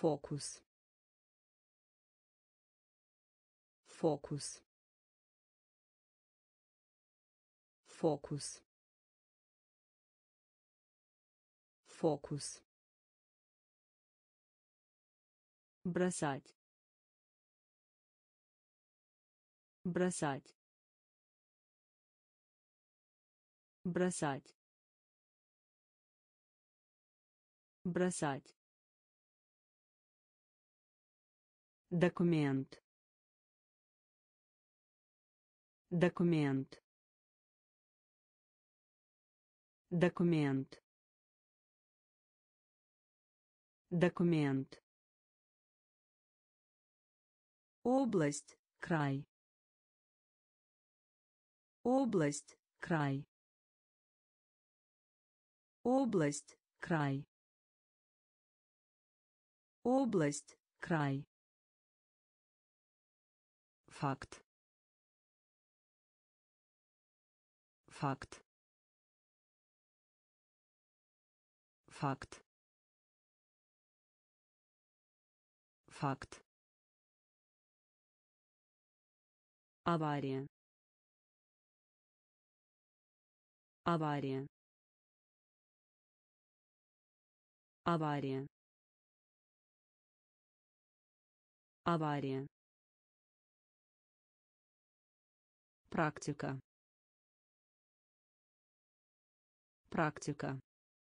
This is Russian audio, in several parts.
фокус, фокус, фокус, фокус, бросать, бросать, бросать, бросать, документ, документ, документ, документ, область, край, область, край, область, край, область, край, факт, факт, факт, факт, авария, авария, авария, авария, практика, практика,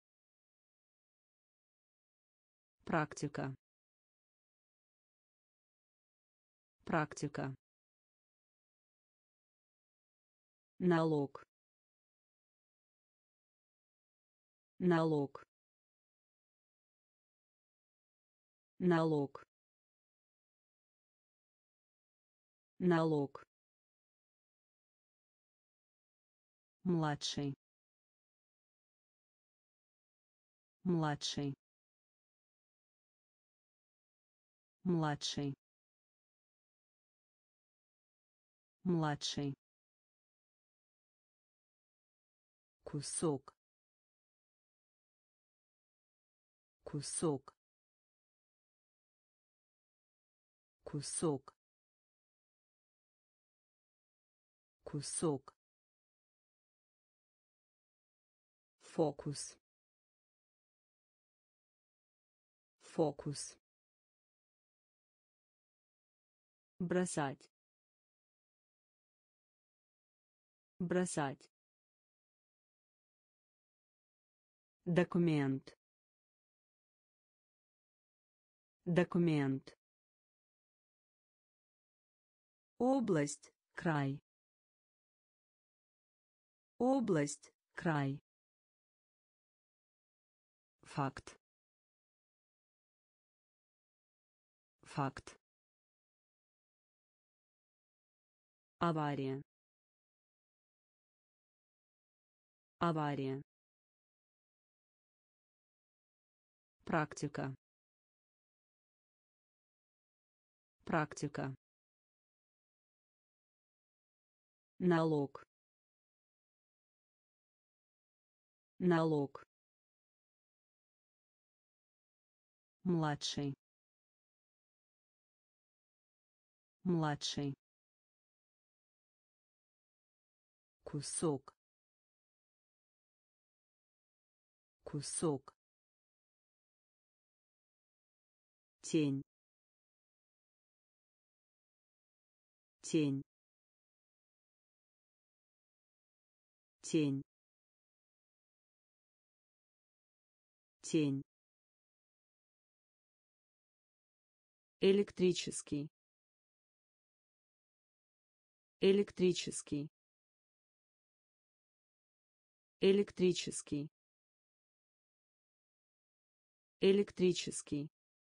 практика, практика, налог, налог, налог, налог, младший, младший, младший, младший, кусок, кусок, кусок, кусок, фокус, фокус, бросать, бросать, документ, документ, область, край, область, край, факт, факт, авария, авария, практика, практика, налог, налог, младший, младший, кусок, кусок, тень, тень, тень, тень, электрический, электрический, электрический, электрический,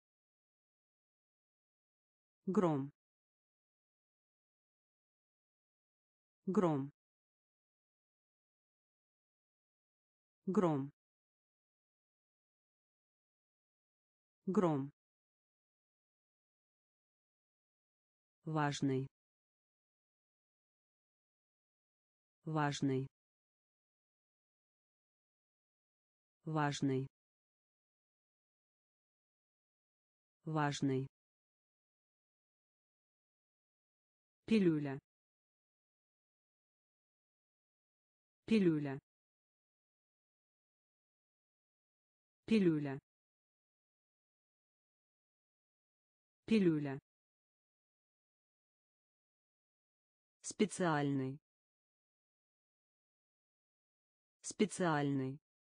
гром, гром, гром, гром, важный, важный, важный, важный, пилюля, пилюля, пилюля, пилюля, специальный, специальный,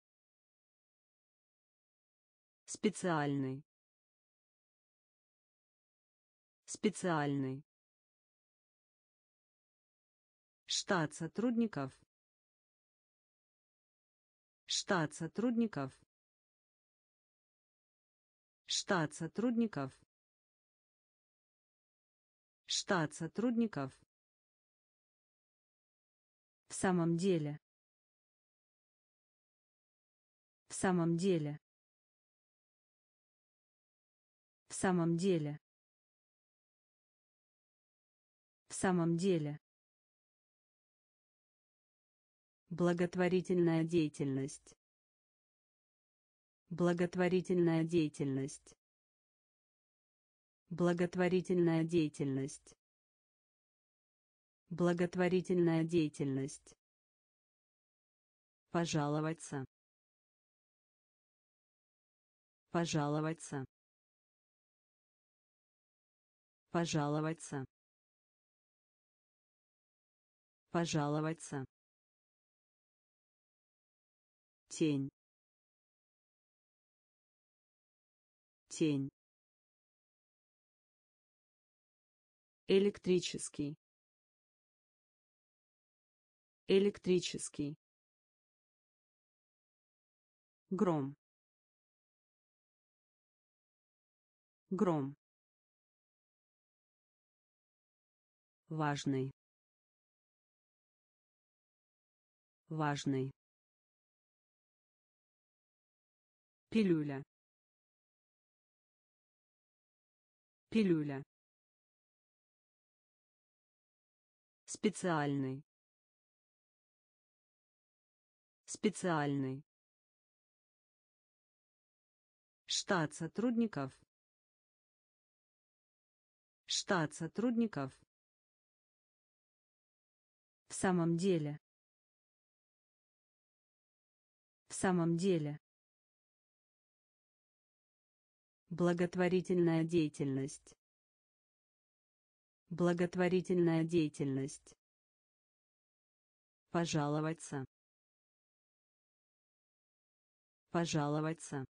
специальный, специальный, штат сотрудников, штат сотрудников, штат сотрудников, штат сотрудников, в самом деле, в самом деле, в самом деле, в самом деле, благотворительная деятельность, благотворительная деятельность, благотворительная деятельность, благотворительная деятельность, пожаловаться, пожаловаться, пожаловаться, пожаловаться, тень, тень, электрический, электрический, гром, гром, важный, важный, пилюля, пилюля, специальный, специальный, штат сотрудников, штат сотрудников, в самом деле, в самом деле, благотворительная деятельность, благотворительная деятельность, пожаловаться, пожаловаться,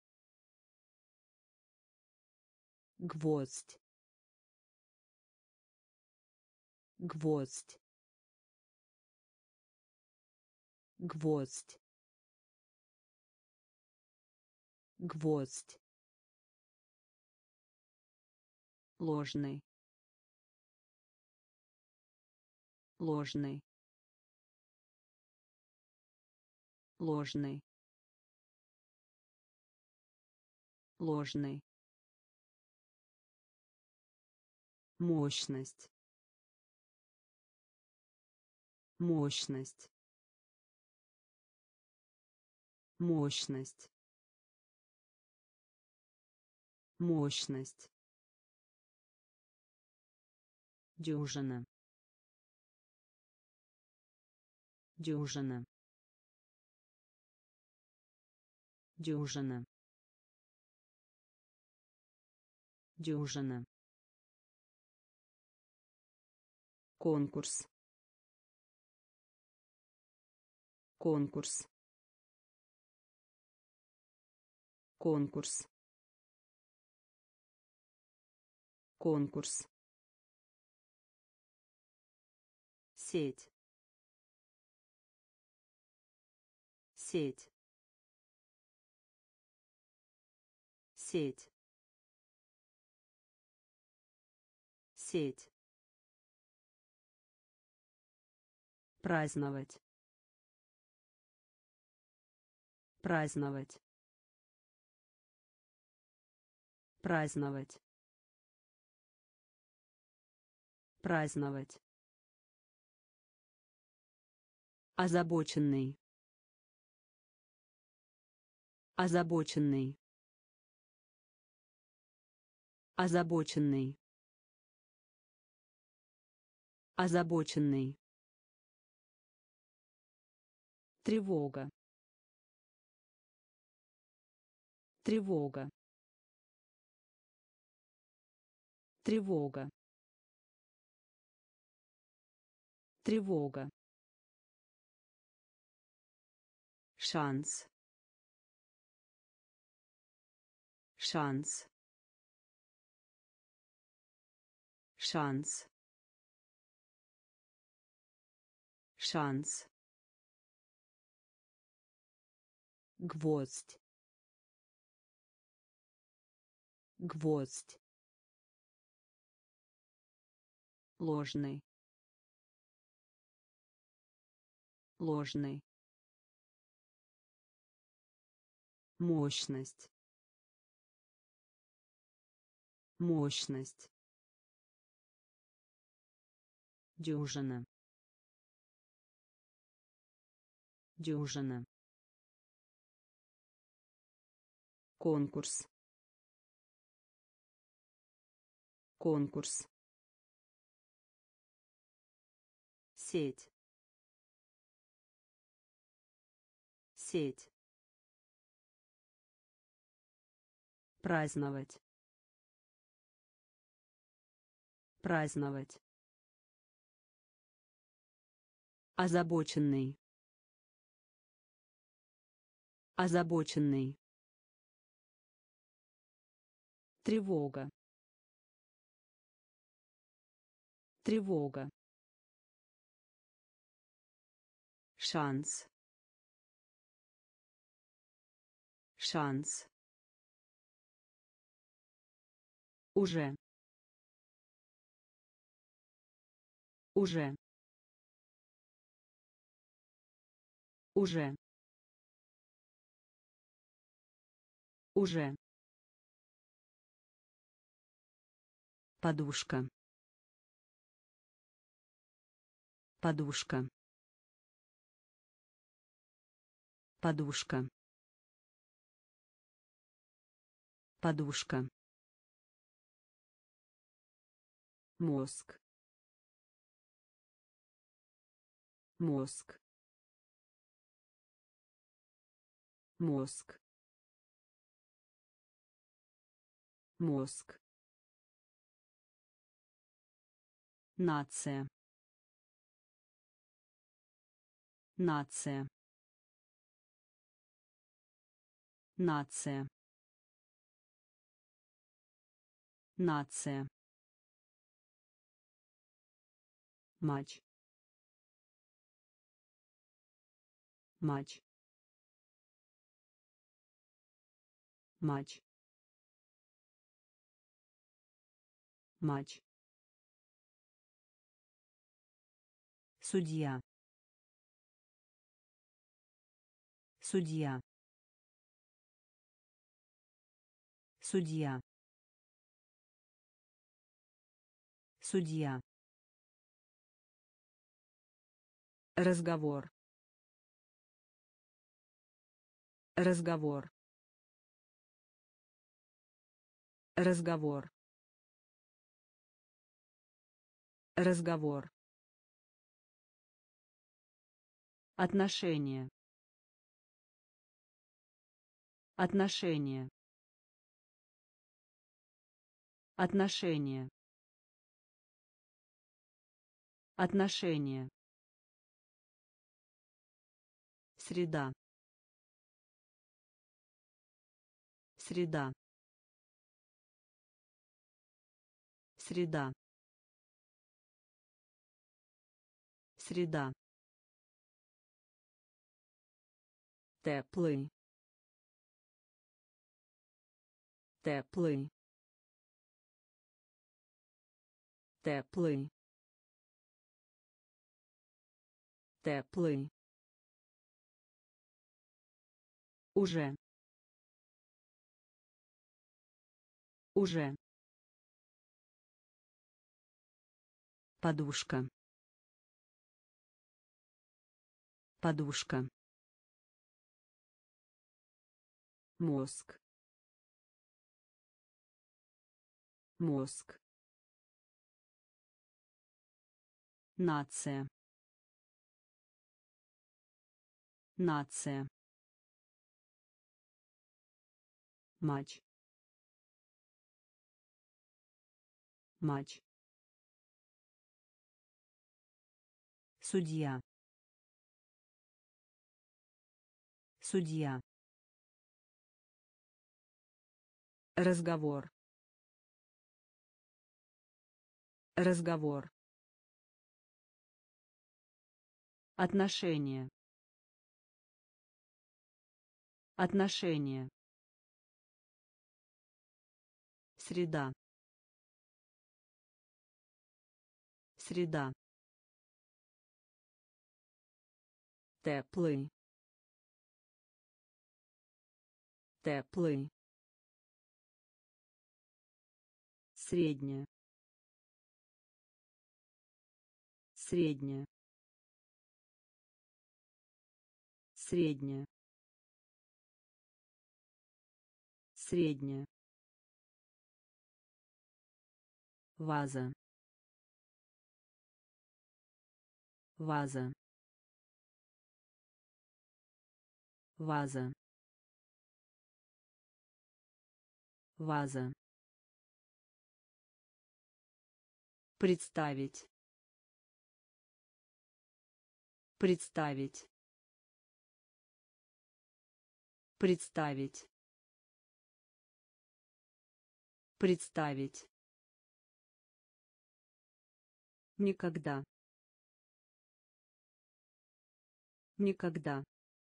гвоздь, гвоздь, гвоздь, гвоздь, ложный, ложный, ложный, ложный, мощность, мощность, мощность, мощность, дюжина, дюжина, дюжина, дюжина, конкурс, конкурс, конкурс, конкурс, сеть, сеть, сеть, сеть, праздновать, праздновать, праздновать, праздновать, озабоченный, озабоченный, озабоченный, озабоченный, тревога, тревога, тревога, тревога, шанс, шанс, шанс, шанс, гвоздь, гвоздь, ложный, ложный, мощность, мощность, дюжина, дюжина, конкурс, конкурс, сеть, сеть, праздновать, праздновать, озабоченный, озабоченный, тревога, тревога, шанс, шанс, уже, уже, уже, уже, подушка, подушка, подушка, подушка, мозг, мозг, мозг, мозг, нация, нация, нация, нация, матч, матч, матч, матч, судья, судья, судья, судья, разговор, разговор, разговор, разговор, отношения, отношения, отношения, отношения, среда, среда, среда, среда, теплый, теплый, теплый, теплый, уже, уже, подушка, подушка, мозг, мозг, нация, нация, матч, матч, судья, судья, разговор, разговор, отношения, отношения, среда, среда, теплый, теплый, средняя, средняя, средняя, средняя, ваза, ваза, ваза, ваза, представить, представить, представить, представить, никогда, никогда,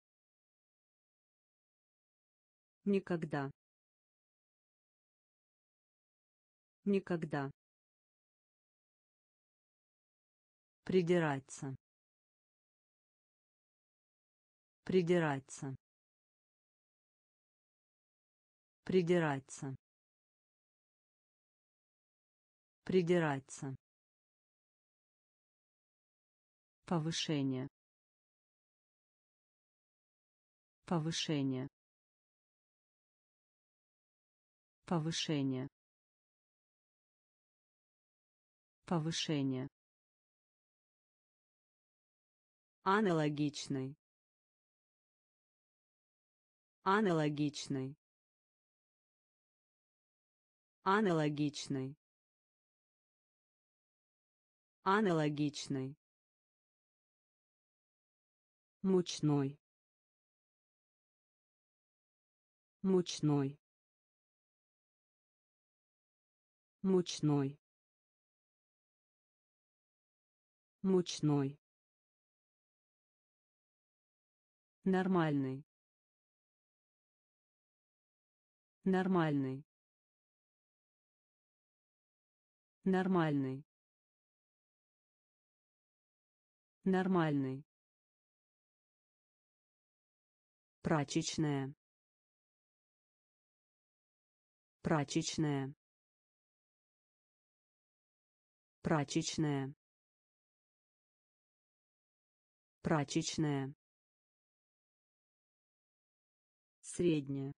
никогда, никогда, придираться, придираться, придираться, придираться, повышение, повышение, повышение, повышение, аналогичный, аналогичный, аналогичный, аналогичный, мучной, мучной, мучной, мучной, нормальный, нормальный, нормальный, нормальный, прачечная, прачечная, прачечная, прачечная, средняя,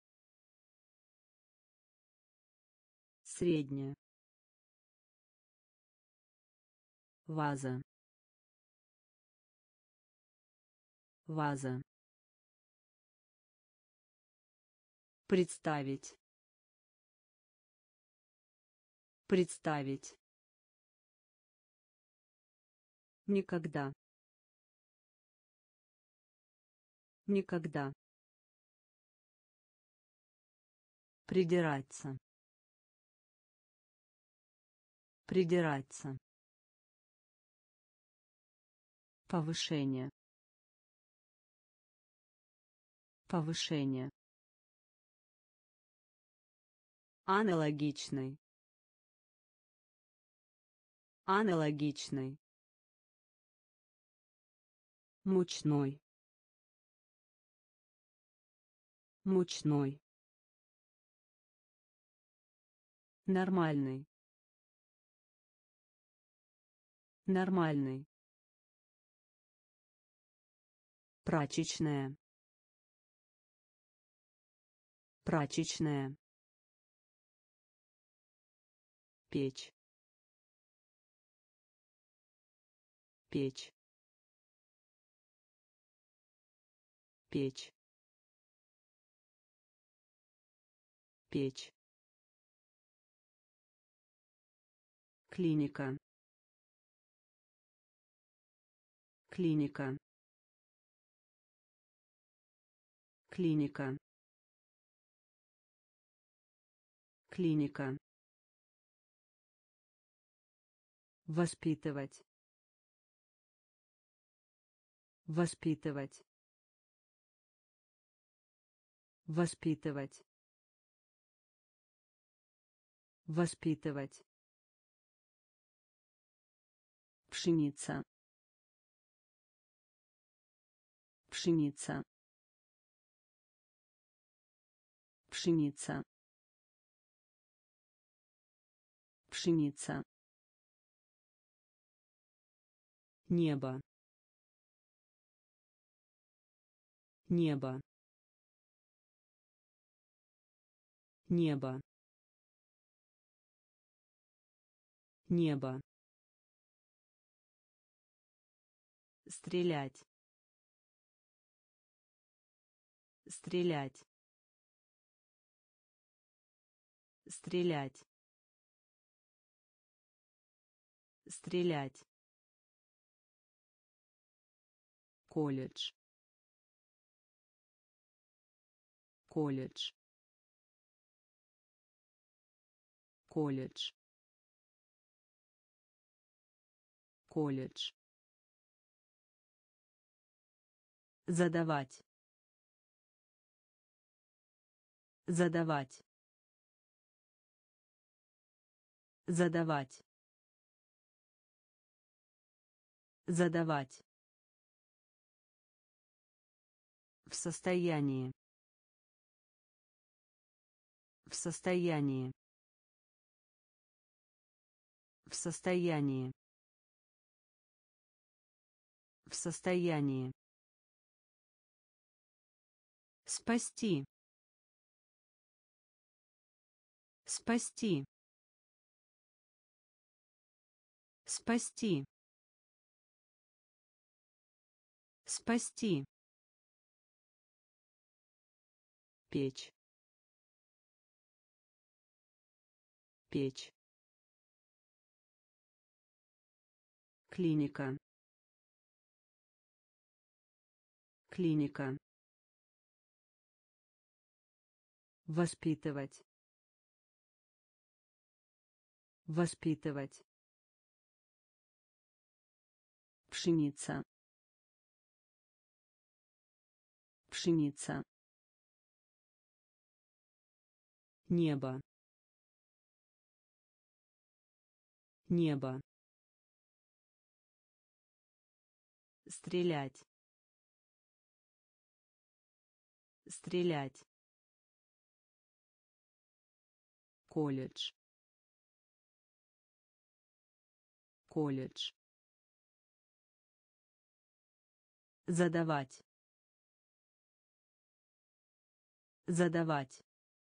средняя, ваза, ваза, представить, представить, никогда, никогда, придираться, придираться, повышение, повышение, аналогичный, аналогичный, мучной, мучной, нормальный, нормальный, прачечная, прачечная, печь, печь, печь, печь, клиника, клиника, клиника, клиника, воспитывать, воспитывать, воспитывать, воспитывать, пшеница, пшеница, пшеница, пшеница, небо, небо, небо, небо, стрелять, стрелять, стрелять, стрелять, колледж, колледж, колледж, колледж, задавать, задавать, задавать, задавать, в состоянии, в состоянии, в состоянии, в состоянии, спасти, спасти, спасти, спасти, печь, печь, клиника, клиника, воспитывать, воспитывать, пшеница, пшеница, небо, небо, стрелять, стрелять, колледж, колледж, задавать, задавать,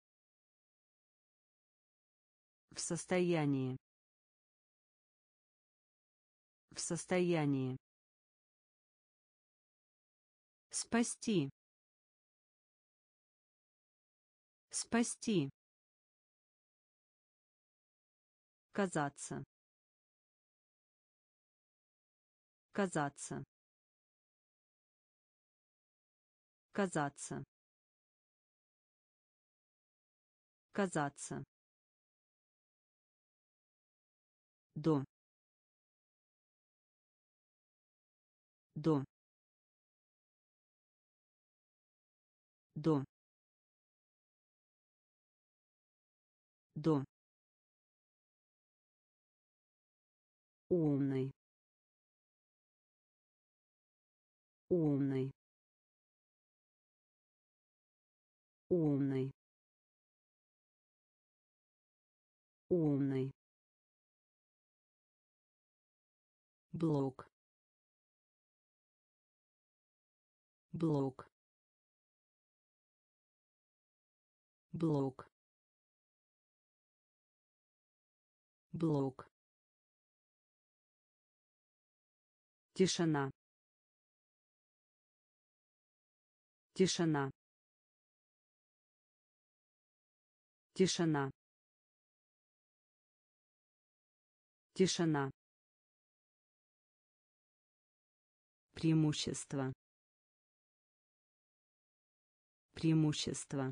в состоянии, в состоянии, спасти, спасти, казаться, казаться, казаться, казаться, до, до, до, до, умный, умный, умный, умный, блок, блок, блок, блок, тишина, тишина, тишина, тишина, преимущество, преимущество,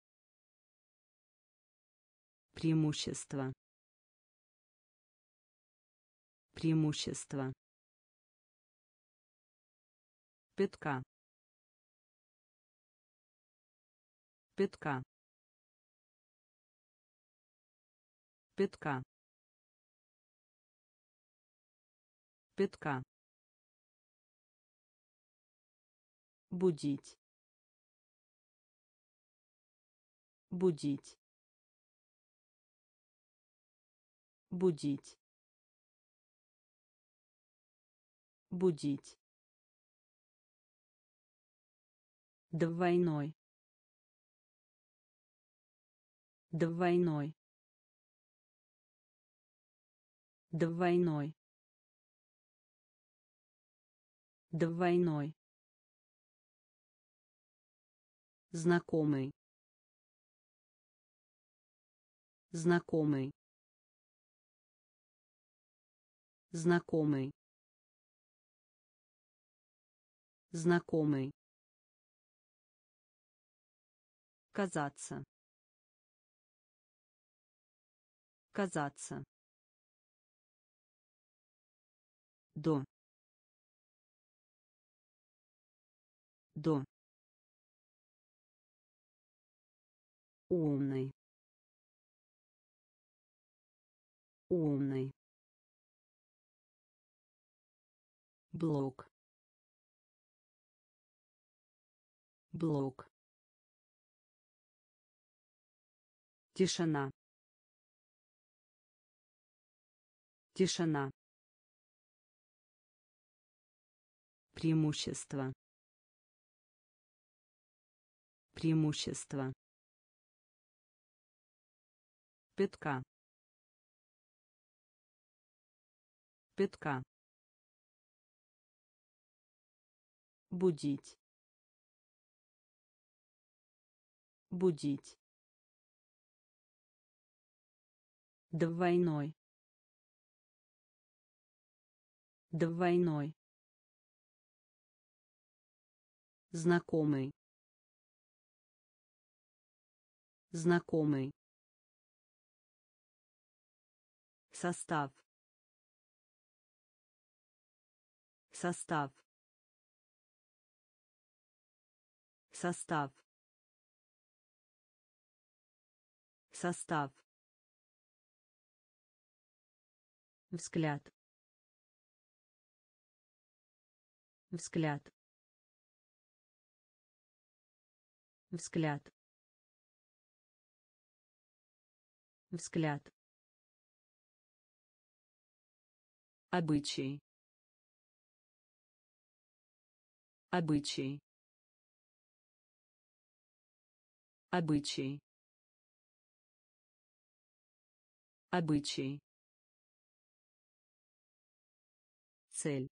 преимущество, преимущество, пятка, пятка, пятка, пятка, будить, будить, будить, будить, двойной, двойной, двойной, двойной, знакомый, знакомый, знакомый, знакомый, казаться, казаться, до, до, умный, умный, блок, блок, тишина, тишина, преимущество, преимущество, пятка, пятка, будить, будить, двойной, двойной, знакомый, знакомый, состав, состав, состав, состав, взгляд, взгляд, взгляд, взгляд, обычай, обычай, обычай, обычай, цель,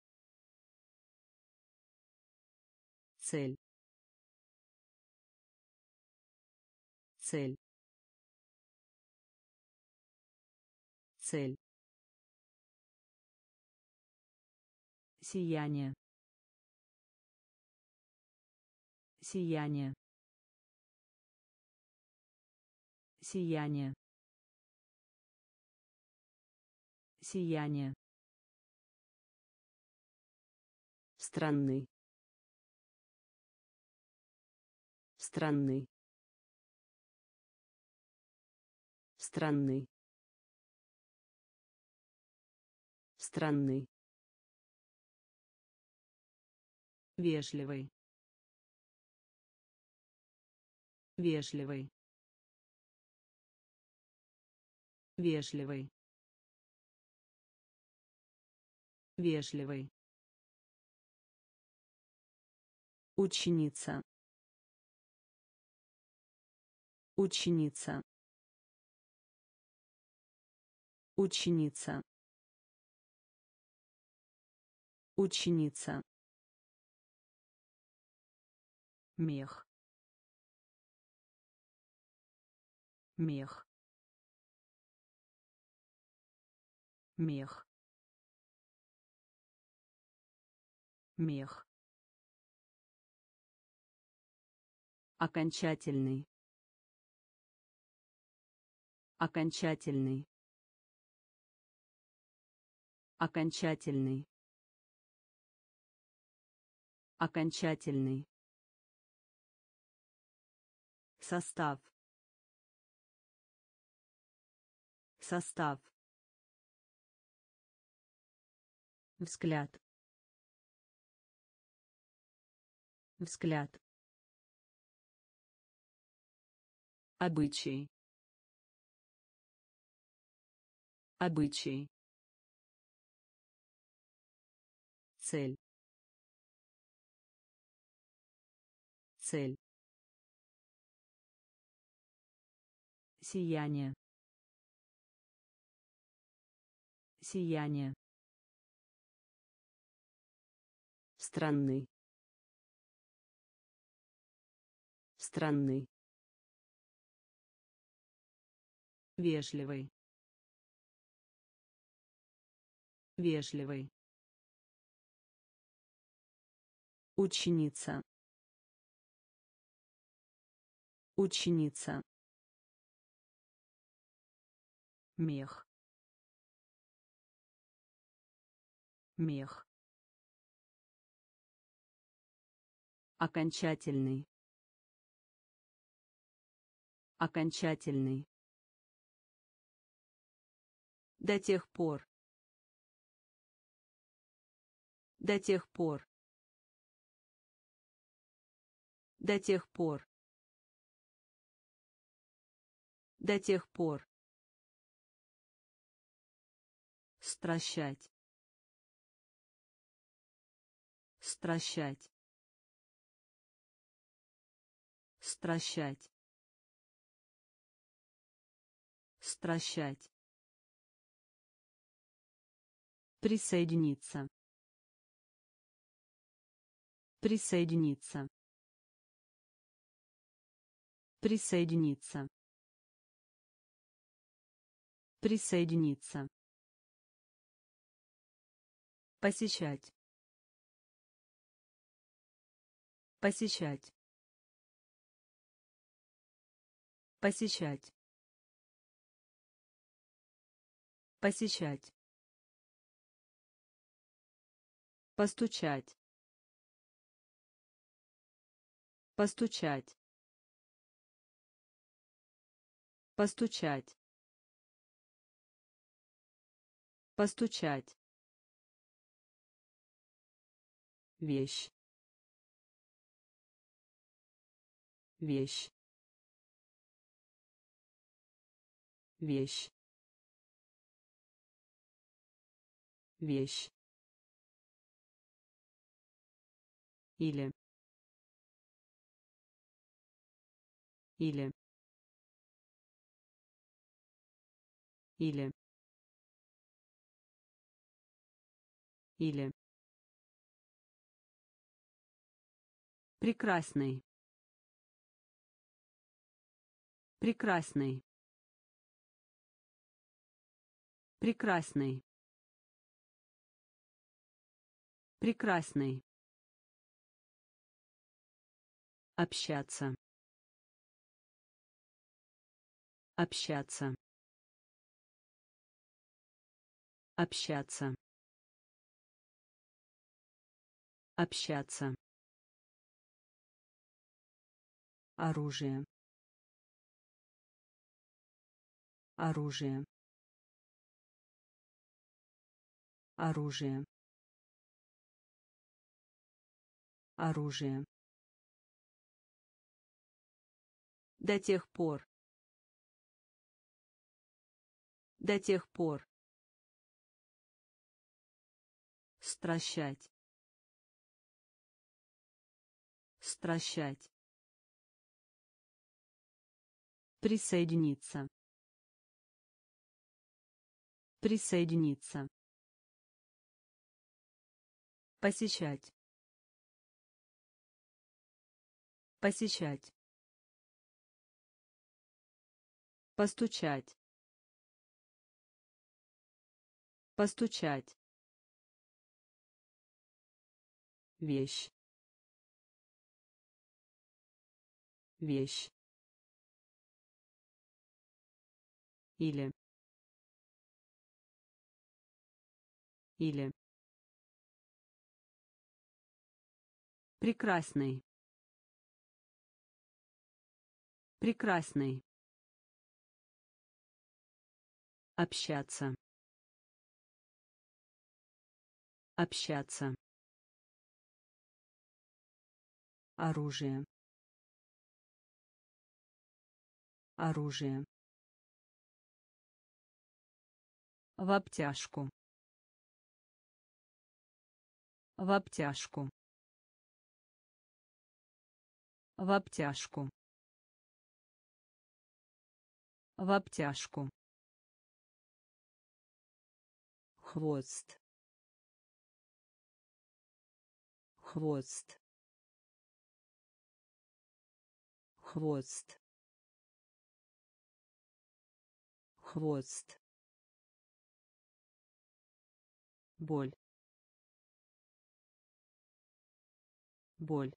цель, цель, цель, сияние, сияние, сияние, сияние, странный, странный, странный, странный, вежливый, вежливый, вежливый, вежливый, ученица, ученица, Ученица. Ученица. Мех. Мех. Мех. Мех. Окончательный. Окончательный. Окончательный. Окончательный. Состав. Состав. Взгляд. Взгляд. Обычай. Обычай. Цель. Цель. Сияние. Сияние. Странный. Странный. Вежливый. Вежливый. Ученица. Ученица. Мех. Мех. Окончательный. Окончательный. До тех пор. До тех пор. До тех пор. До тех пор. Стращать. Стращать. Стращать. Стращать. Присоединиться. Присоединиться. Присоединиться. Присоединиться. Посещать. Посещать. Посещать. Посещать. Постучать. Постучать. Постучать. Постучать. Вещь. Вещь. Вещь. Вещь. Или. Или. Или. Или. Прекрасный. Прекрасный. Прекрасный. Прекрасный. Общаться. Общаться. Общаться. Общаться. Оружие. Оружие. Оружие. Оружие. До тех пор. До тех пор. Стращать. Стращать. Присоединиться. Присоединиться. Посещать. Посещать. Постучать. Постучать. Вещь. Вещь. Или. Или. Прекрасный. Прекрасный. Общаться. Общаться. Оружие. Оружие. В обтяжку. В обтяжку. В обтяжку. В обтяжку. Хвост. Хвост. Хвост. Хвост. Боль. Боль.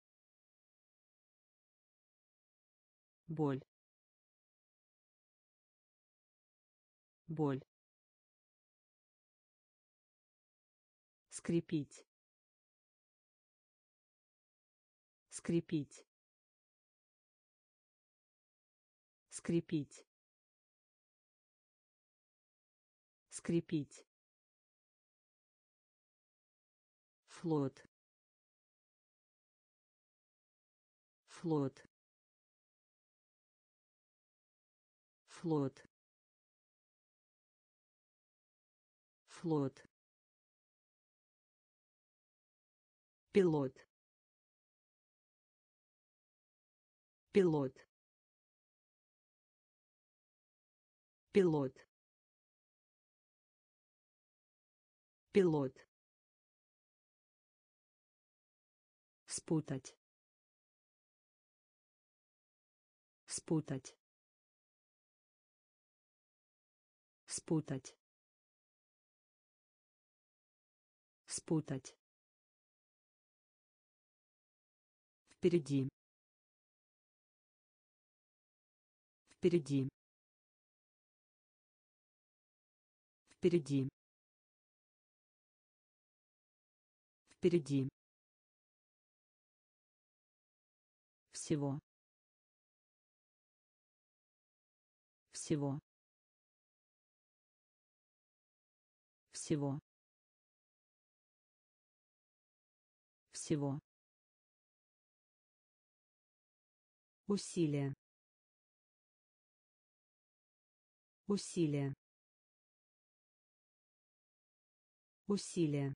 Боль. Боль. Скрепить. Скрепить. Скрепить. Скрепить. Флот. Флот. Флот. Флот. Пилот. Пилот. Пилот. Пилот. Спутать. Спутать. Спутать. Спутать. Впереди. Впереди. Впереди. Впереди. Всего. Всего. Всего. Всего. Усилие. Усилие. Усилие.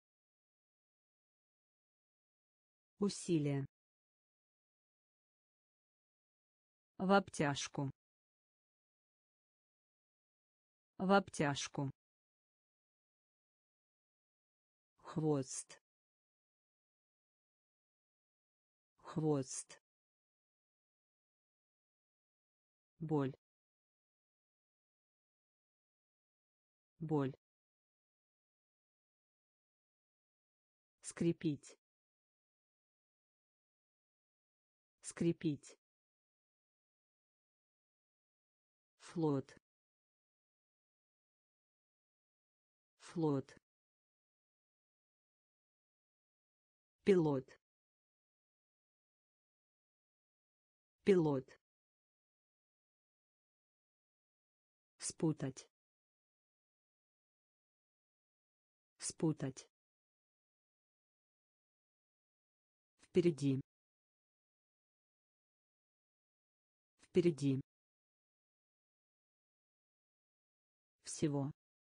Усилие. В обтяжку. В обтяжку. Хвост. Хвост. Боль. Боль. Скрепить. Скрепить. Флот. Флот. Пилот. Пилот. Спутать. Спутать. Впереди. Впереди. Всего.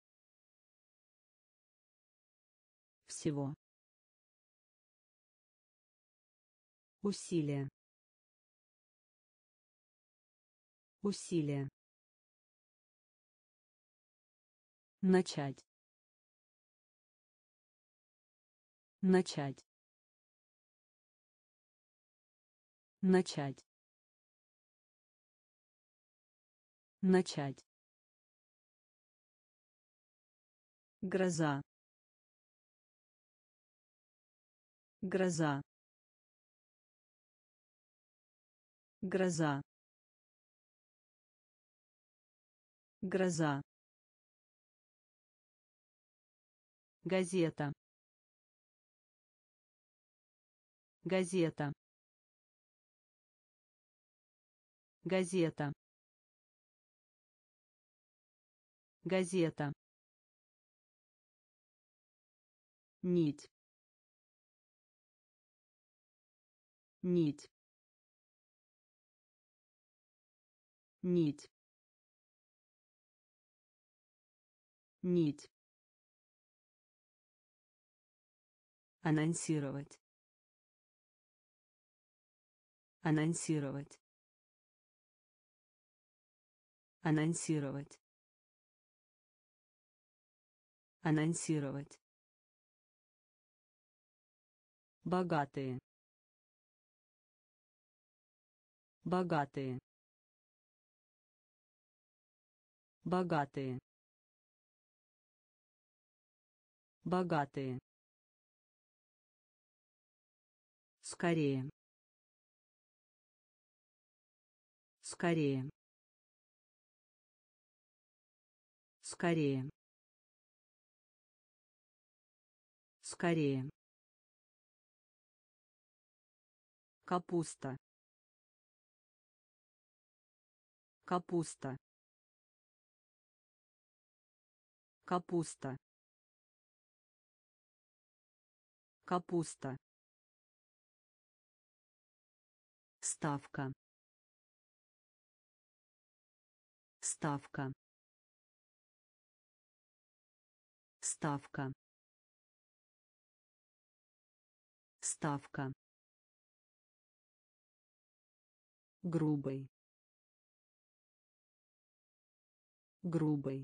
Всего. Усилие. Усилие. начать, начать, начать, начать, гроза, гроза, гроза, гроза, газета, газета, газета, газета, нить, нить, нить, нить, анонсировать, анонсировать, анонсировать, анонсировать, богатые, богатые, богатые, богатые, скорее, скорее, скорее, скорее, капуста, капуста, капуста, капуста, ставка, ставка, ставка, ставка, грубый, грубый,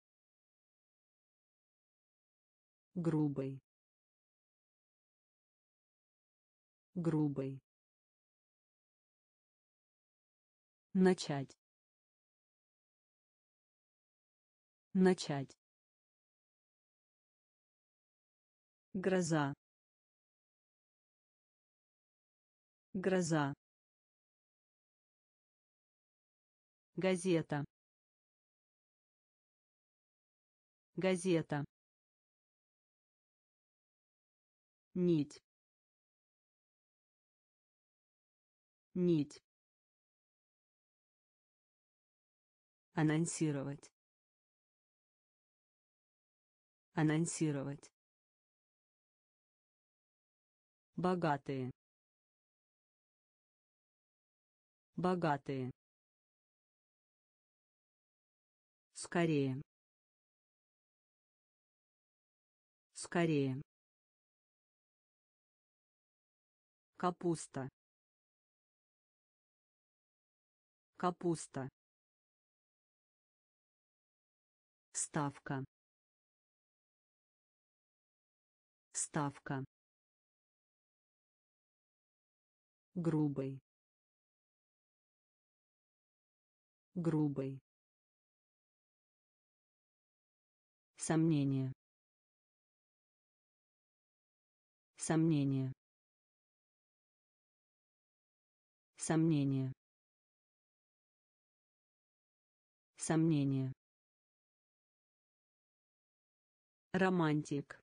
грубый, грубый, начать, начать, гроза, гроза, газета, газета, нить, нить, анонсировать, анонсировать, богатые, богатые, скорее, скорее, капуста, капуста, ставка, ставка, грубый, грубый, сомнение, сомнение, сомнение, сомнение, романтик,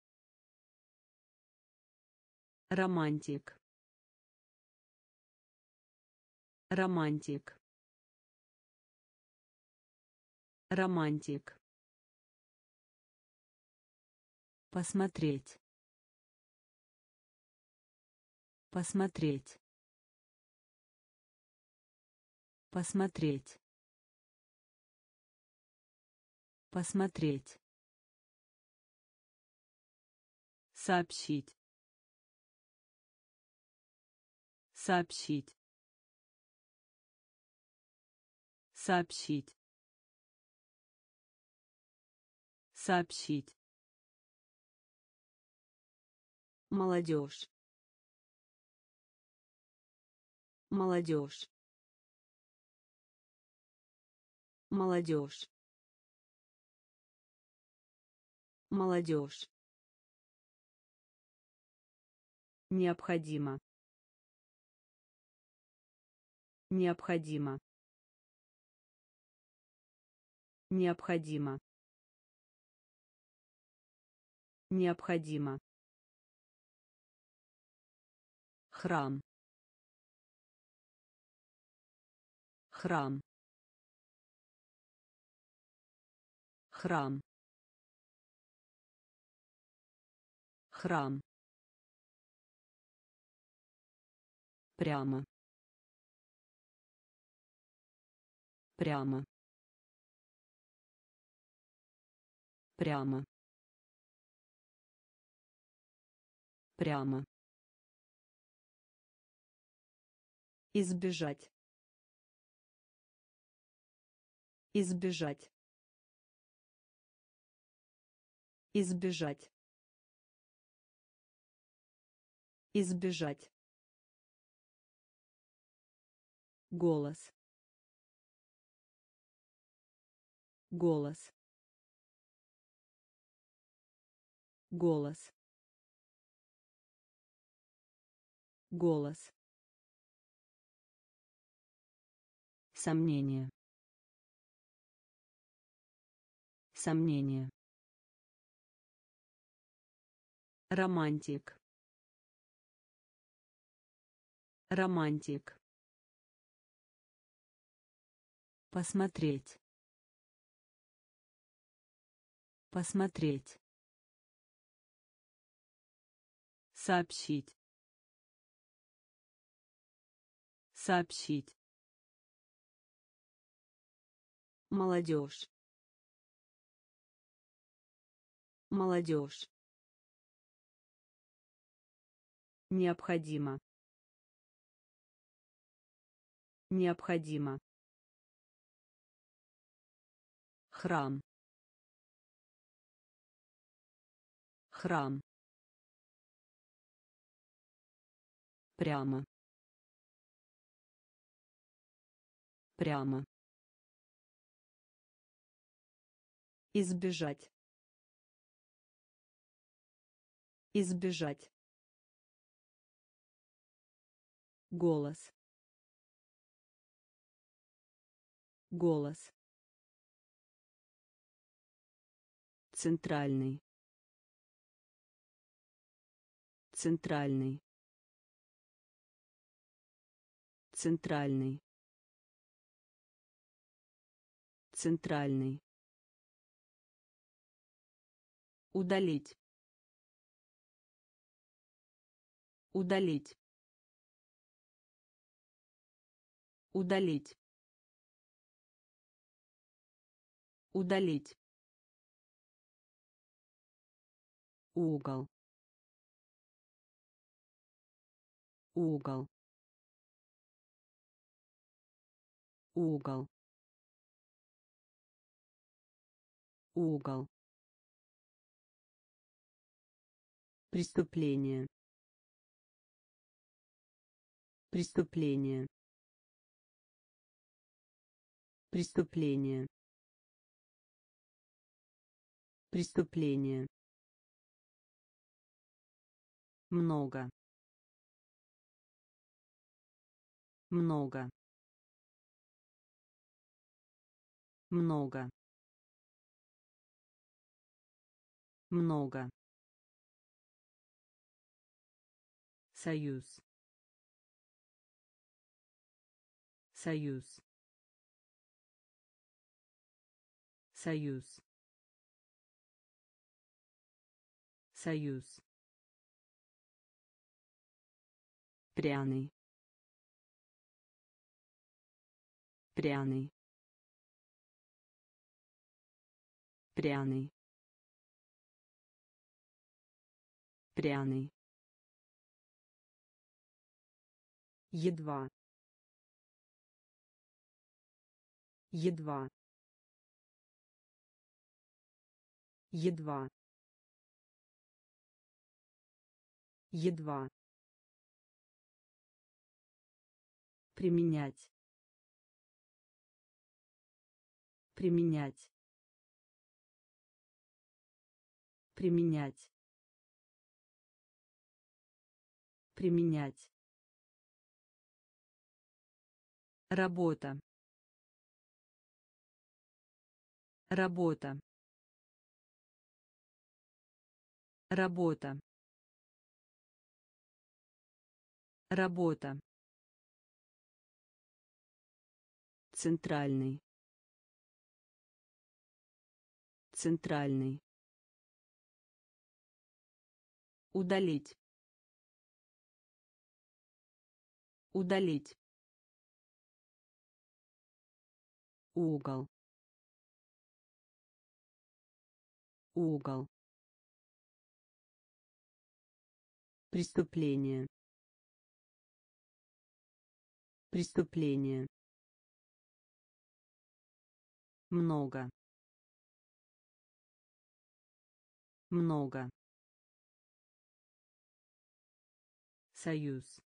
романтик, романтик, романтик, посмотреть, посмотреть, посмотреть, посмотреть, сообщить, сообщить, сообщить, сообщить, молодежь, молодежь, молодежь, молодежь, необходимо, необходимо, необходимо, необходимо, храм, храм, храм, храм, прямо, прямо, прямо, прямо, избежать, избежать, избежать, избежать, голос, голос, голос, голос, сомнение, сомнение, романтик, романтик, посмотреть, посмотреть, сообщить, сообщить, молодежь, молодежь, необходимо, необходимо, храм, храм, прямо, прямо, избежать, избежать, голос, голос, центральный, центральный, центральный, центральный, удалить, удалить, удалить, удалить, угол, угол, угол, угол, преступление, преступление, преступление, преступление, много, много, много, много, союз, союз, союз, союз, пряный, пряный, пряный, пряный, едва, едва, едва, едва, применять, применять, применять, применять, работа, работа, работа, работа, центральный, центральный, удалить, удалить, угол, угол, преступление, преступление, много, много, союз,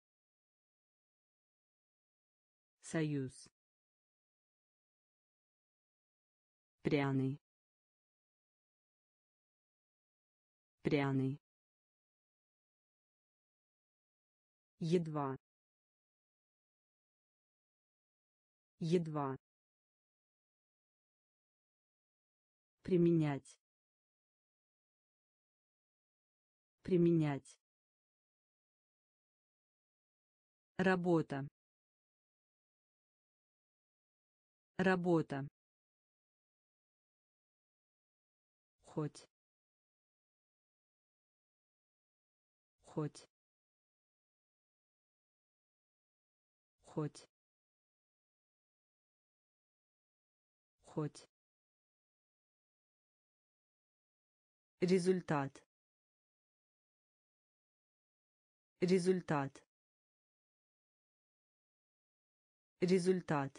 союз, пряный, пряный, едва, едва, применять, применять, работа, работа, хоть, хоть, хоть, хоть, результат, результат, результат,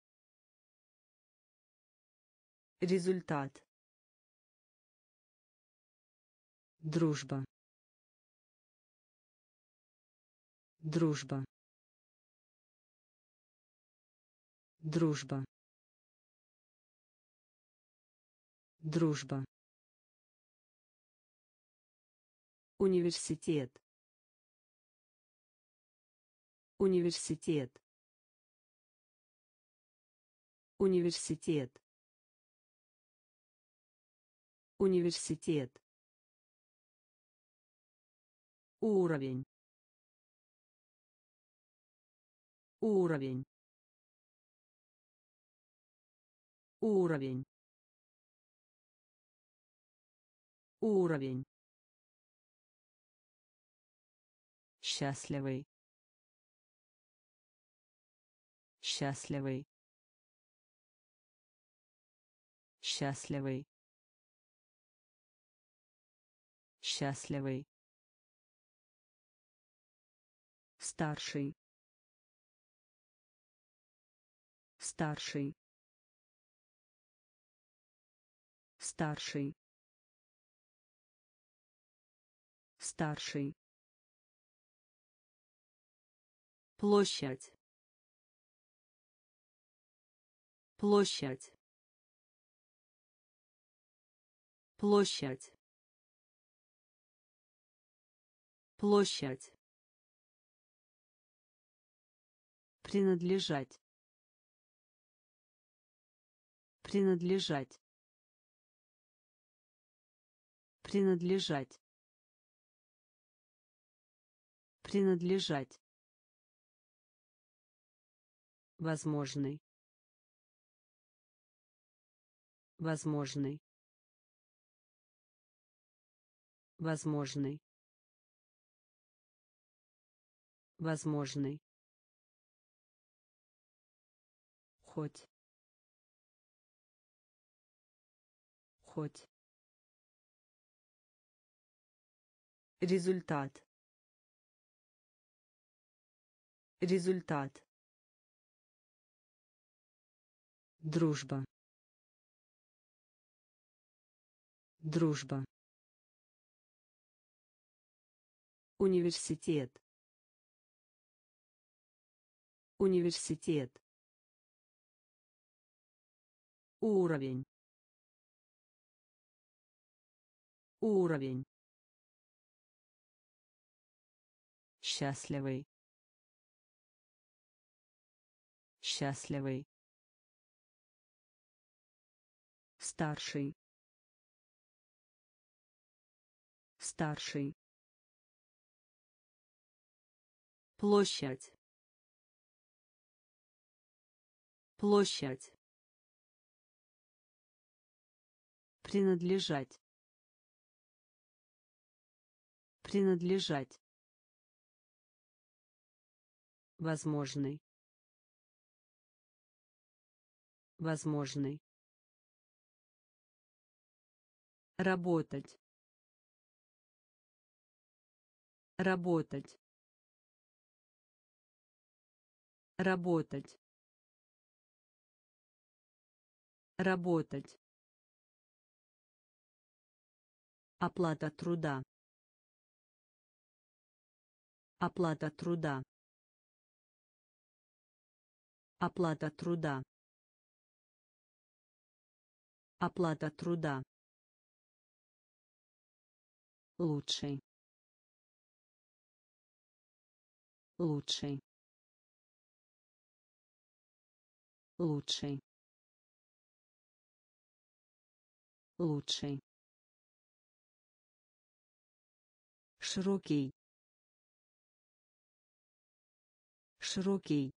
результат, дружба, дружба, дружба, дружба, университет, университет, университет, университет, уровень, уровень, уровень, уровень, счастливый, счастливый, счастливый, счастливый, старший, старший, старший, старший, площадь, площадь, площадь, площадь, принадлежать, принадлежать, принадлежать, принадлежать, возможный, возможный, возможный, возможный, хоть, хоть, результат, результат, дружба, Дружба. Университет. Университет. Уровень. Уровень. Счастливый. Счастливый. Старший. Старший. Площадь. Площадь. Принадлежать. Принадлежать. Возможный. Возможный. Работать. Работать. Работать. Работать. Оплата труда. Оплата труда. Оплата труда. Оплата труда. Лучший. Лучший. Лучший. Лучший. Широкий. Широкий.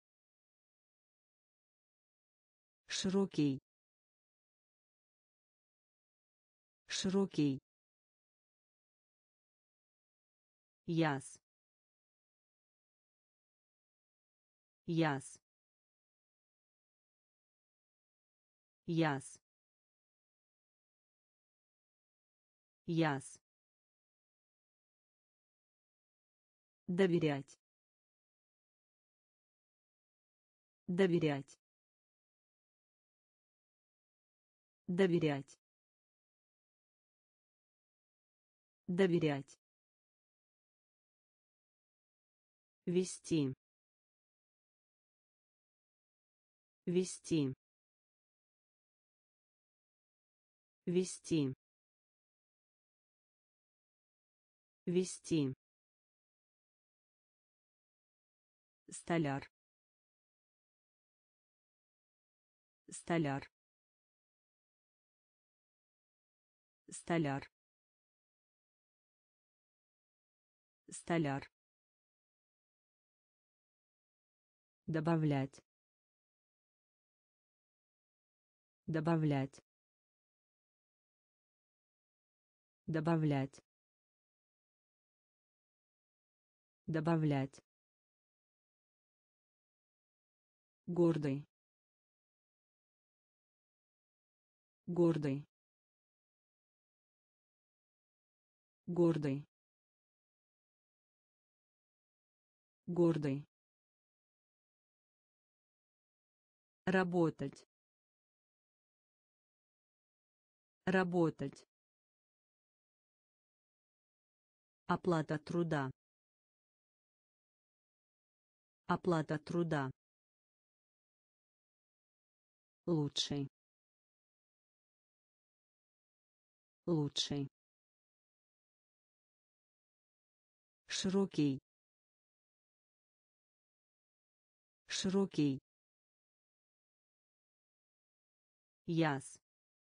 Широкий. Широкий. Яс. Яс. Яс. Яс. Доверять. Доверять. Доверять. Доверять. Вести. Вести. Вести. Вести. Столяр. Столяр. Столяр. Столяр. Добавлять. Добавлять. Добавлять. Добавлять. Гордый. Гордый. Гордый. Гордый. Работать. Работать. Оплата труда. Оплата труда. Лучший. Лучший. Широкий. Широкий. Яс.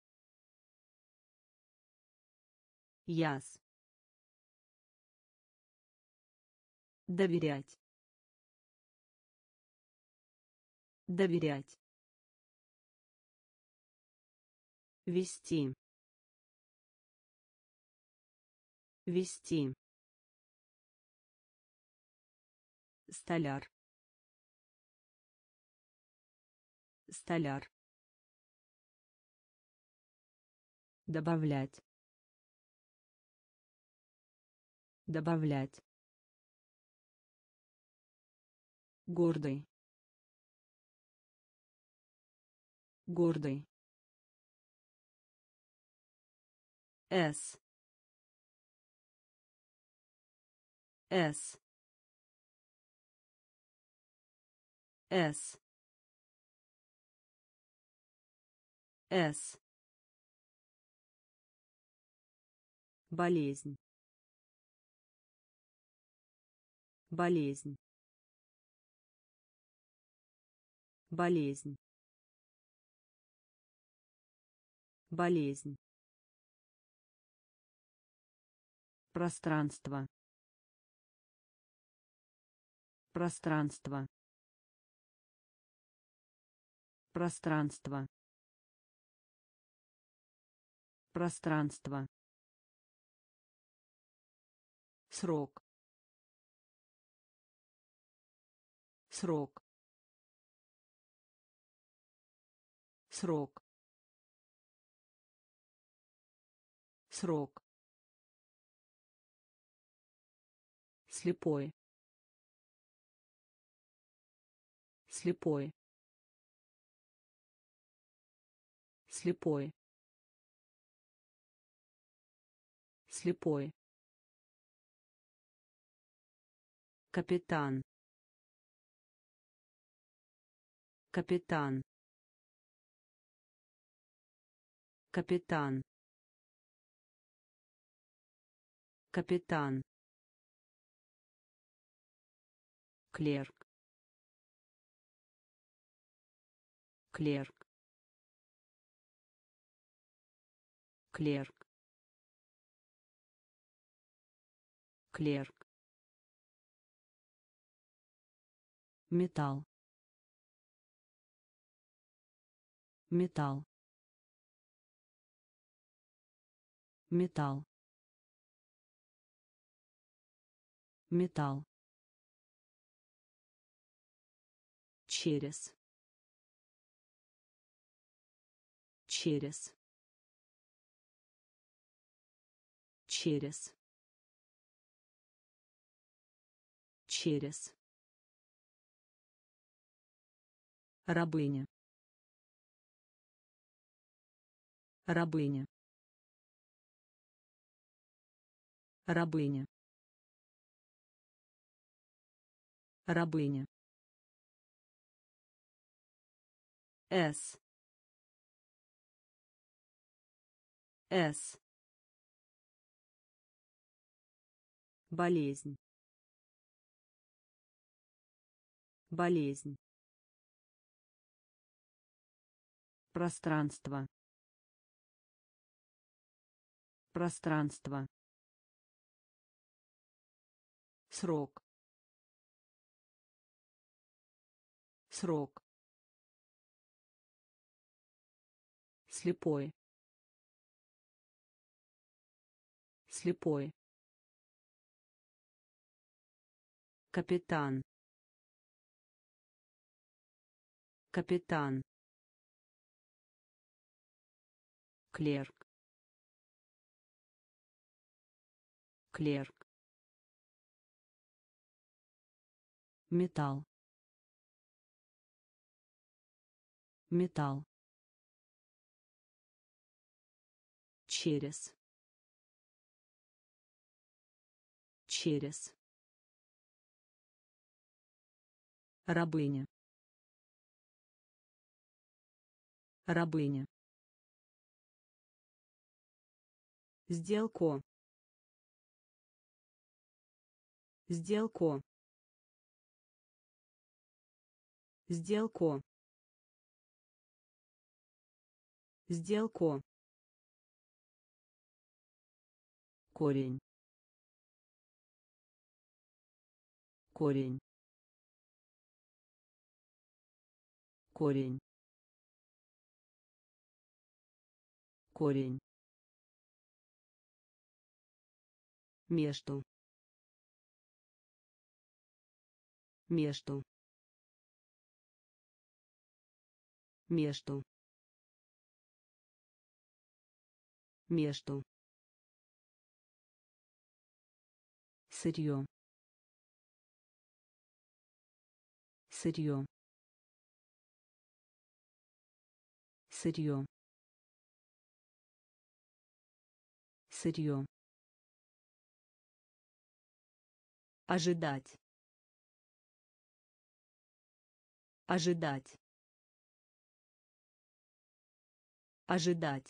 Яс. Доверять. Доверять. Вести. Вести. Столяр. Столяр. Добавлять. Добавлять. Гордый. Гордый. С. С. С. С. Болезнь. Болезнь. Болезнь. Болезнь. Пространство. Пространство. Пространство. Пространство. Срок. Срок. Срок. Срок. Слепой. Слепой. Слепой. Слепой. Капитан. Капитан. Капитан. Капитан. Клерк. Клерк. Клерк. Клерк. Металл. Металл. Металл. Металл. Через. Через. Через. Через. Рабыня. Рабыня. Рабыня. Рабыня. С. С. Болезнь. Болезнь. Пространство. Пространство. Срок. Срок. Слепой. Слепой. Капитан. Капитан. Клерк. Клерк. Металл. Металл. Через. Через. Рабыня. Рабыня. Сделку. Сделку. Сделку. Сделку. Корень. Корень. Корень. Корень. Между. Между. Между. Между. Сырье. Сырье. Сырье. сырье, ожидать, ожидать, ожидать,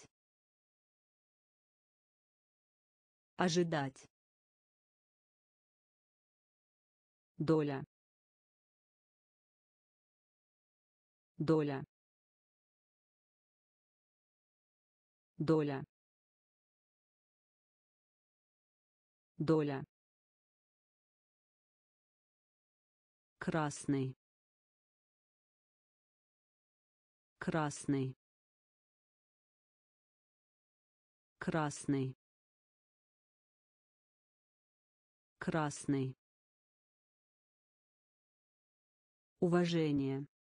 ожидать, доля, доля, доля, доля, красный, красный, красный, красный, уважение,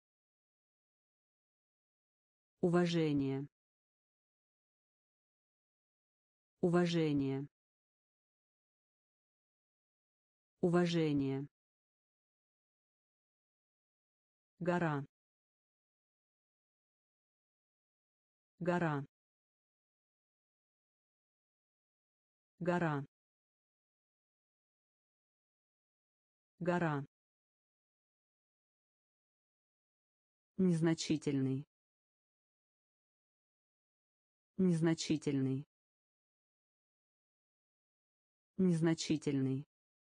уважение, уважение, уважение, гора, гора, гора, гора, незначительный, незначительный, незначительный,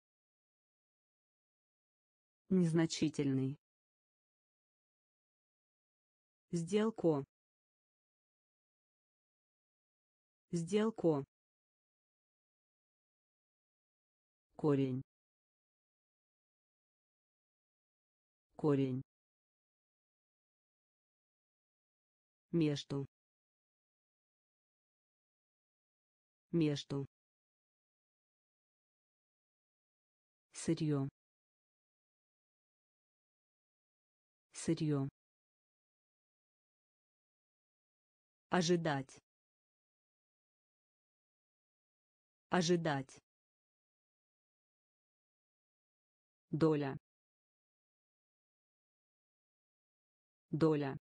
незначительный, сделку, сделку, корень, корень, между, между, сырье, сырье, ожидать, ожидать, доля, доля,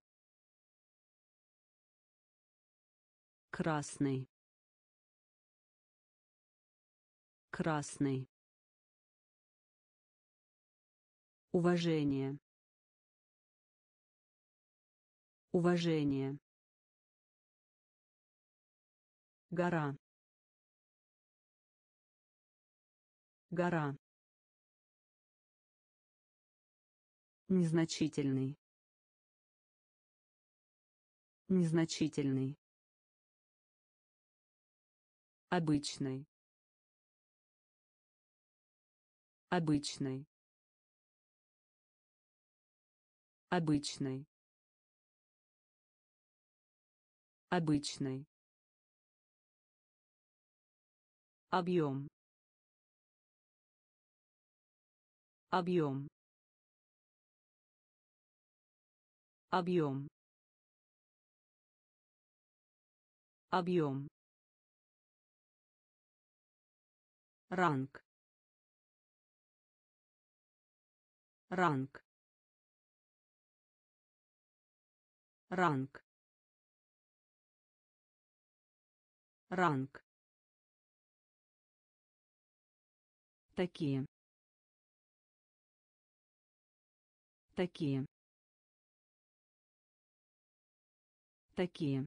красный, красный, уважение, уважение, гора, гора, незначительный, незначительный, обычный, обычный, обычный, обычный, объем, объем, объем, объем, ранг, ранг, ранг, ранг, такие, такие, такие,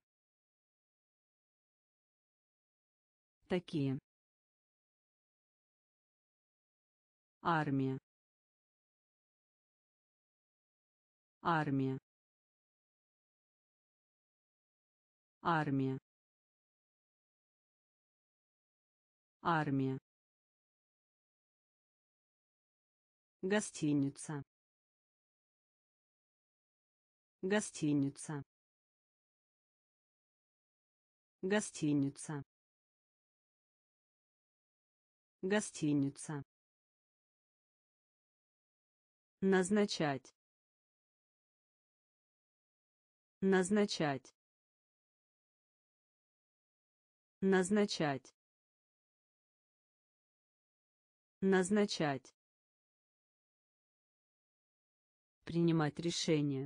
такие, армия, армия, армия, армия, гостиница, гостиница, гостиница, гостиница, назначать, назначать, назначать, назначать, принимать решение,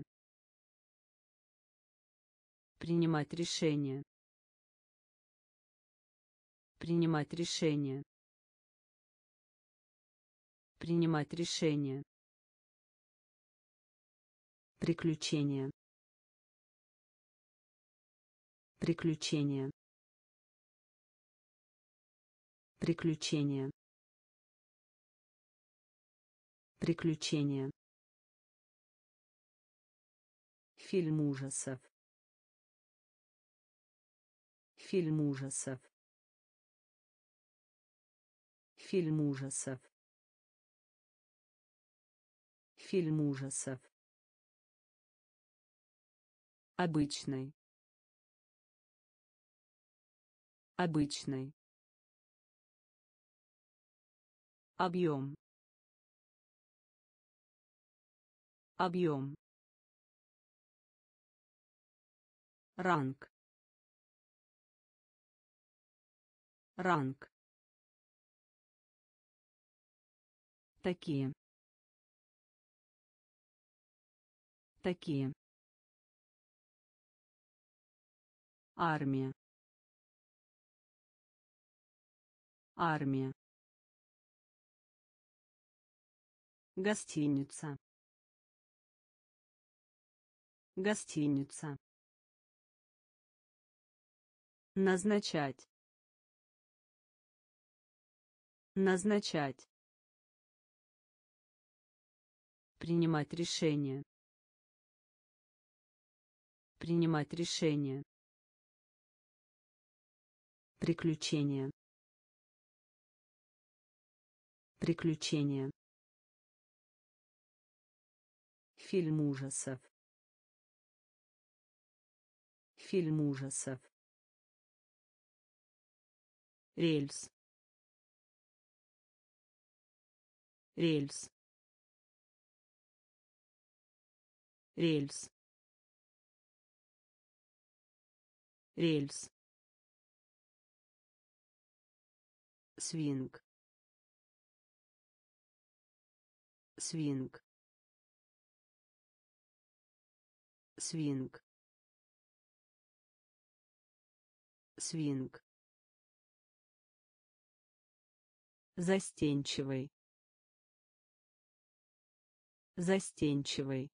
принимать решение, Принимать решение. Принимать решение. Приключение. Приключение. Приключение. Приключение. Фильм ужасов. Фильм ужасов. Фильм ужасов. Фильм ужасов. Обычный. Обычный. Объем. Объем. Ранг. Ранг. Такие. Такие. Армия. Армия. Гостиница. Гостиница. Назначать. Назначать. Принимать решение. Принимать решение. Приключение. Приключение. Фильм ужасов. Фильм ужасов. Рельс. Рельс. Рельс. Рельс. Свинг. Свинг. Свинг. Свинг. Застенчивый. Застенчивый.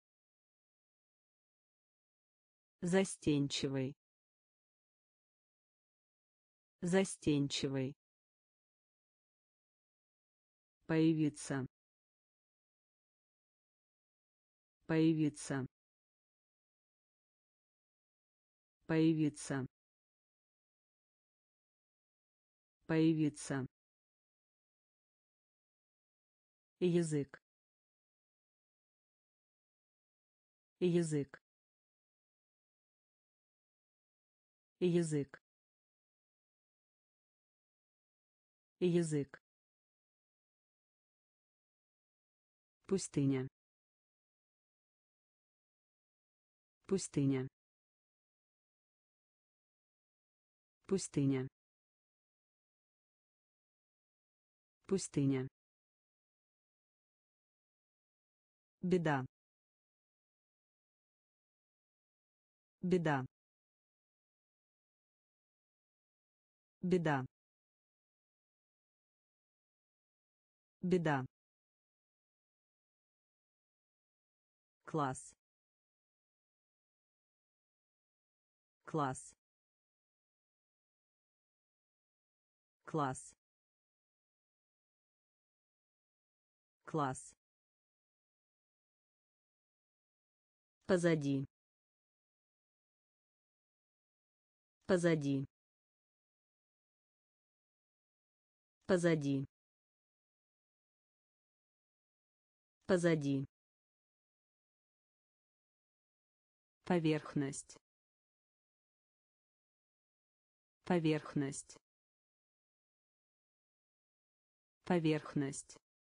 Застенчивый. Застенчивый. Появиться. Появиться. Появиться. Появиться. Язык. Язык. Язык. Язык. Пустыня. Пустыня. Пустыня. Пустыня. Беда. Беда. Беда. Беда. Класс. Класс. Класс. Класс. Позади. Позади. Позади. Позади. Поверхность. Поверхность. Поверхность.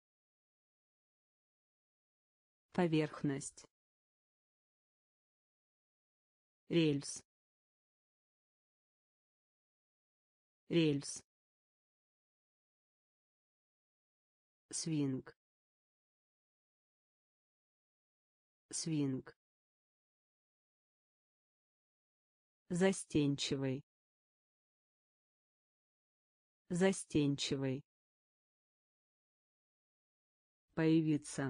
Поверхность. Рельс. Рельс. Свинг. Свинг. Застенчивый. Застенчивый. Появиться.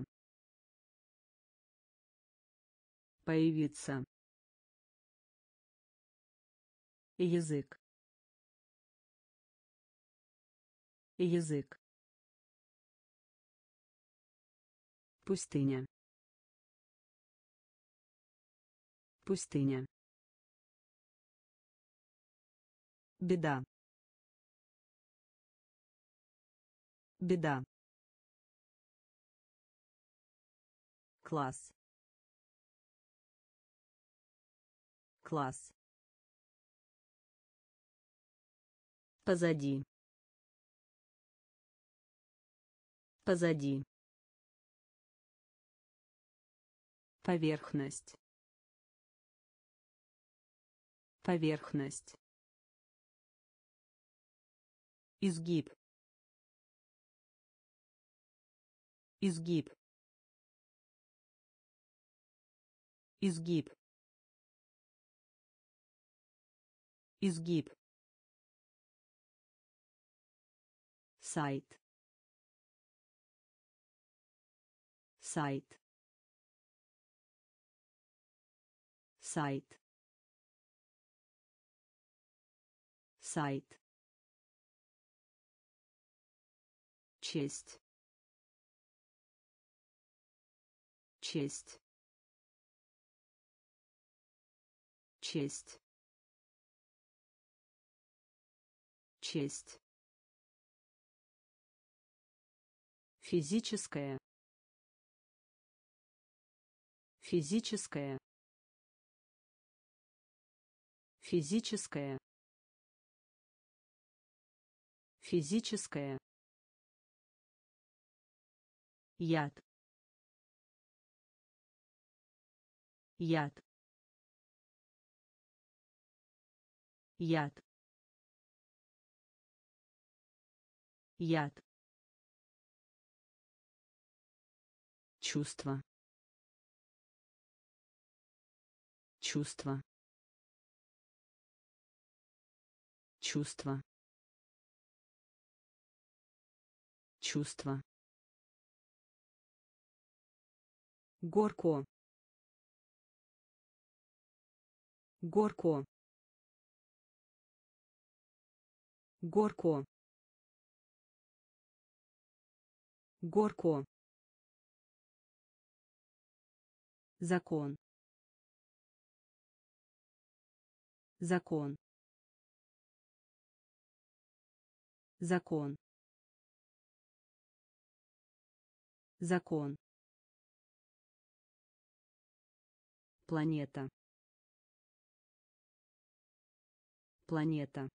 Появиться. Язык. Язык. Пустыня. Пустыня. Беда. Беда. Класс. Класс. Позади. Позади. Поверхность. Поверхность. Изгиб. Изгиб. Изгиб. Изгиб. Сайт. Сайт. Сайт. Сайт. Честь. Честь. Честь. Честь. Физическое. Физическое. Физическое. Физическое. Яд. Яд. Яд. Яд. Чувство. Чувство. Чувство. Чувство. Горко. Горко. Горко. Горко. Закон. Закон. Закон. Закон. Планета. Планета.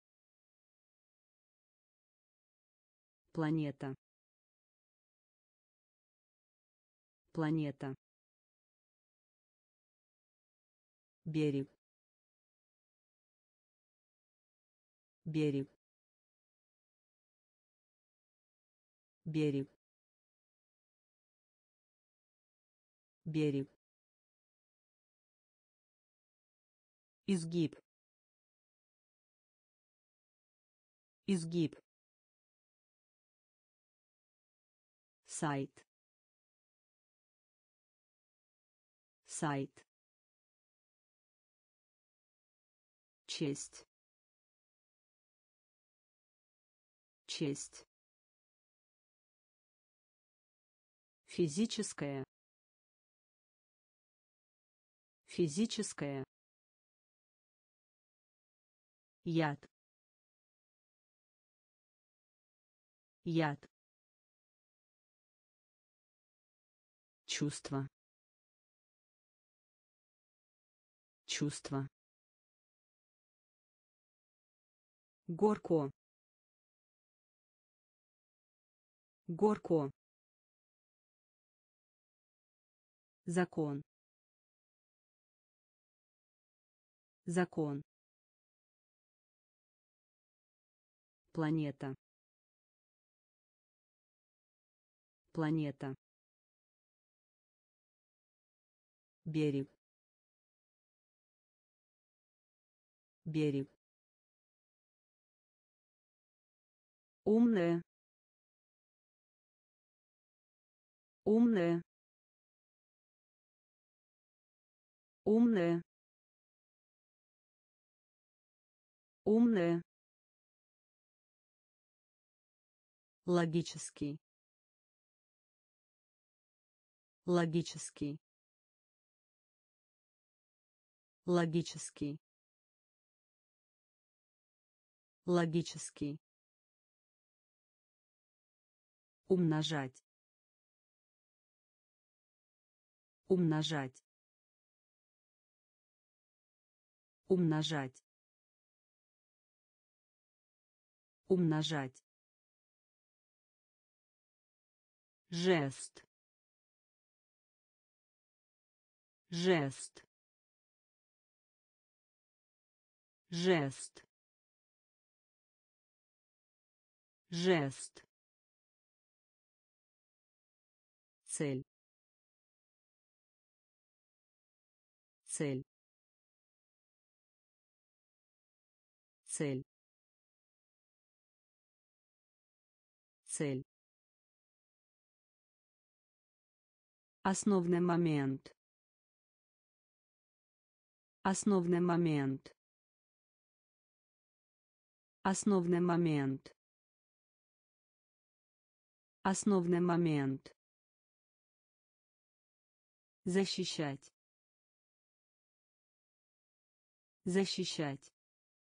Планета. Планета. Берег. Берег. Берег. Берег. Изгиб. Изгиб. Сайт. Сайт. Честь. Честь. Физическое. Физическое. Яд. Яд. Чувство. Чувство. Горко. Горко. Закон. Закон. Планета. Планета. Берег. Берег. умная, умная, умная, умная, логический, логический, логический, логический, умножать, умножать, умножать, умножать, жест, жест, жест, жест, цель, цель, цель, цель, основной момент, основной момент, основной момент, основной момент, защищать, защищать,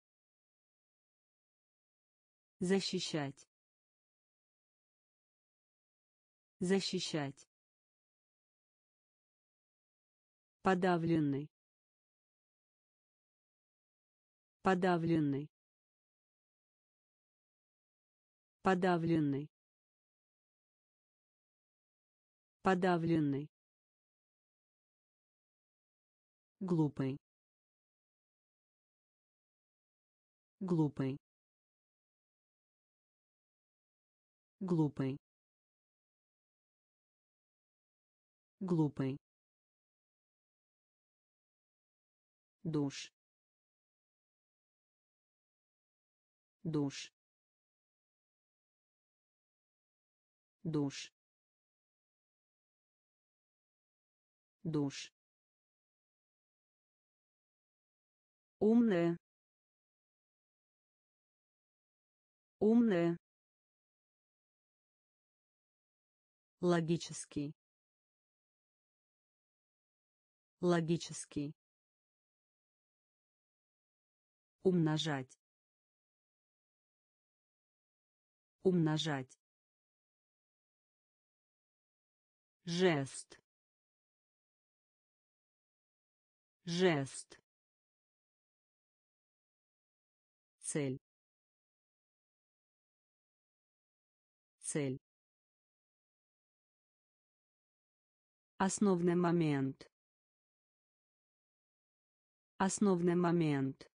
защищать, защищать, подавленный, подавленный, подавленный, подавленный, глупый, глупый, глупый, глупый, душ, душ, душ, душ, умная, умная, логический, логический, умножать, умножать, жест, жест, цель, цель, основной момент, основной момент,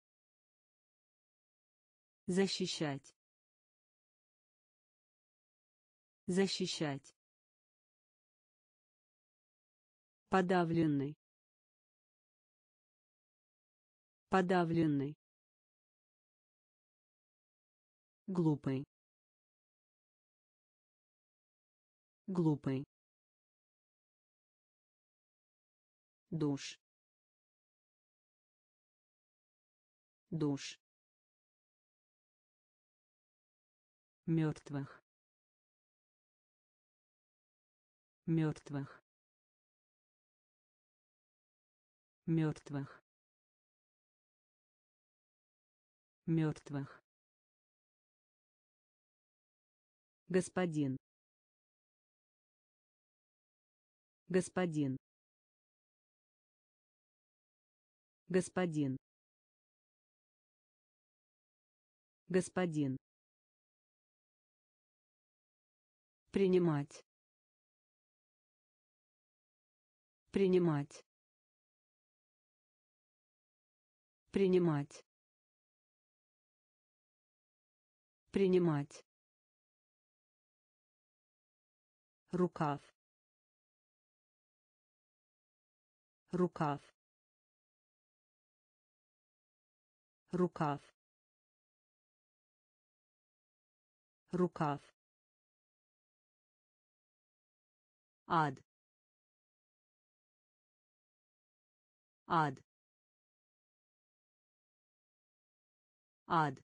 защищать, защищать, подавленный, подавленный, глупый, глупый, душ, душ, мертвых, мертвых, мертвых, мертвых, господин, господин, господин, господин, принимать, принимать, принимать, принимать, рукав, рукав, рукав, рукав, ад, ад, ад,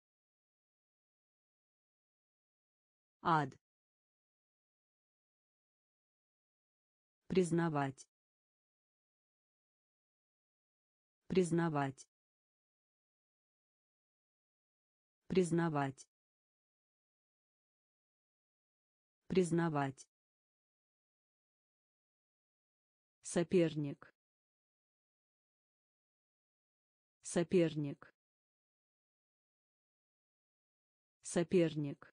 ад, признавать, признавать, признавать, признавать, соперник, соперник, соперник,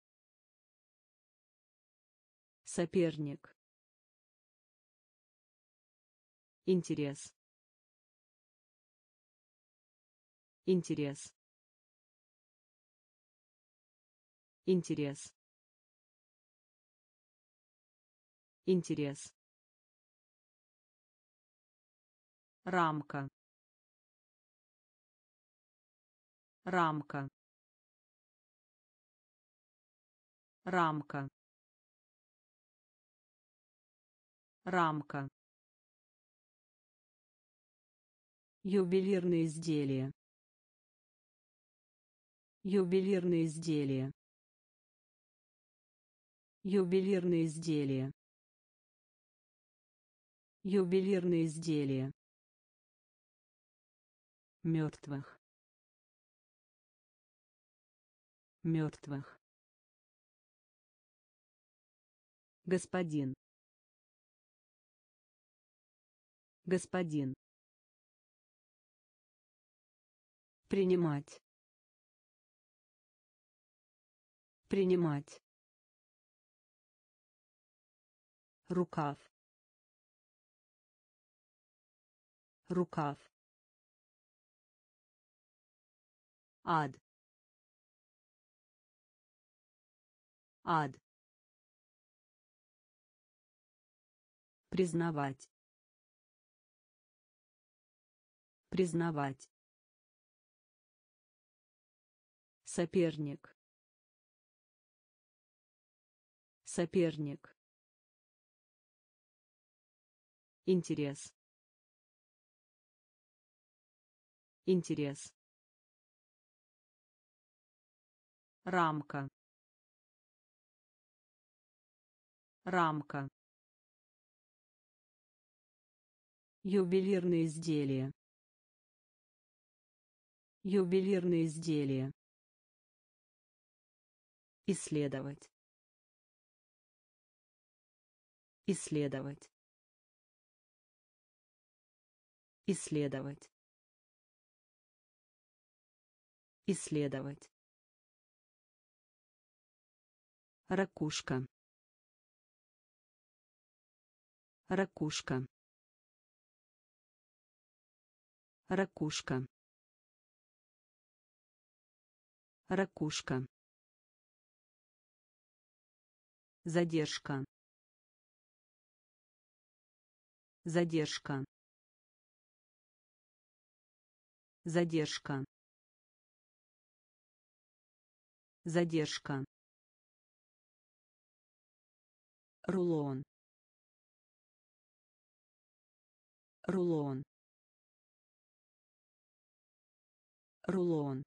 соперник, интерес, интерес, интерес, интерес, рамка, рамка, рамка, рамка, ювелирные изделия, ювелирные изделия, ювелирные изделия, ювелирные изделия, мертвых, мертвых, господин, господин, принимать, принимать, рукав, рукав, ад, ад, признавать, признавать, соперник, соперник, интерес, интерес, рамка, рамка, ювелирные изделия, ювелирные изделия, исследовать, исследовать, исследовать, исследовать, ракушка, ракушка, ракушка, ракушка, задержка, задержка, задержка, задержка, рулон, рулон, рулон,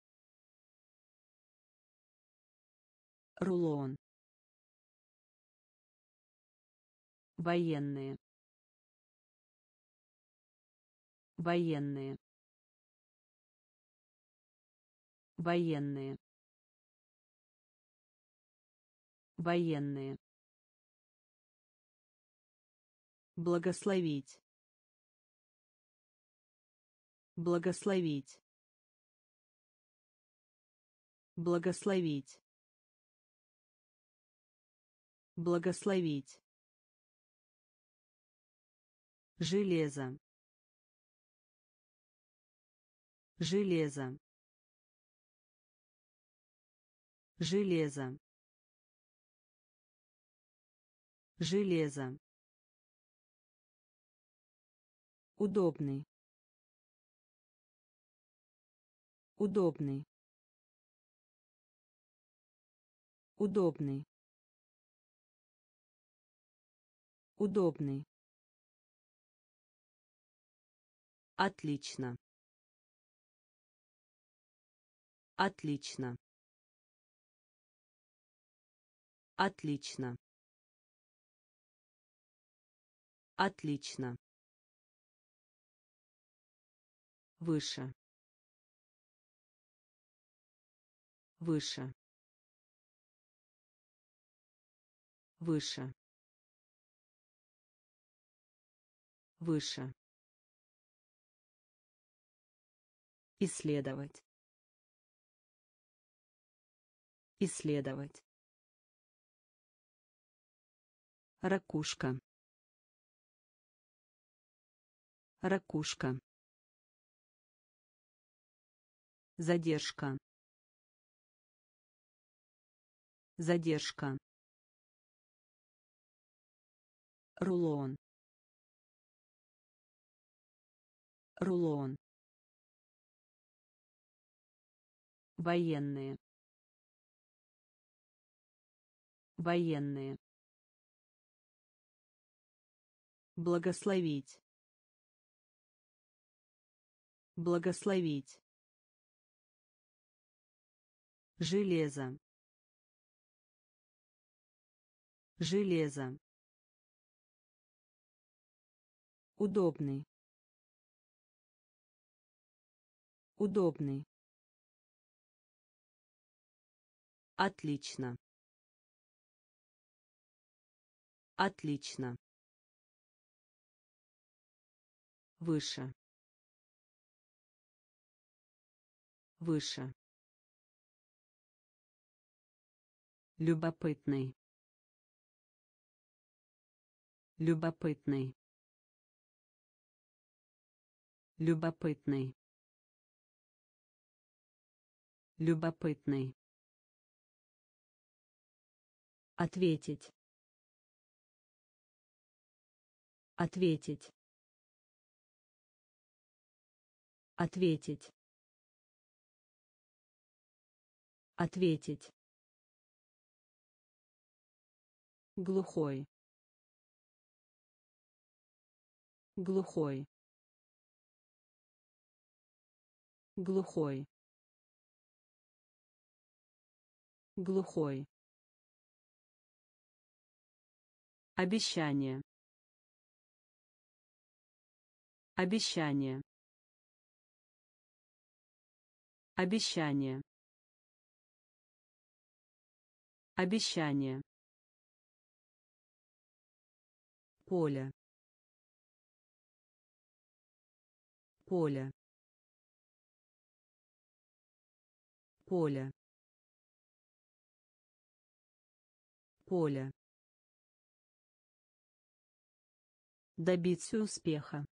рулон, военные, военные, военные, военные, благословить, благословить, благословить, благословить, железо, железо, железо, железо, удобный, удобный, Удобный. Удобный. Отлично. Отлично. Отлично. Отлично. Выше. Выше. Выше. Выше. Исследовать. Исследовать. Ракушка. Ракушка. Задержка. Задержка. Рулон. Рулон. Военные. Военные. Благословить. Благословить. Железо. Железо. Удобный. Удобный. Отлично. Отлично. Выше. Выше. Любопытный. Любопытный. Любопытный. Любопытный. Ответить. Ответить. Ответить. Ответить. Глухой. Глухой. Глухой. Глухой. Обещание. Обещание. Обещание. Обещание. Поле. Поле. Поле. Поле. Добиться успеха.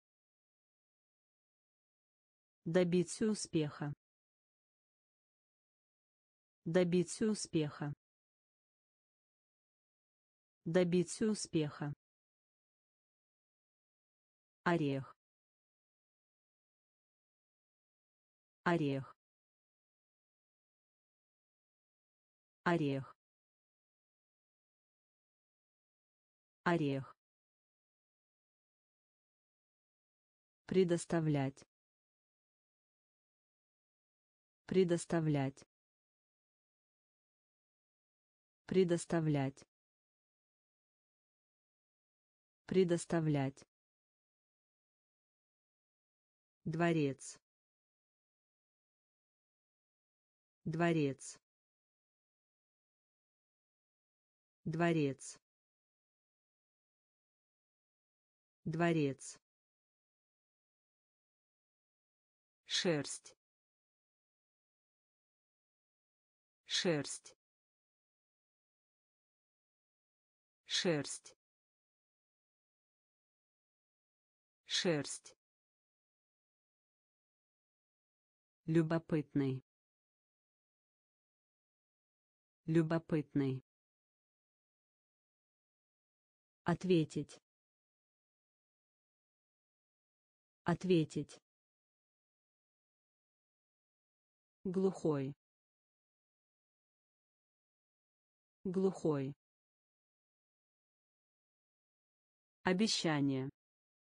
Добиться успеха. Добиться успеха. Добиться успеха. Орех. Орех. Орех. Орех. Предоставлять. Предоставлять. Предоставлять. Предоставлять. Дворец. Дворец. Дворец. Дворец. Шерсть. Шерсть. Шерсть. Шерсть. Любопытный. Любопытный. Ответить. Ответить. Глухой. глухой, обещание,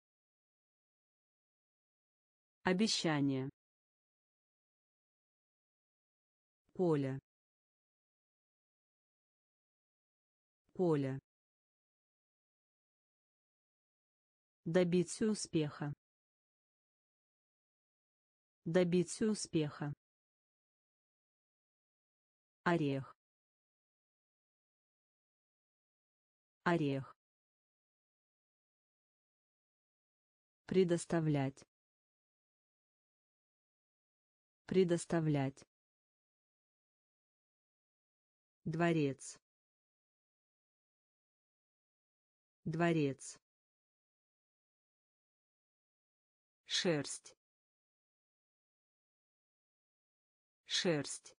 обещание, поле, поле, добиться успеха, добиться успеха, орех, орех, предоставлять, предоставлять, дворец, дворец, шерсть, шерсть,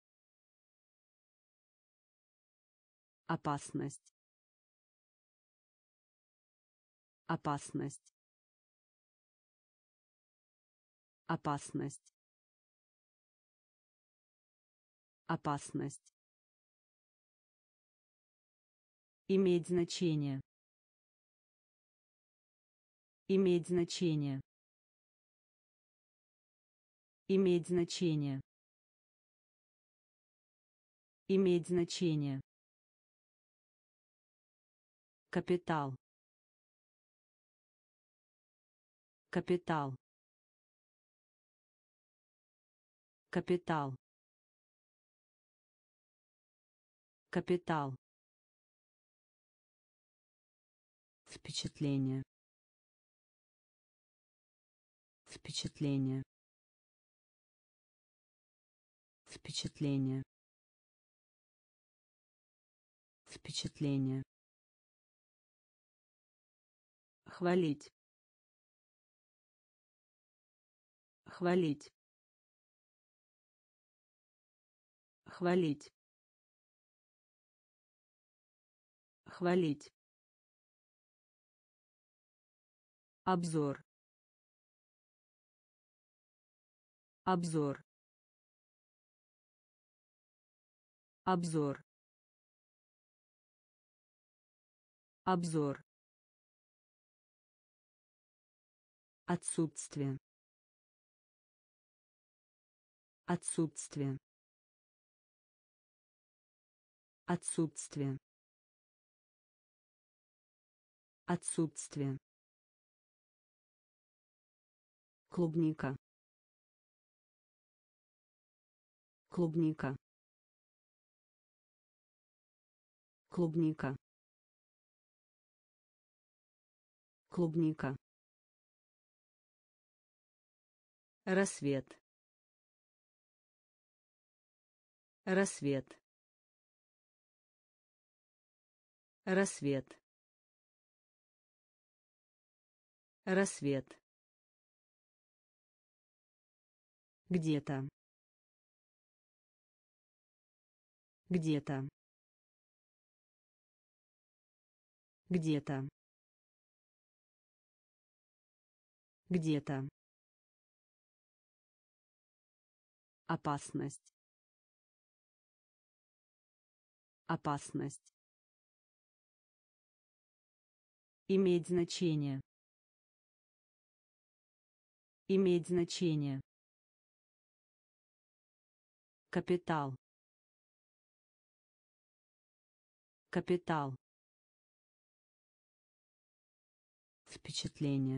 опасность, опасность, опасность, опасность, иметь значение, иметь значение, иметь значение, иметь значение, капитал, капитал, капитал, капитал, впечатление, впечатление, впечатление, впечатление, хвалить, хвалить, хвалить, хвалить, обзор, обзор, обзор, обзор, отсутствие, отсутствие, отсутствие, отсутствие, клубника, клубника, клубника, клубника, рассвет, рассвет, рассвет, рассвет, где-то, где-то, где-то, где-то, опасность, опасность, иметь значение, иметь значение, капитал, капитал, впечатление,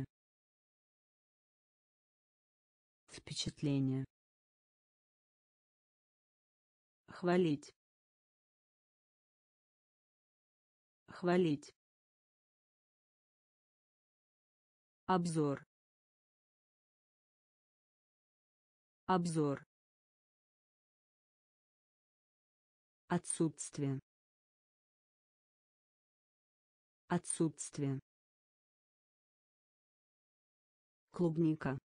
впечатление, хвалить, хвалить, обзор, обзор, отсутствие, отсутствие, клубника,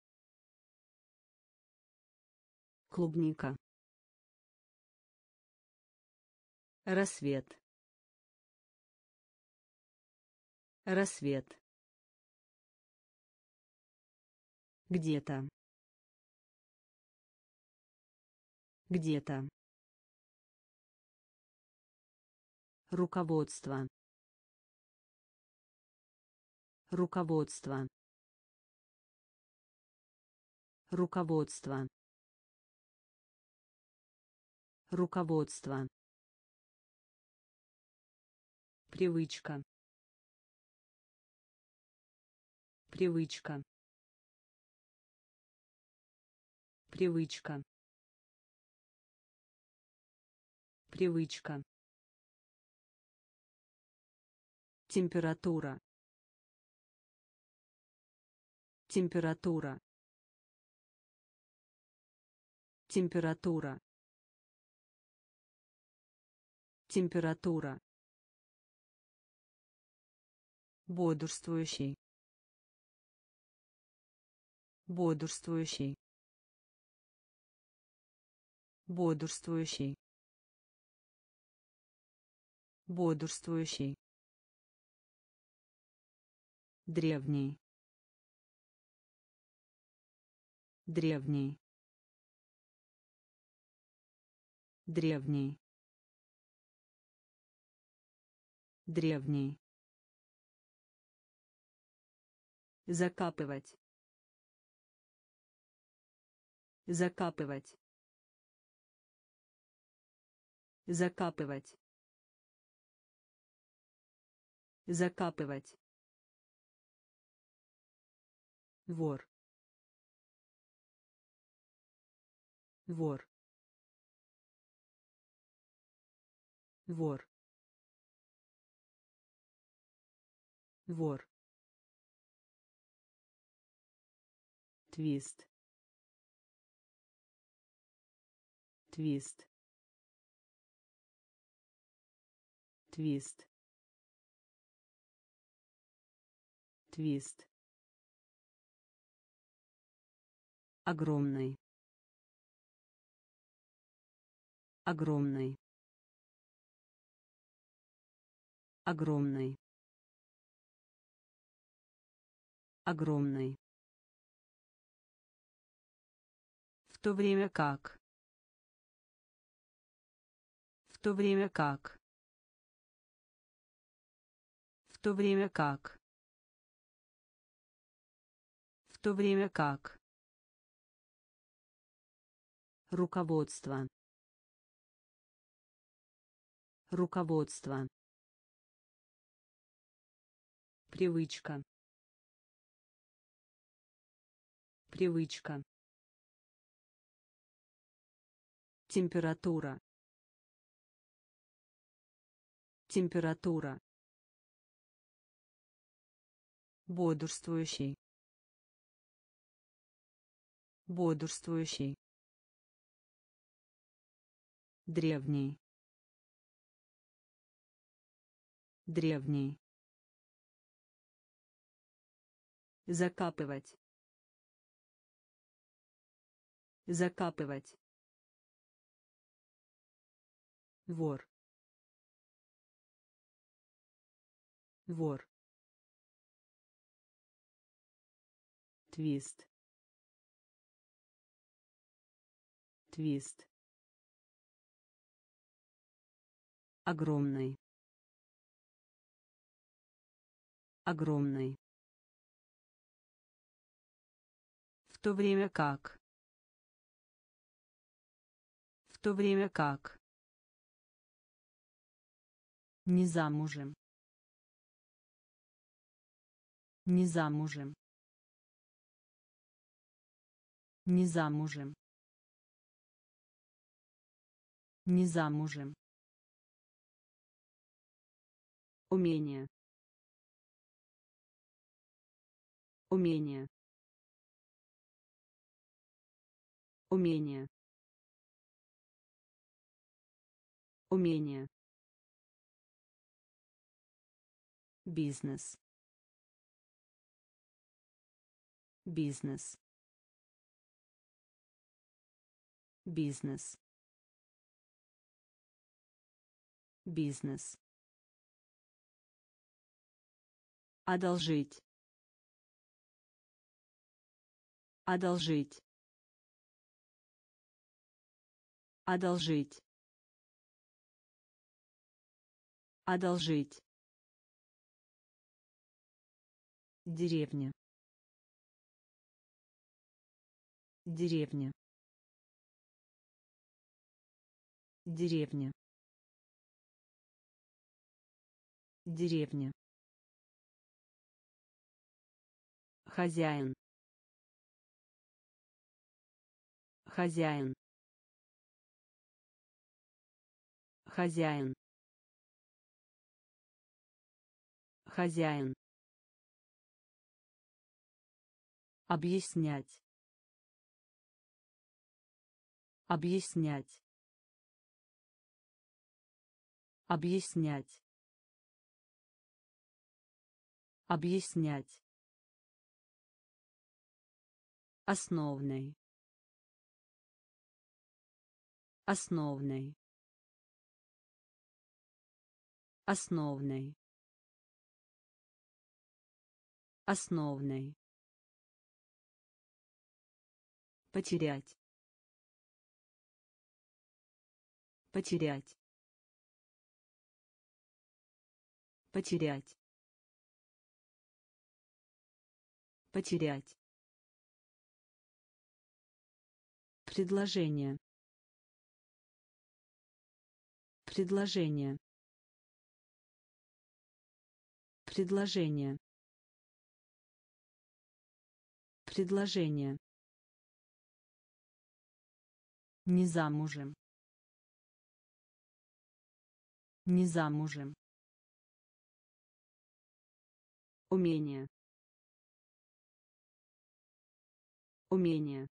клубника, рассвет, рассвет, где-то, где-то, Руководство. Руководство. Руководство. Руководство. Привычка. Привычка. Привычка. Привычка. Температура. Температура. Температура. Температура. Бодрствующий. Бодрствующий. Бодрствующий. Бодрствующий. Древний. Древний. Древний. Древний. Закапывать. Закапывать. Закапывать. Закапывать. Вор. Вор. Вор. Вор. Твист. Твист. Твист. Твист. Огромный. Огромный. Огромный. Огромный. В то время как. В то время как. В то время как. В то время как. Руководство. Руководство. Привычка. Привычка. Температура. Температура. Бодрствующий. Бодрствующий. Древний. Древний. Закапывать. Закапывать. Вор. Вор. Твист. Твист. Огромный. Огромный. В то время как. В то время как. Не замужем. Не замужем. Не замужем. Не замужем. Умение. Умение. Умение. Умение. Бизнес. Бизнес. Бизнес. Бизнес. Одолжить. Одолжить. Одолжить. Одолжить. Деревня. Деревня. Деревня. Деревня. Хозяин. Хозяин. Хозяин. Хозяин. Объяснять. Объяснять. Объяснять. Объяснять. Основной. Основной. Основной. Основной. Потерять. Потерять. Потерять. Потерять. Предложение. Предложение. Предложение. Предложение. Не замужем. Не замужем. Умение. Умение.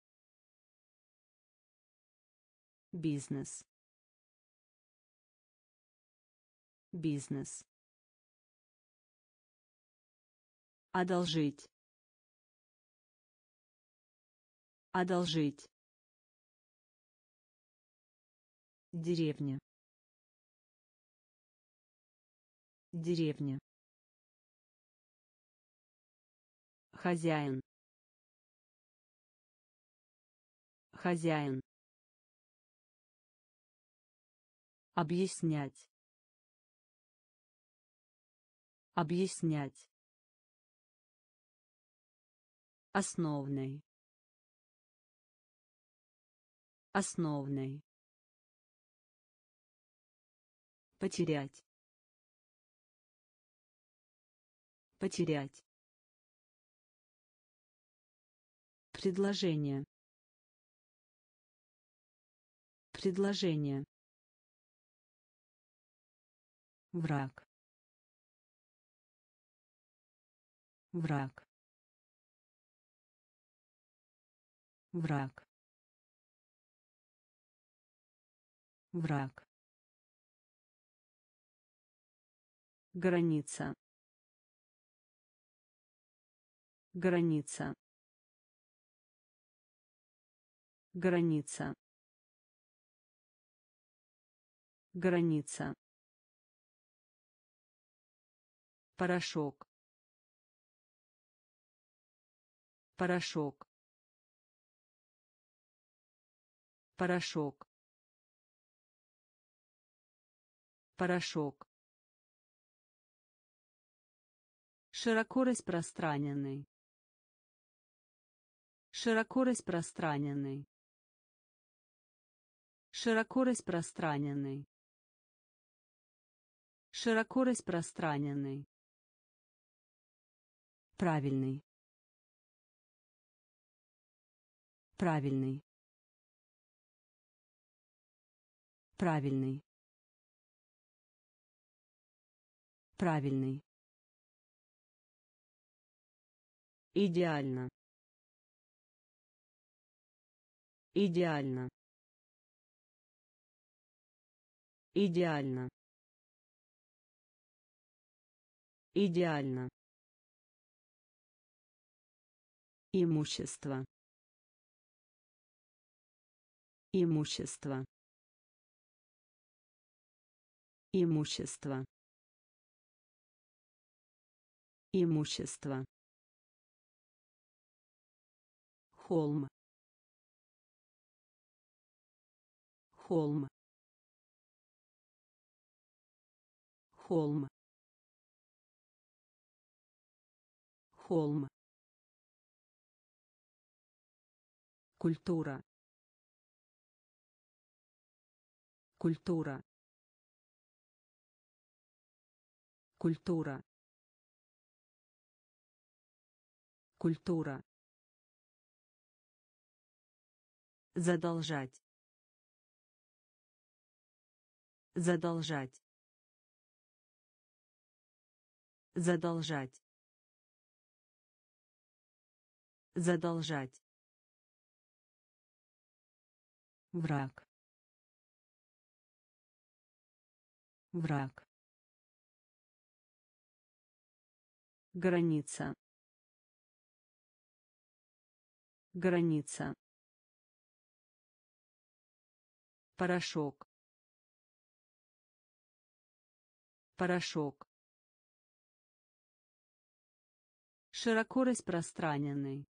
Бизнес. Бизнес. Одолжить. Одолжить. Деревня. Деревня. Хозяин. Хозяин. Объяснять. Объяснять. Основной. Основной. Потерять. Потерять. Предложение. Предложение. Враг. Враг. Враг. Враг. Граница. Граница. Граница. Граница. Порошок. Порошок. Порошок. Порошок. Широко распространенный. Широко распространенный. Широко распространенный. Широко распространенный. Правильный. Правильный. Правильный. Правильный. Идеально. Идеально. Идеально. Идеально. Имущество. Имущество. Имущество. Имущество. Холм. Холм. холм, холм, культура, культура, культура, культура, задолжать, задолжать, задолжать, задолжать, враг, враг, граница, граница, порошок, порошок, широко распространенный,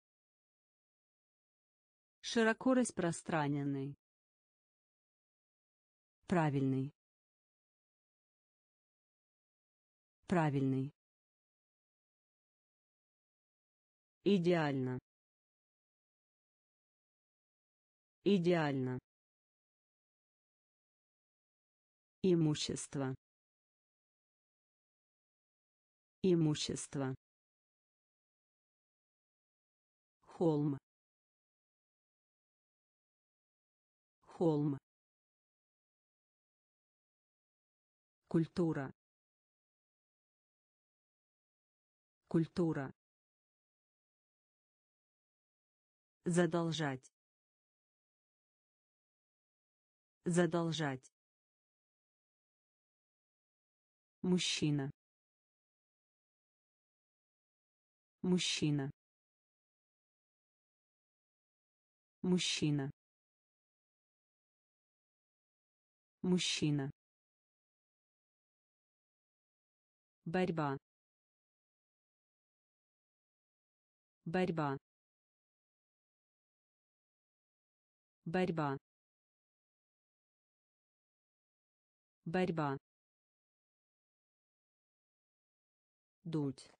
широко распространенный, правильный, правильный, идеально, идеально, имущество, имущество, холм, холм, культура, культура, задолжать, задолжать, мужчина, мужчина, мужчина, мужчина, борьба, борьба, борьба, борьба, дуть,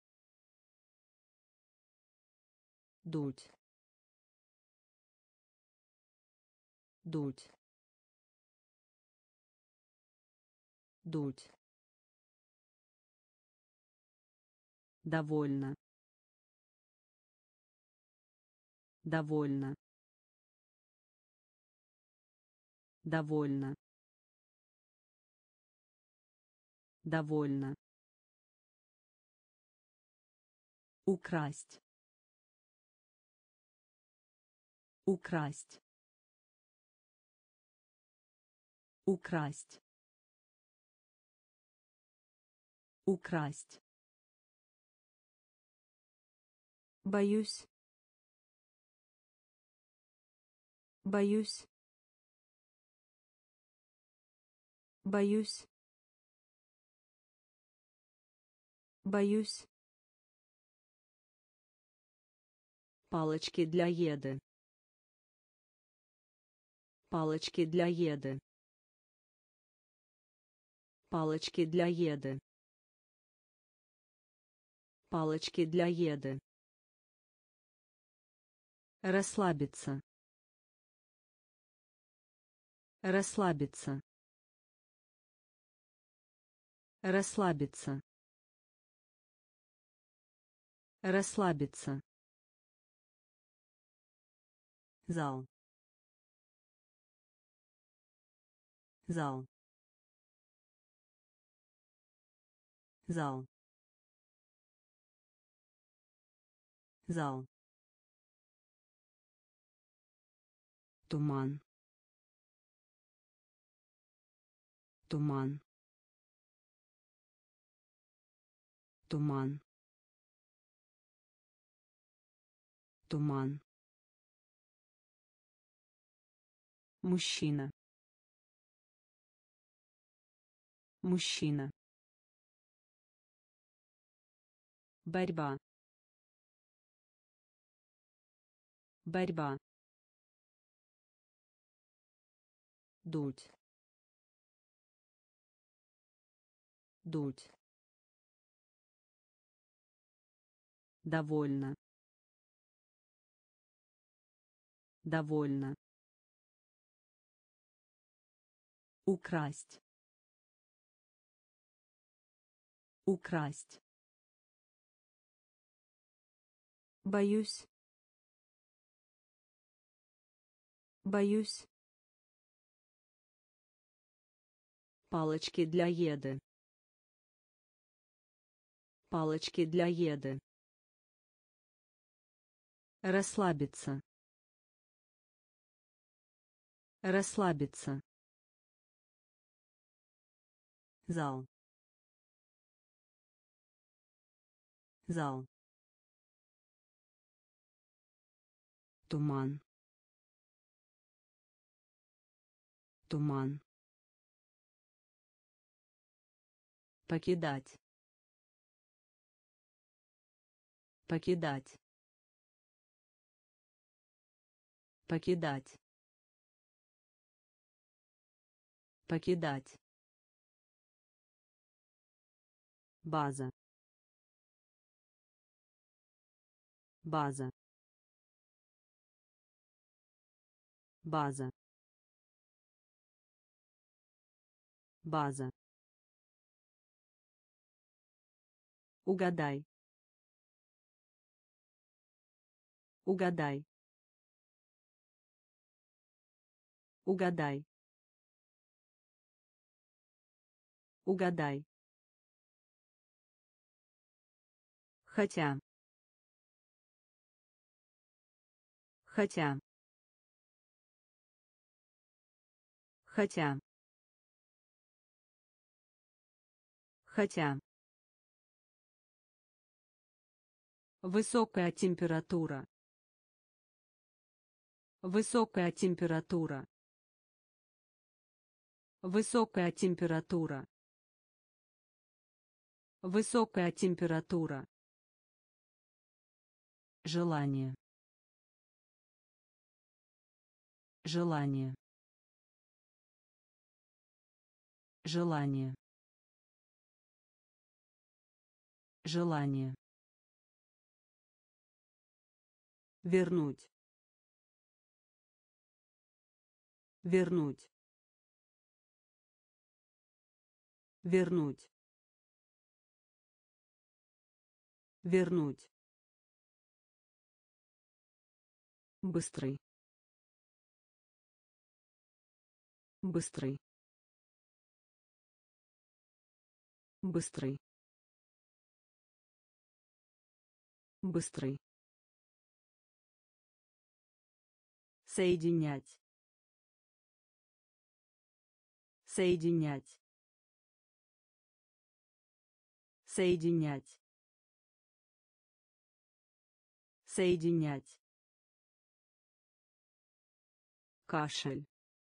дуть, дуть, дуть, довольно, довольно, довольно, довольно, украсть, украсть, украсть, украсть, боюсь, боюсь, боюсь, боюсь, палочки для еды, палочки для еды, палочки для еды, палочки для еды, расслабиться, расслабиться, расслабиться, расслабиться, зал, зал, зал, зал, туман, туман, туман, туман, мужчина, мужчина, борьба, борьба, дуть, дуть, довольно, довольно, украсть, украсть, боюсь, боюсь, палочки для еды, палочки для еды, расслабиться, расслабиться, зал, зал, туман, туман, покидать, покидать, покидать, покидать, база, база, база, база, угадай, угадай, угадай, угадай, хотя, хотя, хотя, хотя, высокая температура, высокая температура, высокая температура, высокая температура, желание, желание, желание, желание, вернуть, вернуть, вернуть, вернуть, быстрый, быстрый, быстрый, быстрый, соединять, соединять, соединять, соединять, кашель,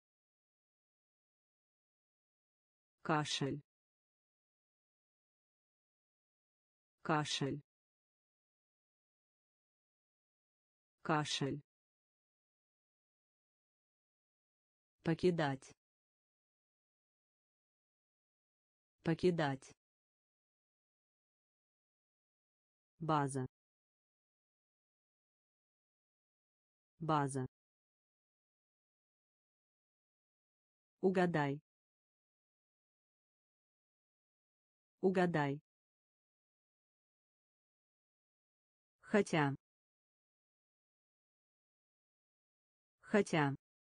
кашель, кашель, кашель, покидать, покидать, база, база, угадай, угадай, хотя, хотя,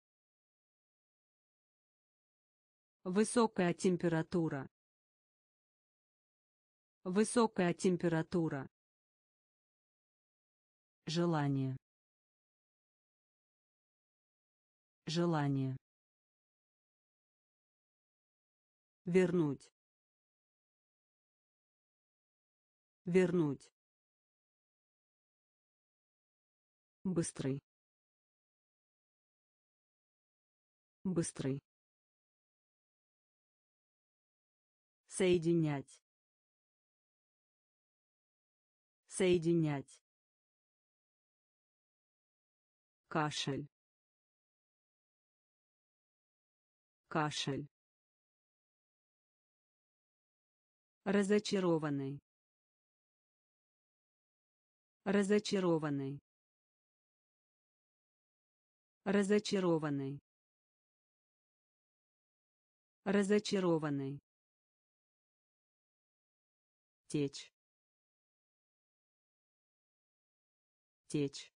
высокая температура, высокая температура, желание, желание, вернуть, вернуть, быстрый, быстрый, соединять, соединять, кашель, кашель, Разочарованный. Разочарованный. Разочарованный. Разочарованный. Течь. Течь.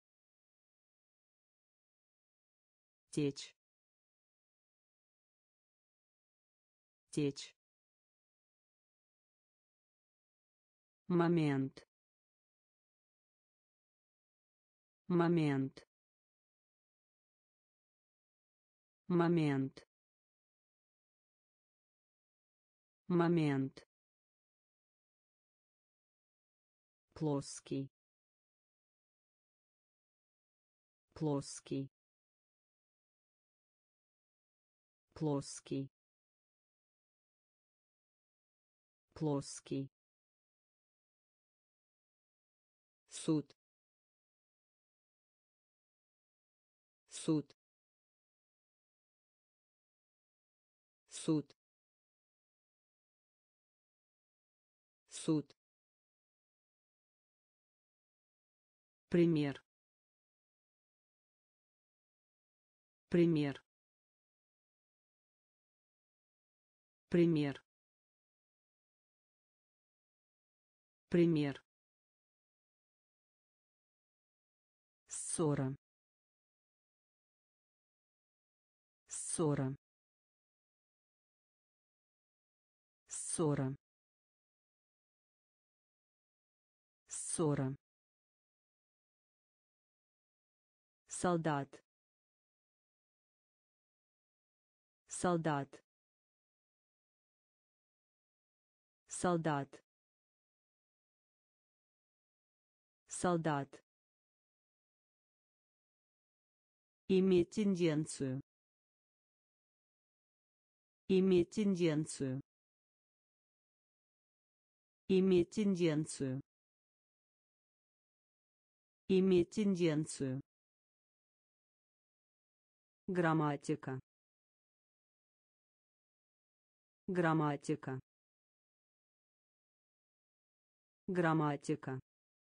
Течь. Течь. Момент. Момент. Момент. Момент. Плоский. Плоский. Плоский. Плоский. Суд. Суд. Суд. Суд. Пример. Пример. Пример. Пример. Ссора. Ссора. Ссора. Ссора. Солдат. Солдат. Солдат. Солдат. Иметь тенденцию. Иметь тенденцию. Иметь тенденцию. Иметь тенденцию. Грамматика. Грамматика. Грамматика.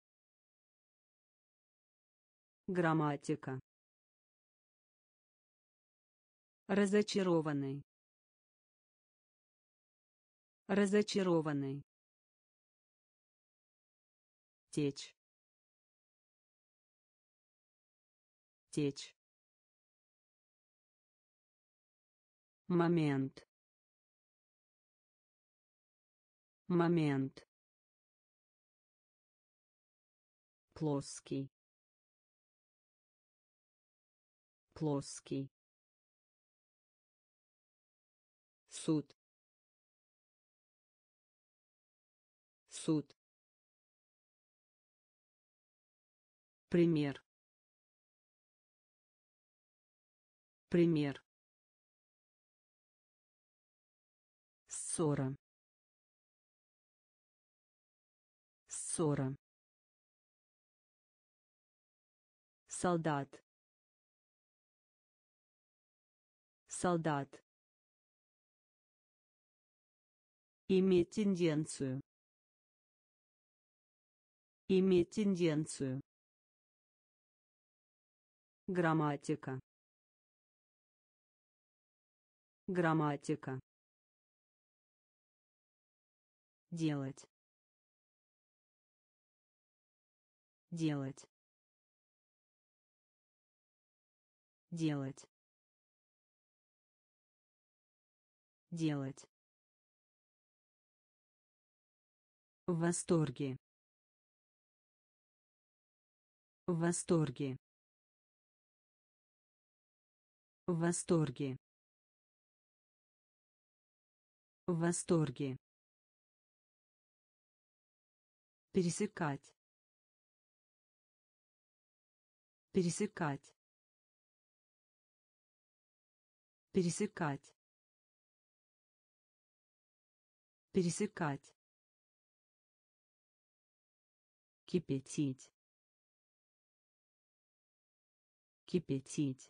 Грамматика. Разочарованный. Разочарованный. Течь. Течь. Момент. Момент. Плоский. Плоский. Суд. Суд. Пример. Пример. Ссора. Ссора. Солдат. Солдат. Иметь тенденцию. Иметь тенденцию. Грамматика. Грамматика. Делать. Делать. Делать. Делать. В восторге. В восторге. В восторге. В восторге. Пересекать. Пересекать. Пересекать. Пересекать. Кипятить. Кипятить.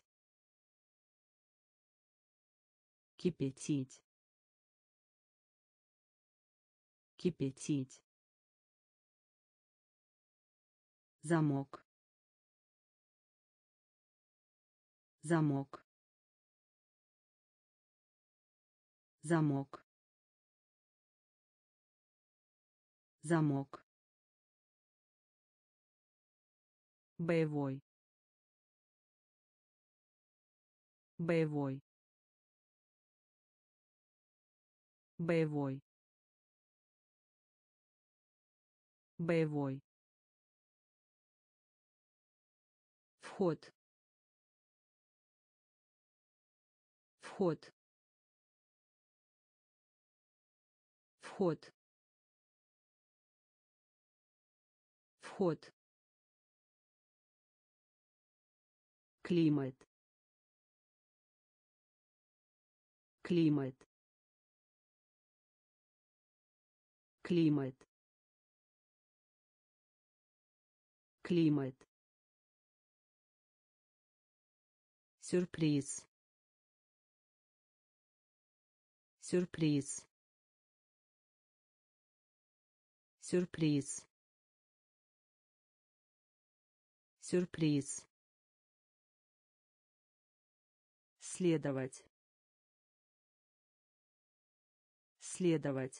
Кипятить. кипятить, замок, замок, замок, замок, боевой, боевой, боевой, боевой, вход, вход, вход, вход, климат, климат, климат, климат, сюрприз, сюрприз, сюрприз, сюрприз, следовать, следовать,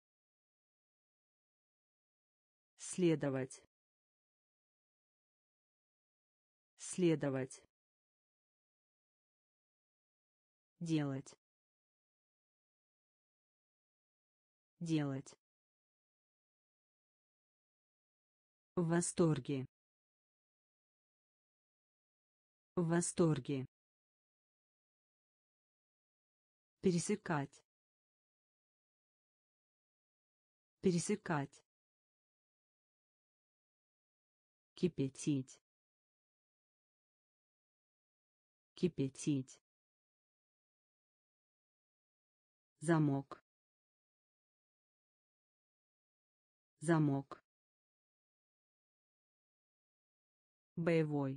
следовать, следовать, делать, делать, в восторге, в восторге, пересекать, пересекать, кипятить, кипятить, замок, замок, боевой,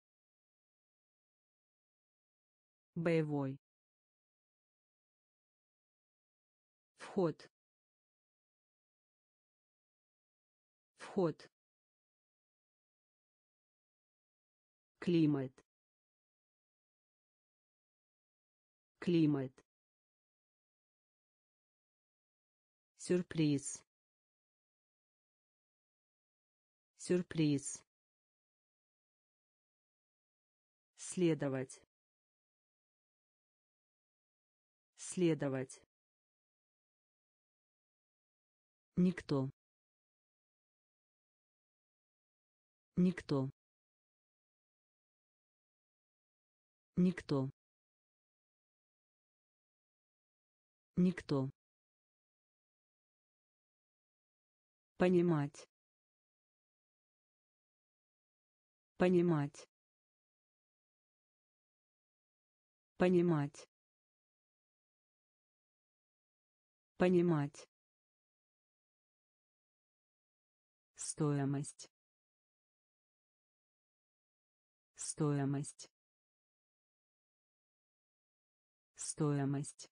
боевой, вход, вход, климат, климат, сюрприз, сюрприз, следовать, следовать, никто, никто, никто, никто, понимать, понимать, понимать, понимать, стоимость, стоимость, стоимость,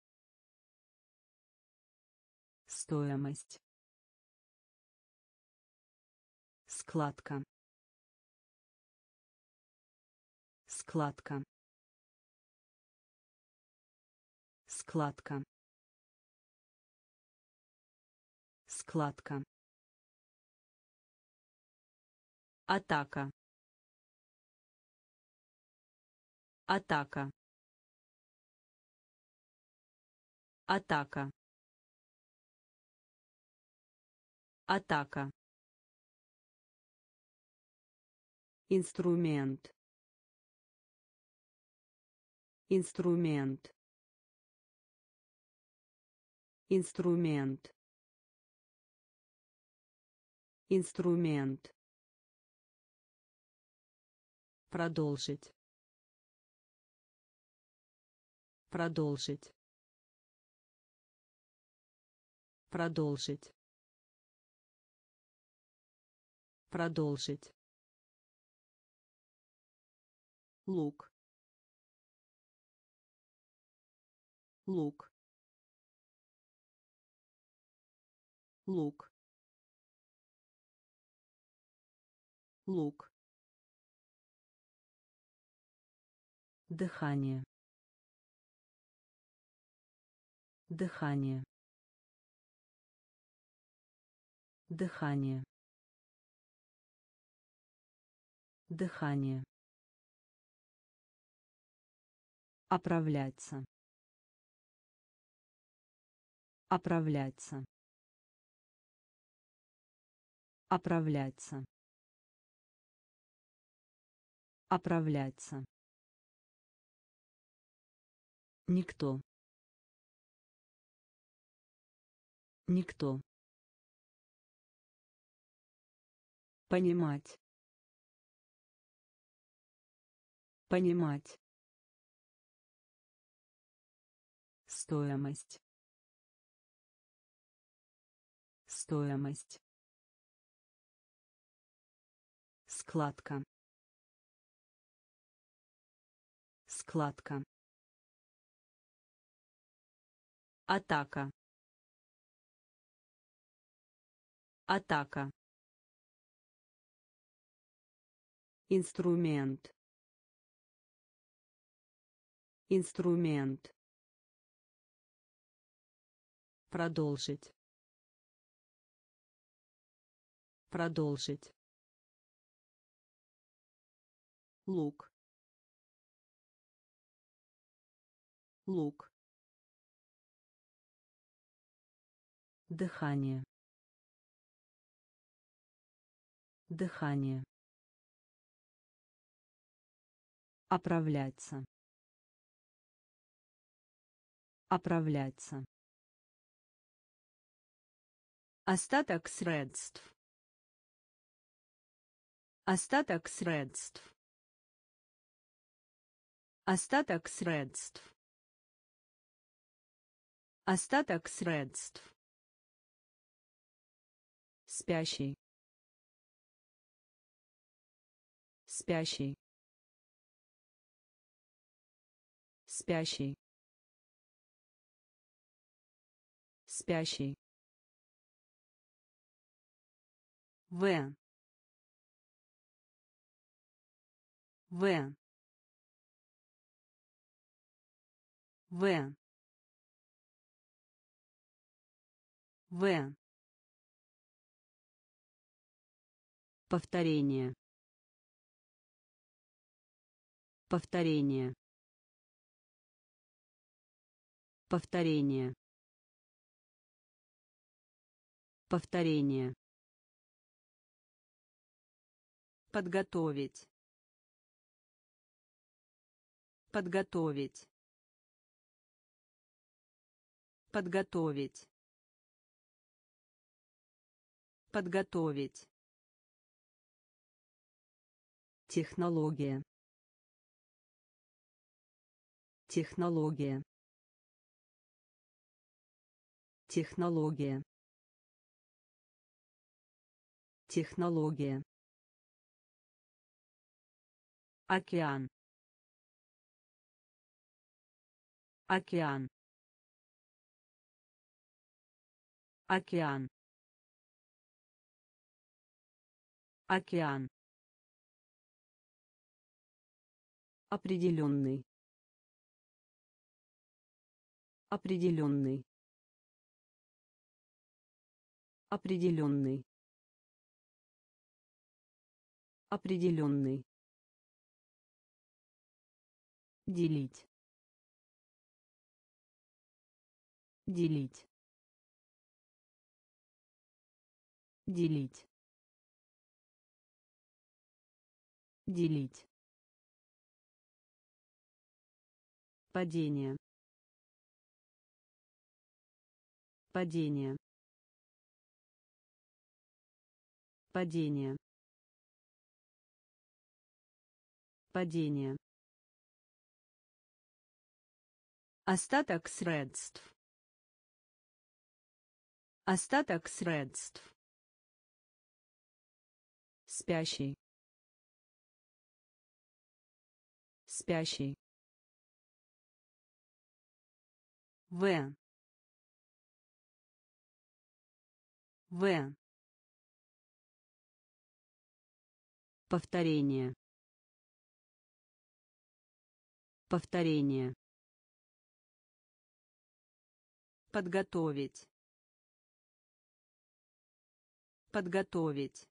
стоимость, складка, складка, складка, складка, атака, атака, атака, атака, инструмент, инструмент, инструмент, инструмент, продолжить, продолжить, продолжить, продолжить, лук, лук, лук, лук, дыхание, дыхание, дыхание, дыхание, оправляться, оправляться, оправляться, оправляться. Никто. Никто. Понимать. Понимать. Стоимость. Стоимость. Складка. Складка. Атака. Атака. Инструмент. Инструмент. Продолжить. Продолжить. Лук, лук, дыхание, дыхание, оправляться, оправляться. Остаток средств. Остаток средств. Остаток средств. Остаток средств. Спящий. Спящий. Спящий. Спящий. В. В. В. В. Повторение. Повторение. Повторение. Повторение. Подготовить. Подготовить. Подготовить. Подготовить. Технология. Технология. Технология. Технология. Океан. Океан. Океан. Океан. Определенный. Определенный. Определенный. Определенный. Делить. Делить. Делить. Делить. Падение. Падение. Падение. Падение. Остаток средств. Остаток средств. Спящий. Спящий. В. В. Повторение. Повторение. Подготовить. Подготовить.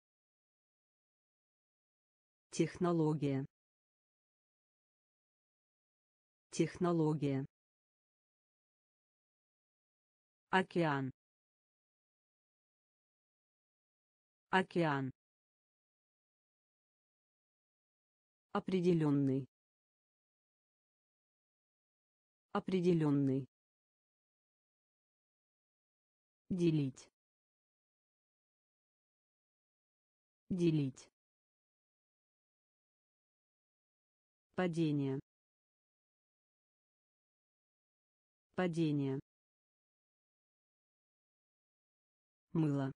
Технология. Технология. Океан. Океан. Определенный. Определенный. Делить. Делить. Падение. Падение. Мыло.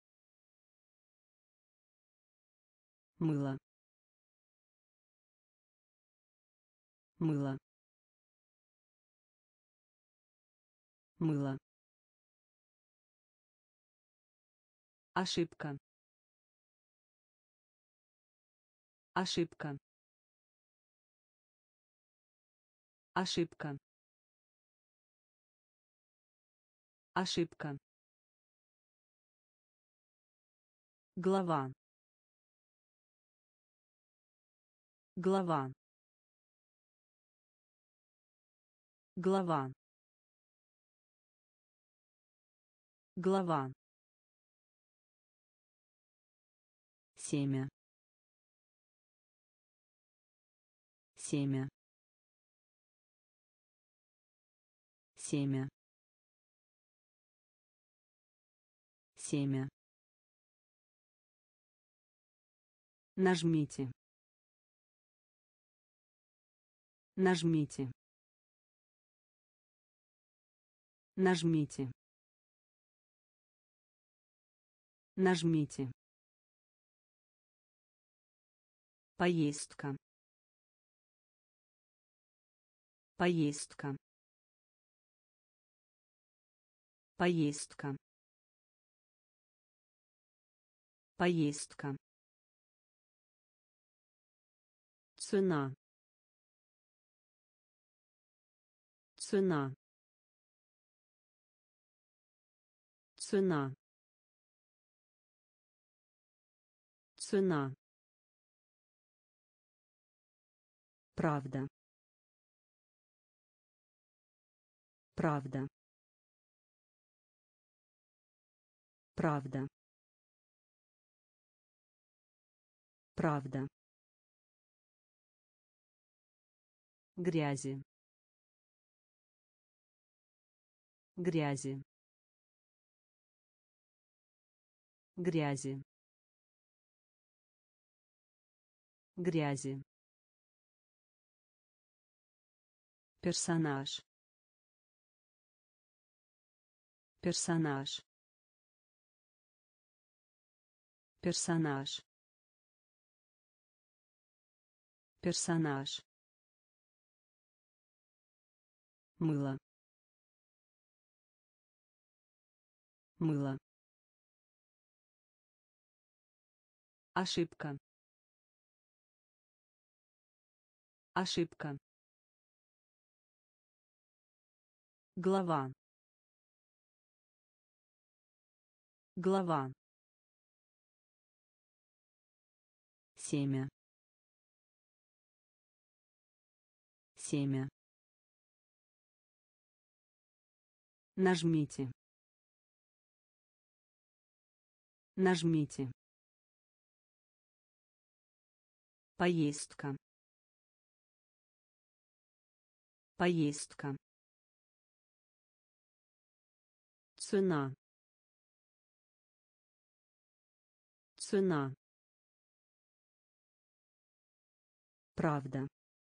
Мыло. Мыло. Мыло. Ошибка. Ошибка. Ошибка. Ошибка. Глава. Глава. Глава. Глава. Семя. Семя. Семя. Семя. Нажмите. Нажмите. Нажмите. Нажмите. Поездка. Поездка. Поездка. Поездка. Цена. Цена. Цена. Цена. Правда. Правда. Правда. Правда. Грязи. Грязи. Грязи. Грязи. Персонаж. Персонаж. Персонаж. Персонаж. Мыло. Мыло. Ошибка. Ошибка. Глава. Глава. Семя. Семя. Нажмите. Нажмите. Поездка. Поездка. Цена. Цена. Правда.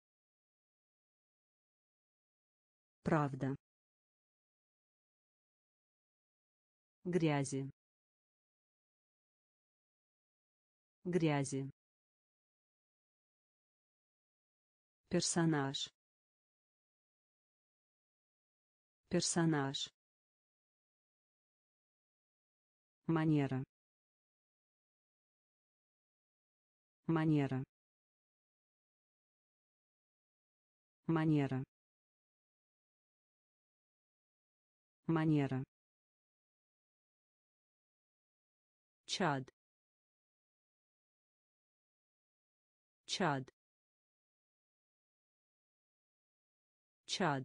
Правда. Грязи. Грязи. Персонаж. Персонаж. Манера. Манера. Манера. Манера. Чад. Чад. Чад.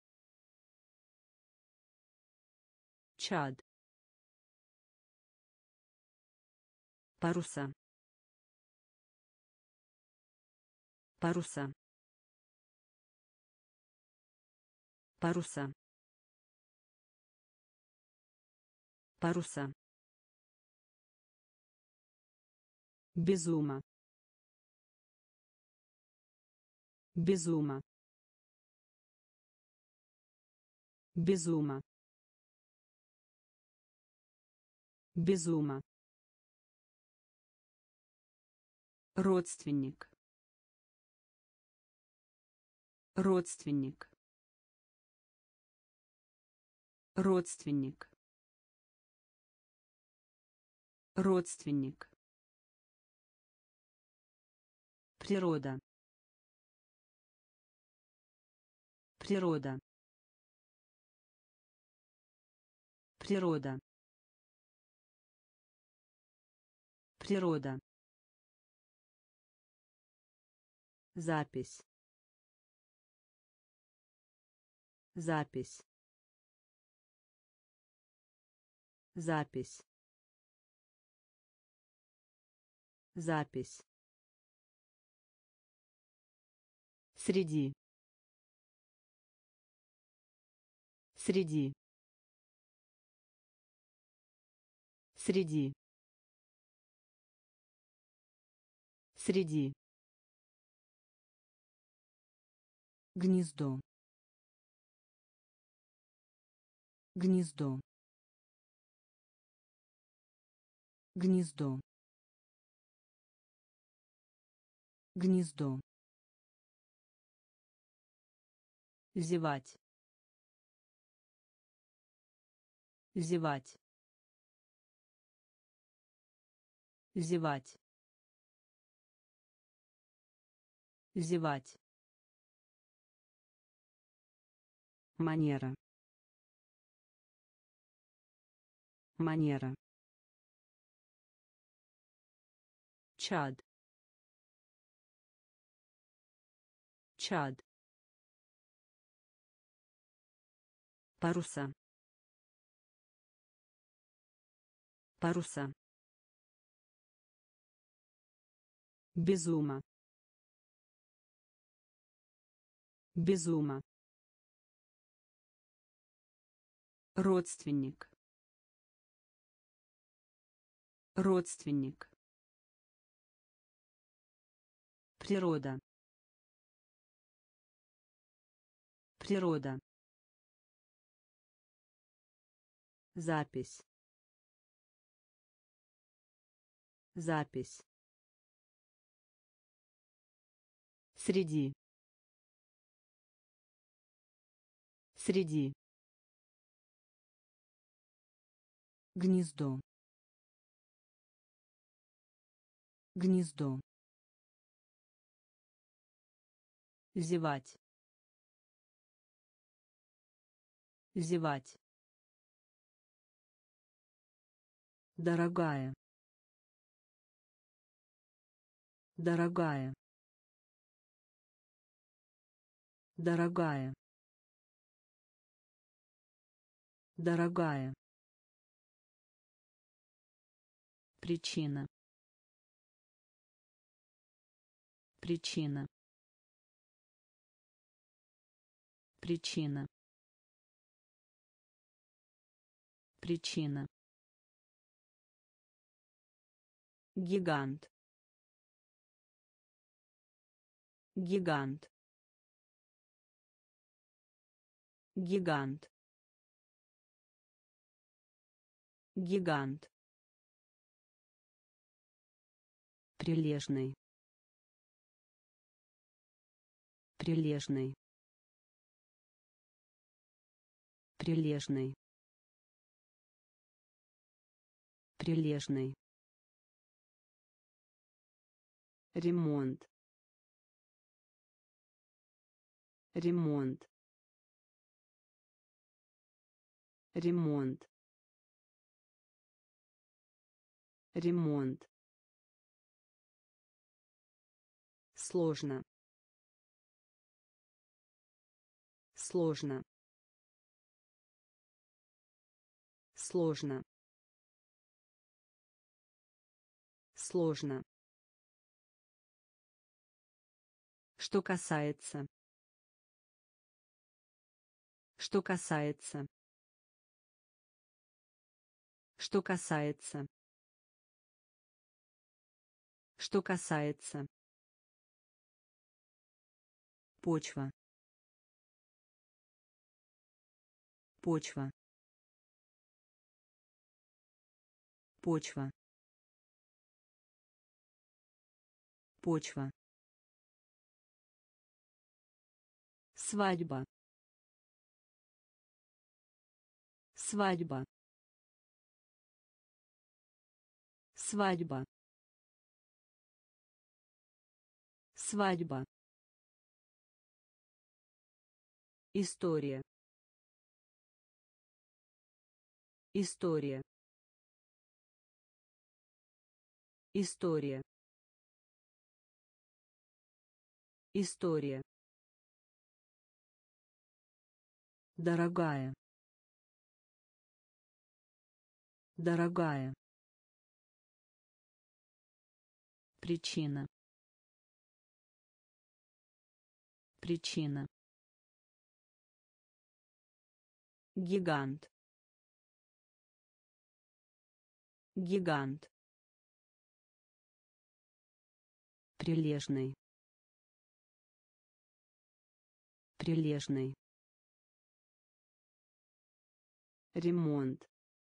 Чад. Паруса. Паруса. Паруса. Паруса. Безума. Безума. Безума. Безума. Родственник. Родственник. Родственник. Родственник. Природа. Природа. Природа. Природа. Запись. Запись. Запись. Запись. Среди. Среди. Среди. Среди. Гнездо. Гнездо. Гнездо. Гнездо. Зевать. Зевать. Зевать. Зевать. Манера. Манера. Чад. Чад. Паруса. Паруса. Безума. Безума. Родственник. Родственник. Природа. Природа. Запись. Запись. Среди. Среди. Гнездо. Гнездо. Зевать. Зевать. Дорогая. Дорогая. Дорогая. Дорогая. Причина. Причина. Причина. Причина. Гигант. Гигант. Гигант. Гигант. Прилежный. Прилежный. Прилежный. Прилежный. Ремонт. Ремонт. Ремонт. Ремонт. Сложно. Сложно. Сложно. Сложно. Что касается. Что касается. Что касается. Что касается. Почва. Почва. Почва. Почва. Свадьба. Свадьба. Свадьба. Свадьба. История. История. История. История. Дорогая. Дорогая. Причина. Причина. Гигант. Гигант. Прилежный. Прилежный. Ремонт.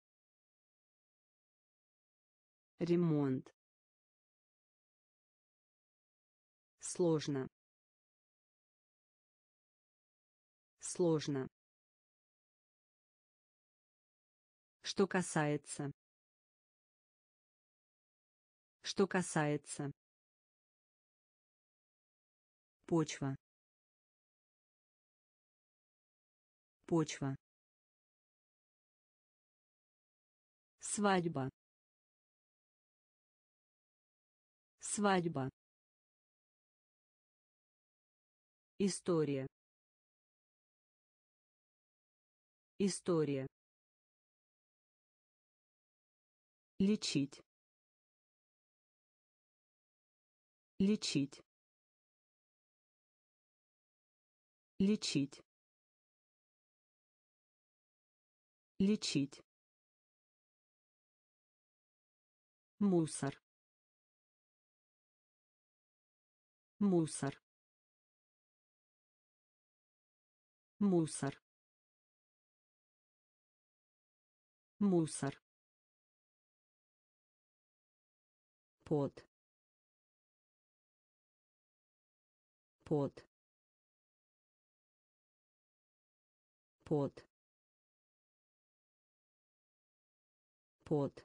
Ремонт. Сложно. Сложно. Что касается. Что касается. Почва. Почва. Свадьба. Свадьба. История. История. Лечить. Лечить. Лечить. Лечить. Мусор. Мусор. Мусор. Мусор. Пот. Пот. Пот. Пот.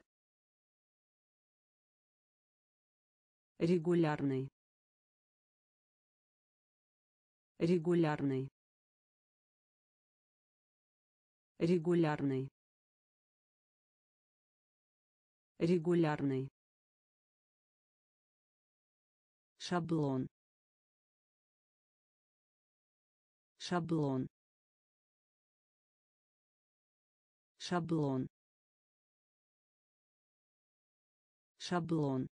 Регулярный. Регулярный. Регулярный. Регулярный. Шаблон. Шаблон. Шаблон. Шаблон.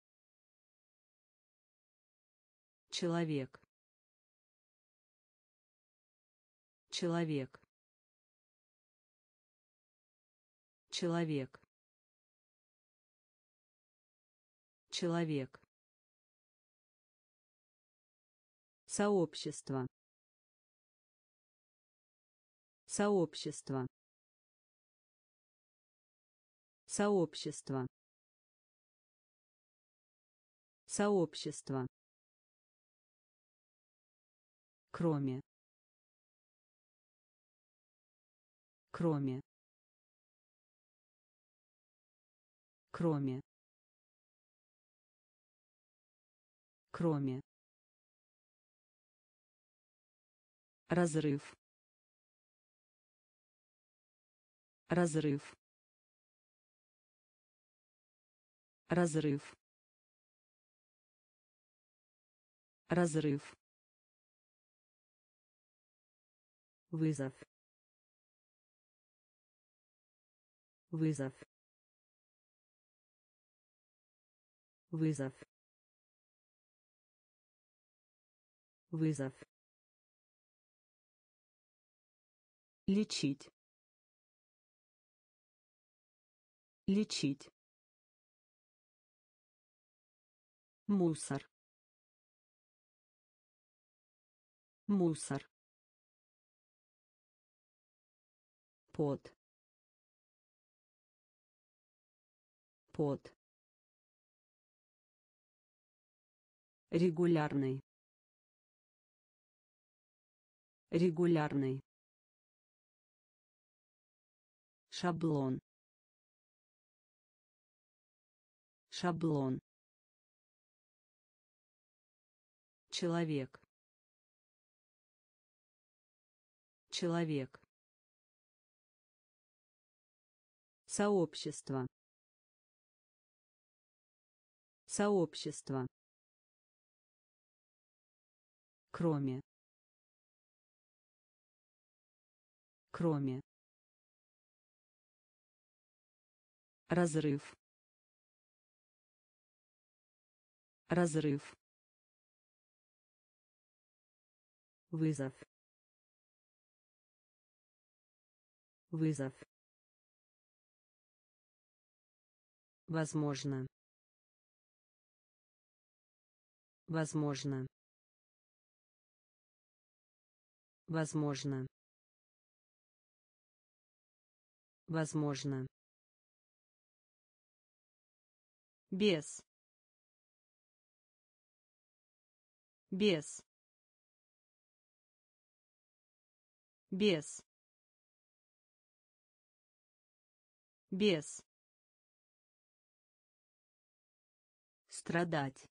Человек. Человек. Человек. Человек. Сообщество. Сообщество. Сообщество. Сообщество. Кроме. Кроме. кроме, кроме, разрыв, разрыв, разрыв, разрыв, вызов, вызов, вызов, вызов, лечить, лечить, мусор, мусор, пот, пот, регулярный, регулярный, шаблон, шаблон, человек, человек, сообщество, сообщество, кроме, кроме, разрыв, разрыв, вызов, вызов, возможно, возможно, возможно, возможно, без, без, без, без, страдать,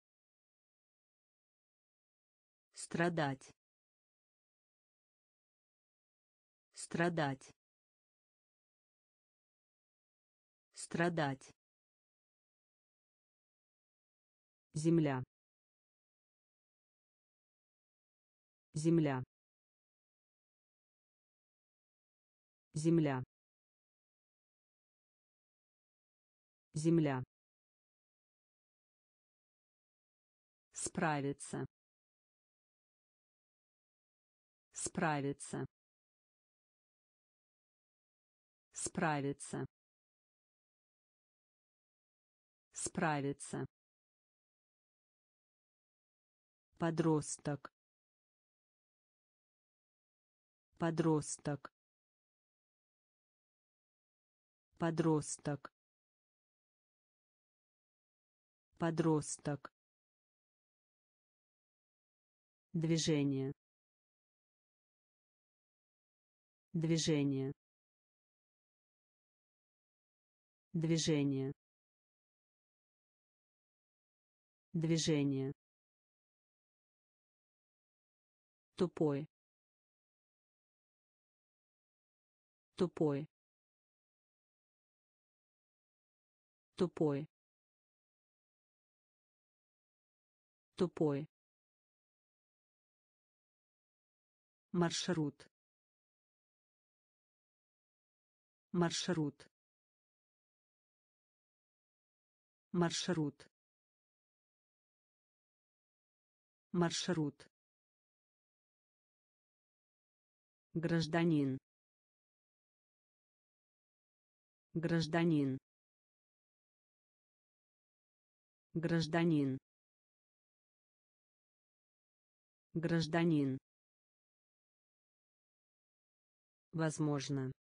страдать, страдать, страдать, земля, земля, земля, земля, справиться, справиться, справиться, справиться, подросток, подросток, подросток, подросток, движение, движение, движение, движение, тупой, тупой, тупой, тупой, маршрут, маршрут, маршрут, маршрут, гражданин, гражданин, гражданин, гражданин, возможно,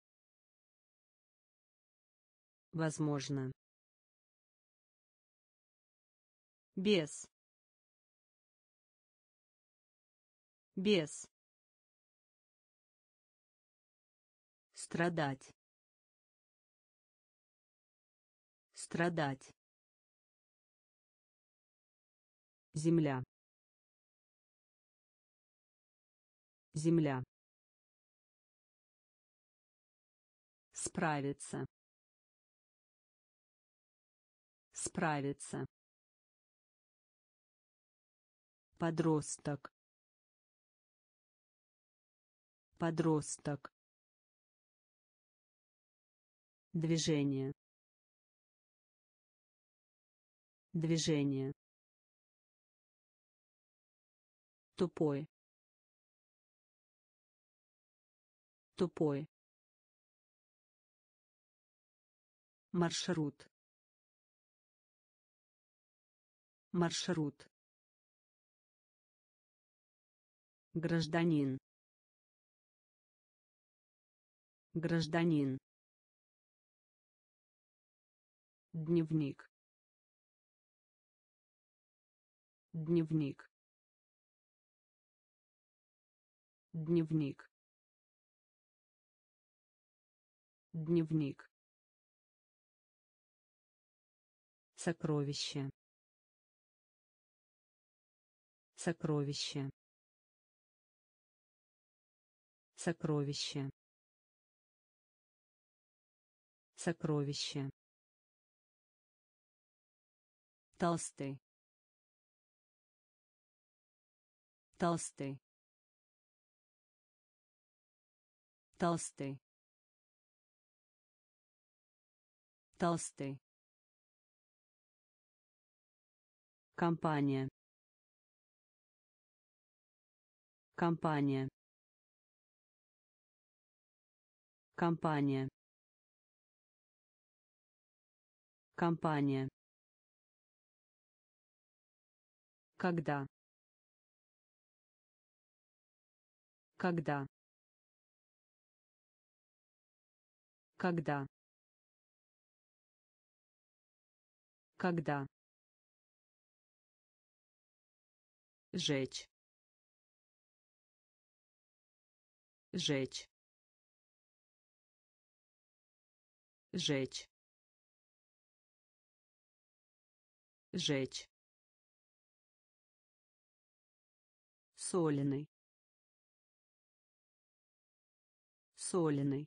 возможно, без, без, страдать, страдать, земля, земля, справиться, справиться, подросток, подросток, движение, движение, тупой, тупой, маршрут, маршрут, гражданин, гражданин, дневник, дневник, дневник, дневник, сокровище, сокровище, сокровище, сокровище, толстый, толстый, толстый, толстый, компания, компания, компания, компания, когда, когда, когда, когда, жечь, жечь, жечь, жечь, соленый, соленый,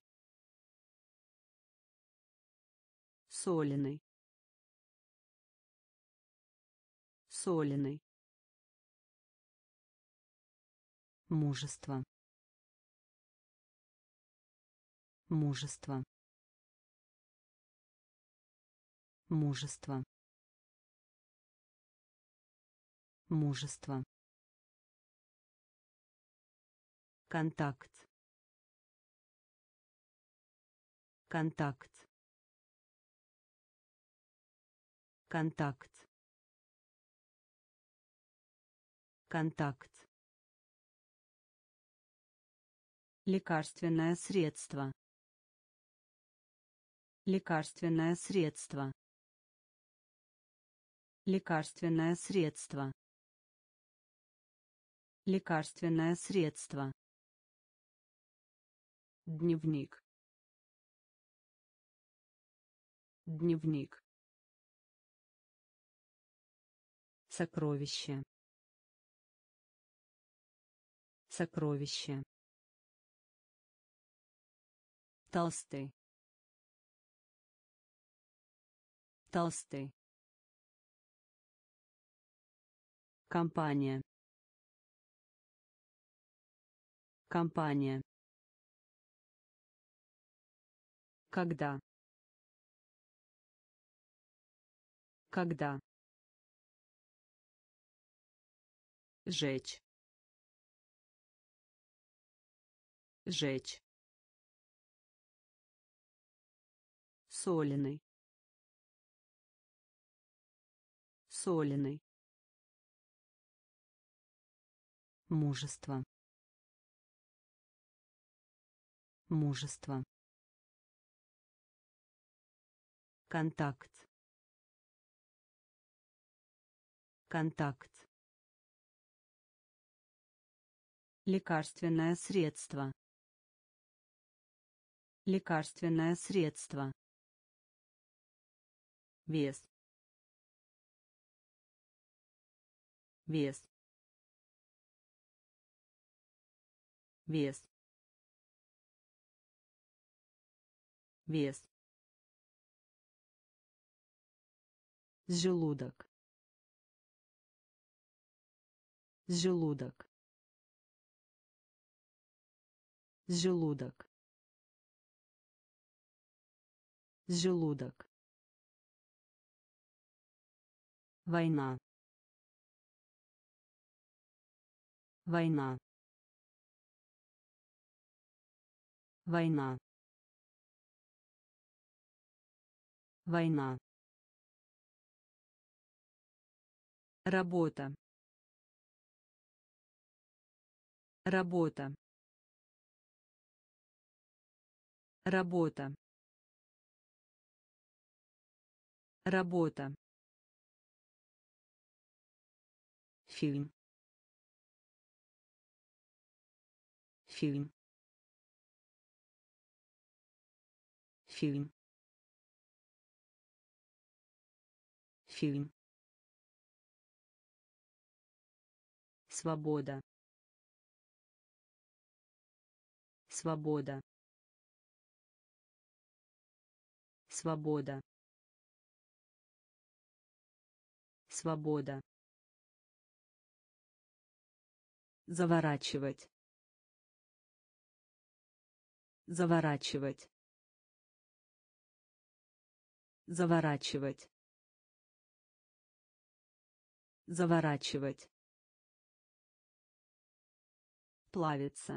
соленый, соленый, мужество, мужество, мужество, мужество, контакт, контакт, контакт, контакт, лекарственное средство, лекарственное средство, лекарственное средство, лекарственное средство, дневник, дневник, сокровище, сокровище, толстый, толстый, компания, компания, когда, когда, жечь, жечь, соленый, соленый, мужество, мужество, контакт, контакт, лекарственное средство, лекарственное средство, вес, вес, вес, вес, желудок, желудок, желудок, желудок, война, война, война, война, работа, работа, работа, работа, фильм, фильм, фильм, фильм, свобода, свобода, свобода, свобода, заворачивать, заворачивать, заворачивать, заворачивать, плавиться,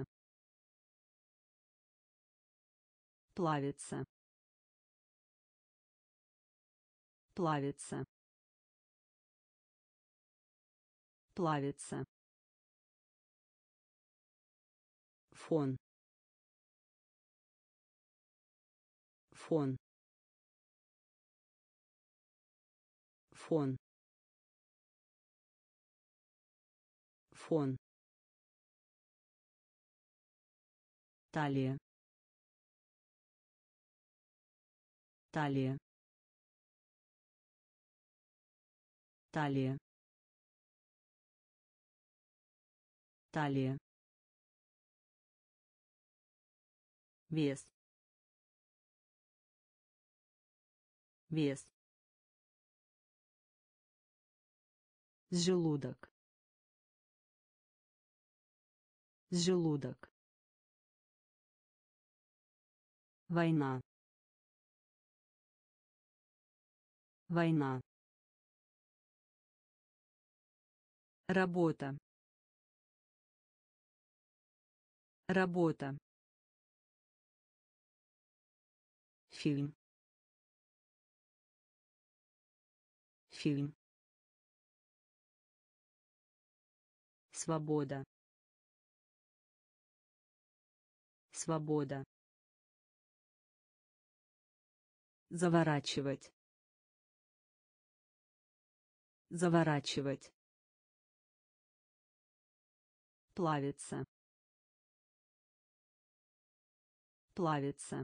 плавиться, плавиться, плавиться, фон, фон, фон, фон, талия, талия, талия, талия, вес, вес, желудок, желудок, война, война, работа, работа, фильм, фильм, свобода, свобода, заворачивать, заворачивать, плавиться, плавиться,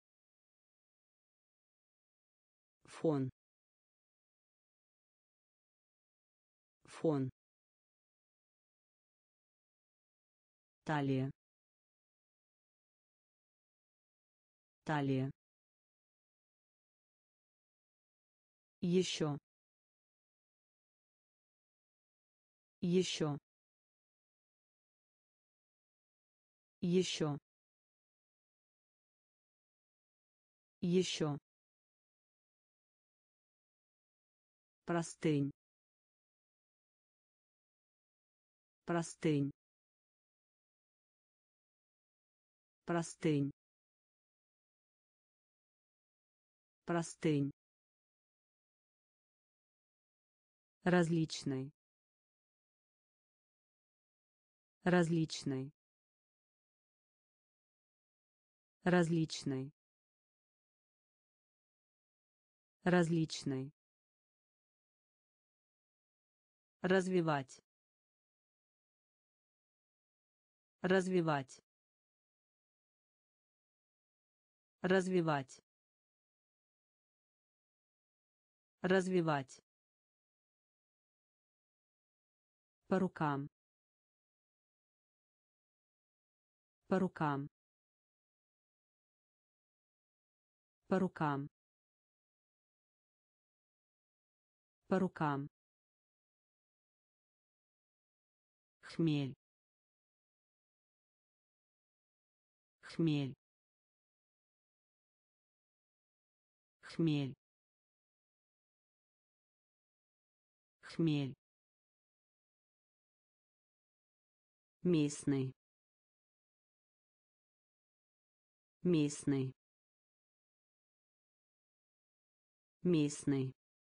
фон, фон, талия, талия, еще, еще, еще, еще, простынь, простынь, простынь, простынь, различный, различный, различный, различный, развивать, развивать, развивать, Развивать. По рукам. По рукам. По рукам. По рукам. Хмель. Хмель. Хмель. Хмель. Местный. Местный. Местный.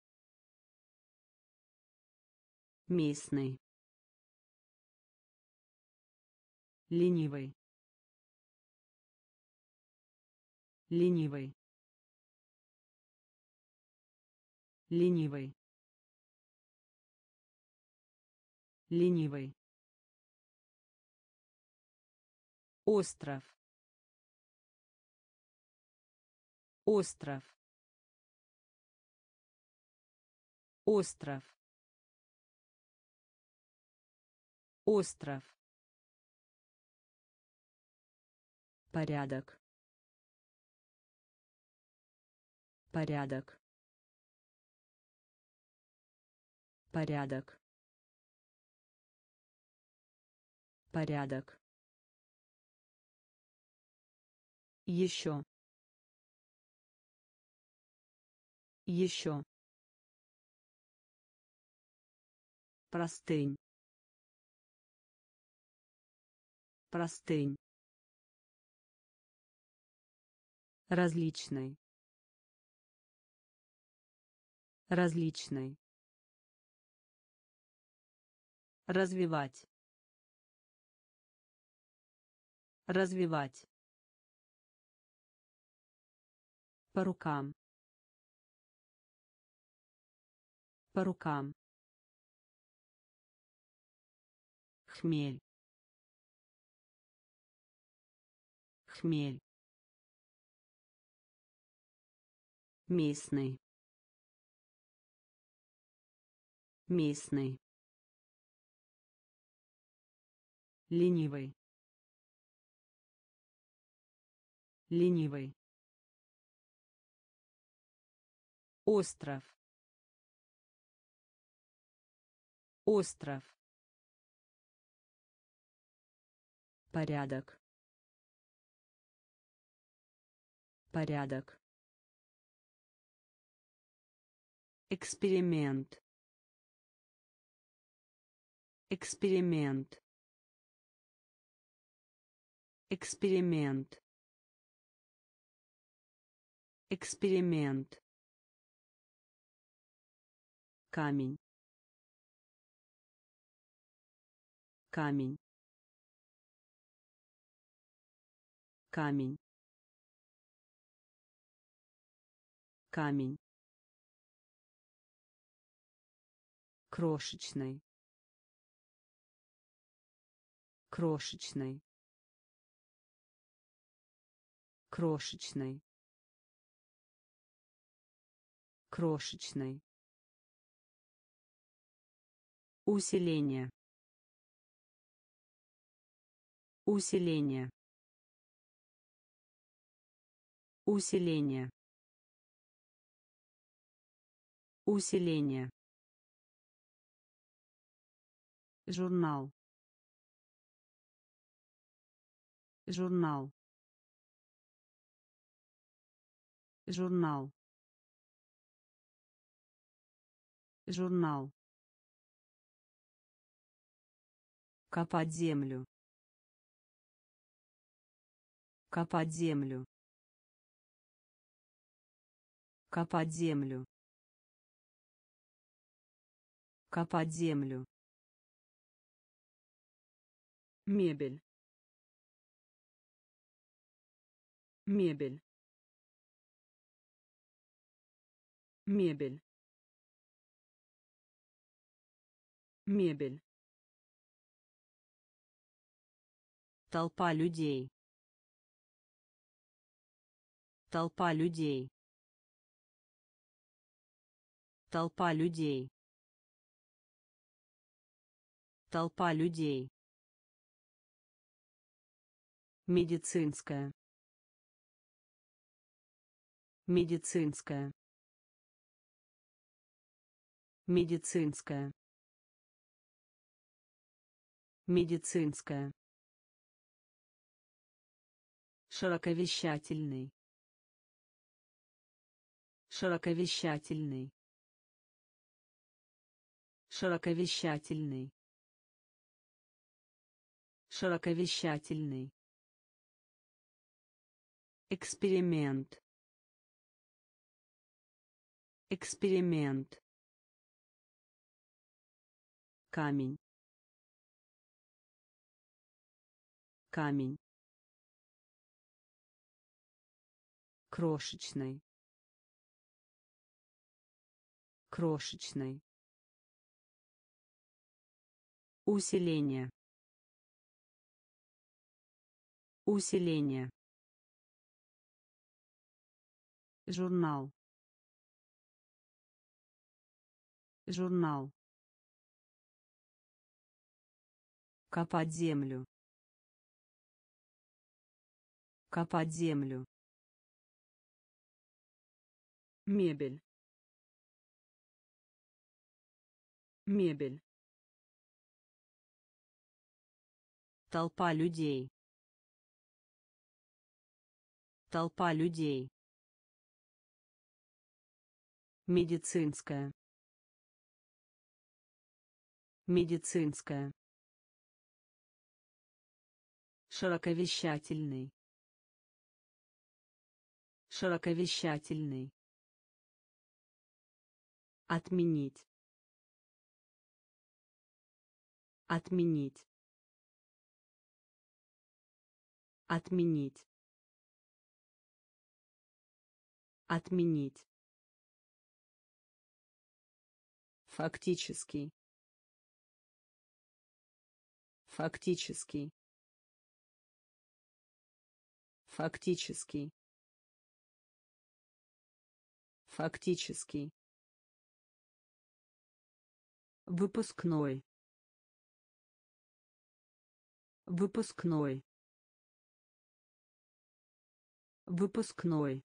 Местный. Ленивый. Ленивый. Ленивый. Ленивый. Остров. Остров. Остров. Остров. Порядок. Порядок. Порядок. Порядок. Еще. Еще. Простынь. Простынь. Различный. Различный. Развивать. Развивать. По рукам. По рукам. Хмель. Хмель. Местный. Местный. Ленивый. Ленивый. Остров. Остров. Порядок. Порядок. Эксперимент. Эксперимент. Эксперимент. Эксперимент. Камень. Камень. Камень. Камень. Крошечный. Крошечный. Крошечный. Крошечный. Усиление. Усиление. Усиление. Усиление. Журнал. Журнал. Журнал. Журнал. Копать землю. Копать землю. Копать землю. Копать землю. Мебель. Мебель. Мебель. Мебель. Толпа людей. Толпа людей. Толпа людей. Толпа людей. Медицинская. Медицинская. Медицинская. Медицинская. Широковещательный. Широковещательный. Широковещательный. Широковещательный. Эксперимент. Эксперимент. Камень. Камень. Крошечный. Крошечный. Усиление. Усиление. Журнал. Журнал. Копать землю. Копать землю. Мебель. Мебель. Толпа людей. Толпа людей. Медицинская. Медицинская. Широковещательный. Широковещательный. Отменить. Отменить. Отменить. Отменить. Фактически. Фактически. Фактически. Фактически. Выпускной. Выпускной. Выпускной.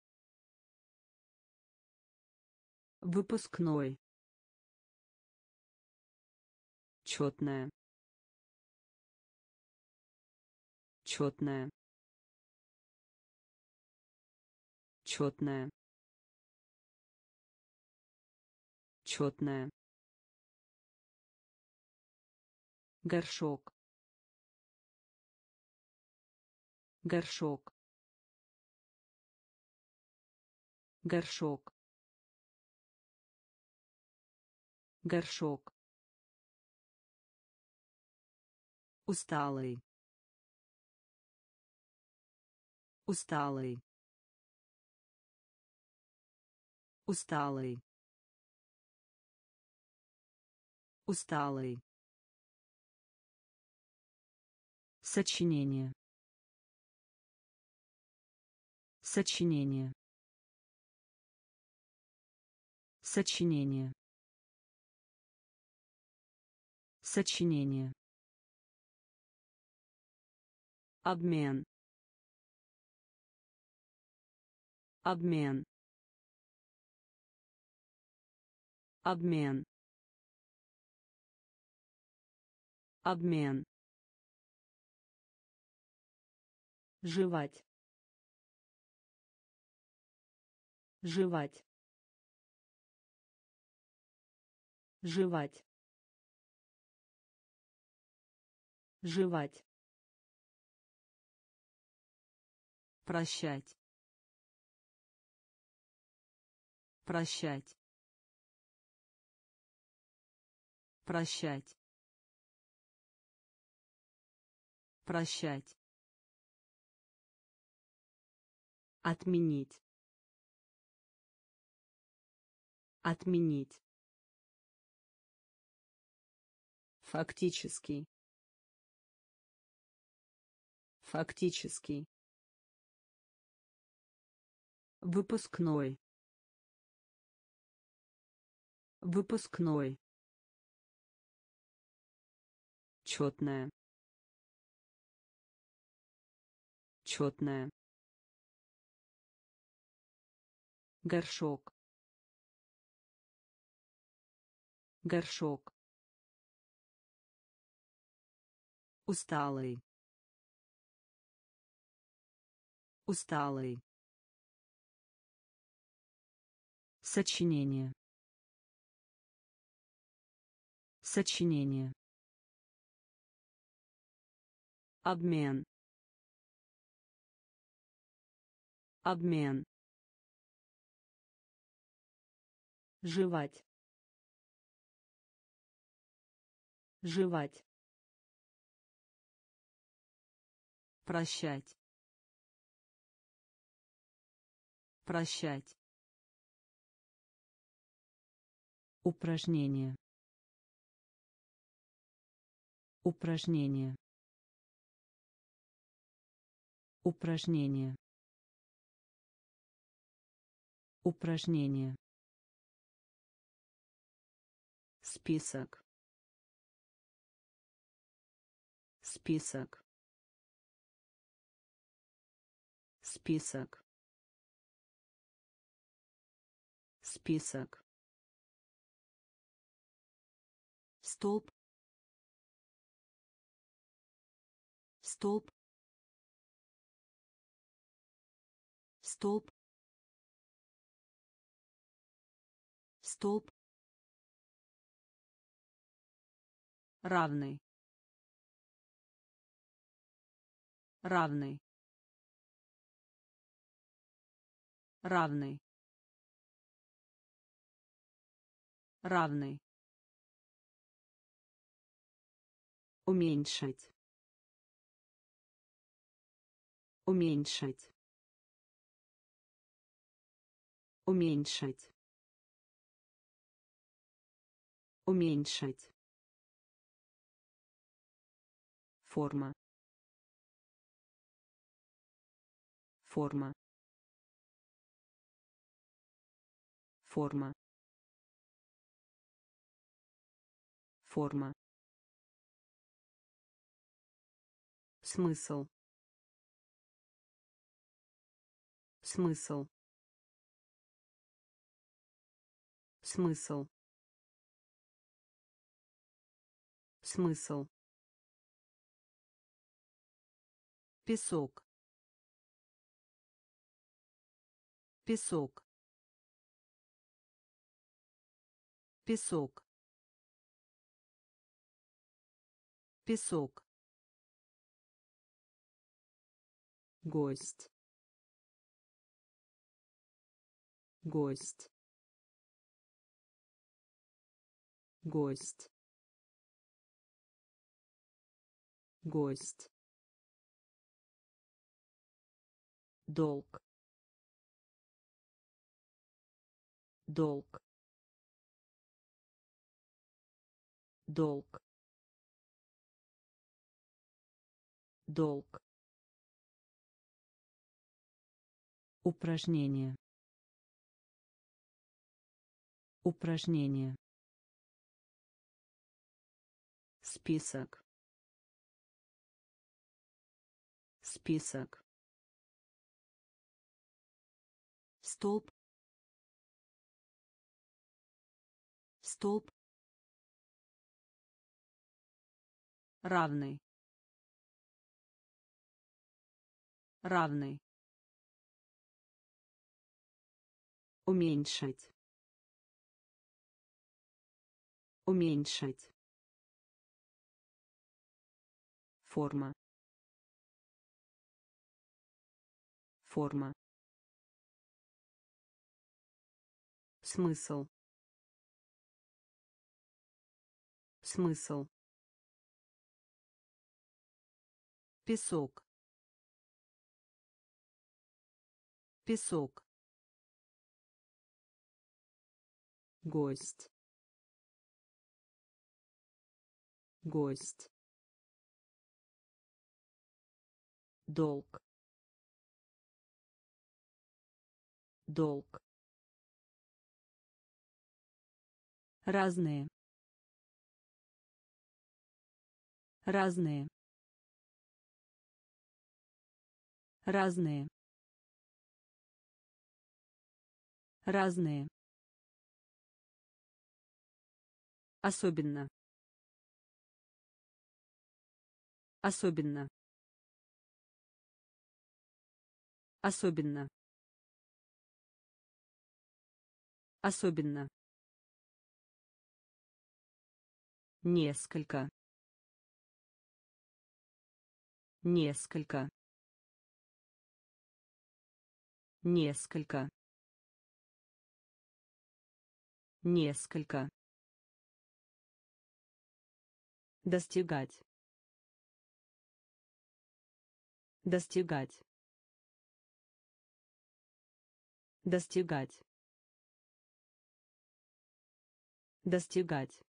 Выпускной. Четная. Четная. Четная. Четная. Горшок. Горшок. Горшок. Горшок. Усталый. Усталый. Усталый. Усталый. Сочинение. Сочинение. Сочинение. Сочинение. Обмен. Обмен. Обмен. Обмен. Жевать. Жевать. Жевать. Жевать. Прощать. Прощать. Прощать. Прощать. Отменить. Отменить. Фактически. Фактически. Выпускной. Выпускной. Четная. Четная. Горшок. Горшок. Усталый. Усталый. Сочинение. Сочинение. Обмен. Обмен. Жевать. Жевать. Прощать. Прощать. Упражнение. Упражнение. Упражнение. Упражнение. Список. Список. Список. Список. Столб. Столб. Столб. Столб. Равный. Равный. Равный. Равный. Уменьшить. Уменьшить. Уменьшить. Уменьшить. Форма. Форма. Форма. Форма. Смысл. Смысл. Смысл. Смысл. Песок. Песок. Песок. Песок. Гость. Гость. Гость. Гость. Долг. Долг. Долг. Долг. Упражнение. Упражнение. Список. Список. Столб. Столб. Равный. Равный. Уменьшить. Уменьшить. Форма. Форма. Смысл. Смысл. Песок. Песок. Гость. Гость. Долг. Долг. разные, разные, разные, разные, особенно, особенно, особенно, особенно, несколько, несколько, несколько, несколько, достигать, достигать, достигать, достигать,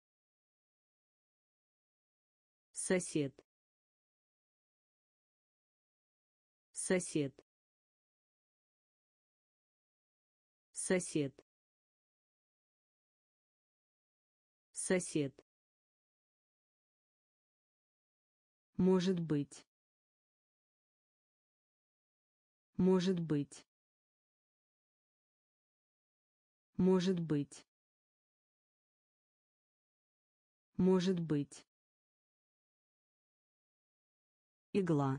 сосед, сосед, сосед, сосед, может быть, может быть, может быть, может быть, игла,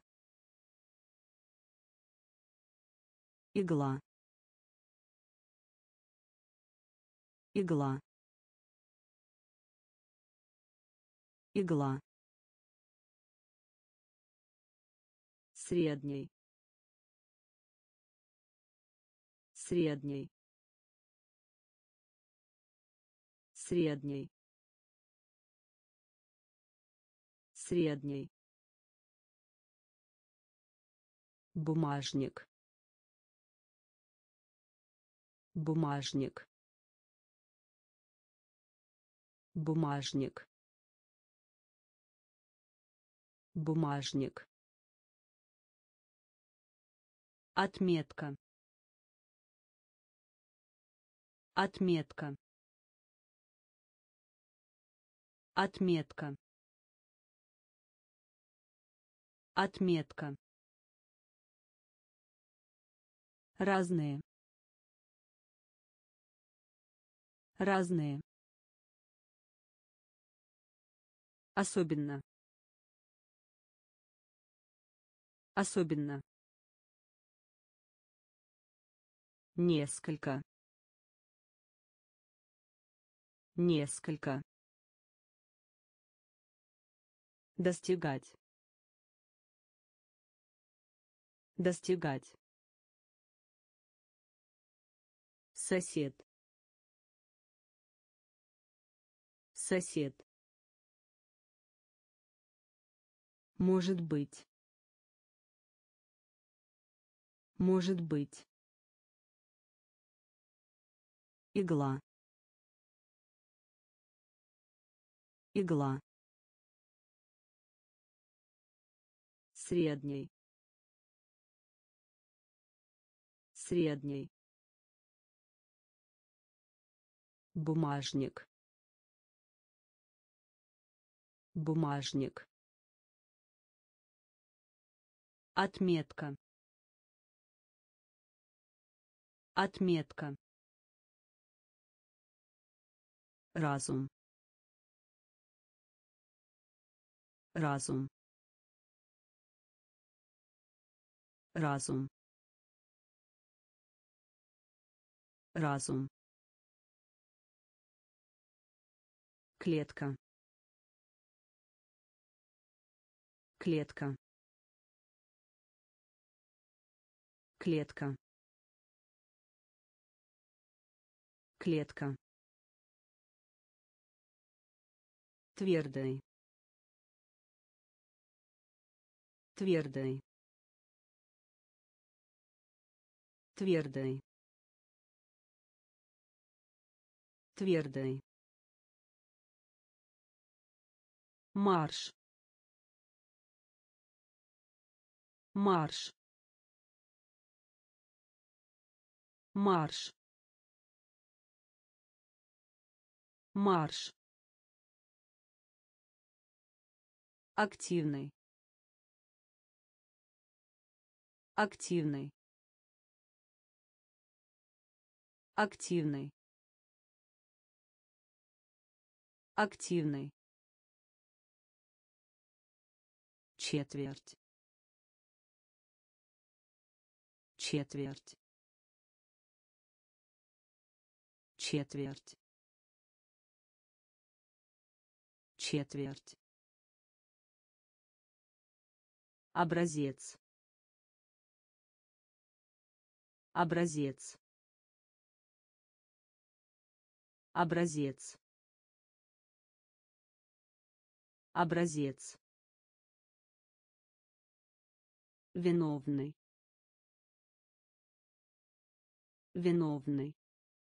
игла, игла, игла, средний, средний, средний, средний, бумажник, бумажник, бумажник, бумажник, отметка, отметка, отметка, отметка, разные, разные, особенно, особенно, несколько, несколько, достигать, достигать, сосед, сосед, может быть, может быть, игла, игла, средний, средний, бумажник, бумажник, отметка, отметка, разум, разум, разум, разум, клетка, клетка, клетка, клетка, твердый, твердый, твердый, твердый, марш, марш, марш, Марш. Активный. Активный. Активный. Активный. Четверть. Четверть. Четверть. Четверть. Образец. Образец. Образец. Образец. Виновный. Виновный.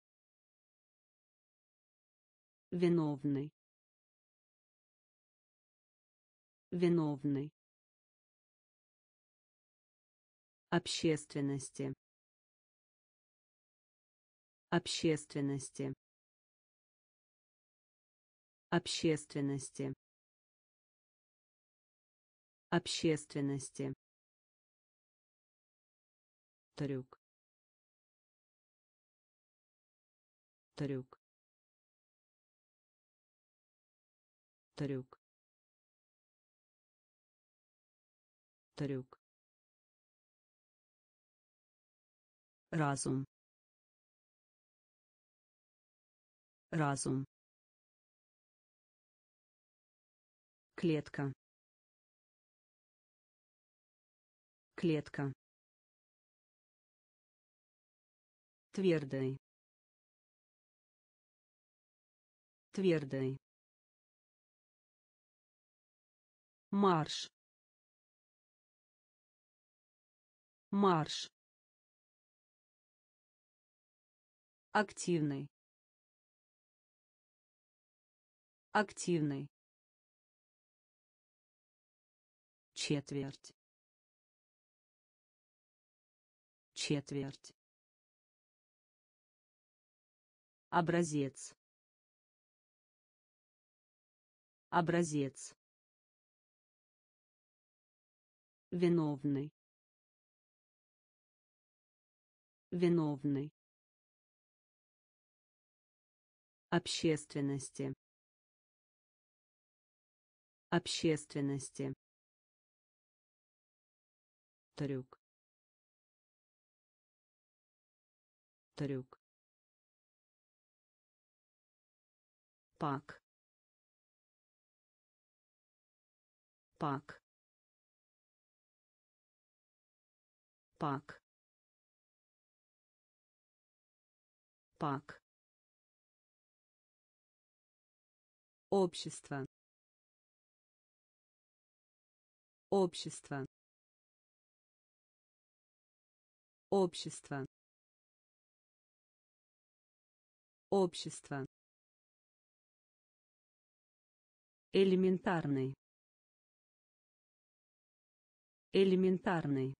Виновный. Виновный. Общественности. Общественности. Общественности. Общественности. Трюк. Трюк. Трюк. Трюк. Разум. Разум. Клетка. Клетка. Твердый. Твердый. Марш. Марш. Активный. Активный. Четверть. Четверть. Образец. Образец. Виновный. Виновный. Общественности. Общественности. Трюк. Трюк. Пак. Пак. Пак. Пак. Общество. Общество. Общество. Общество. Элементарный. Элементарный.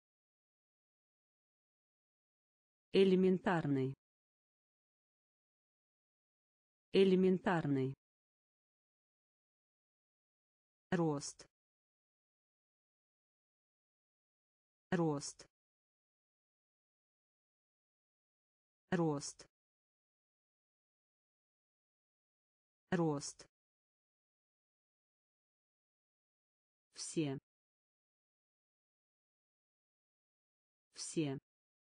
Элементарный. Элементарный. Рост. Рост. Рост. Рост. Все. Все.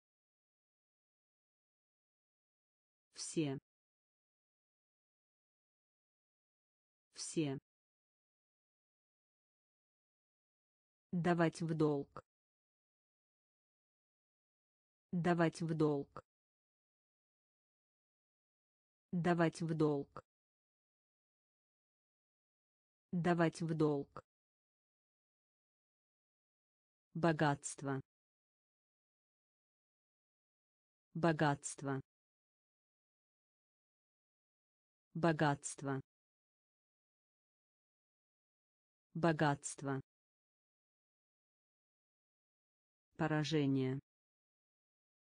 Все. Все. Давать в долг. Давать в долг. Давать в долг. Давать в долг. Богатство. Богатство. Богатство. Богатство. Поражение.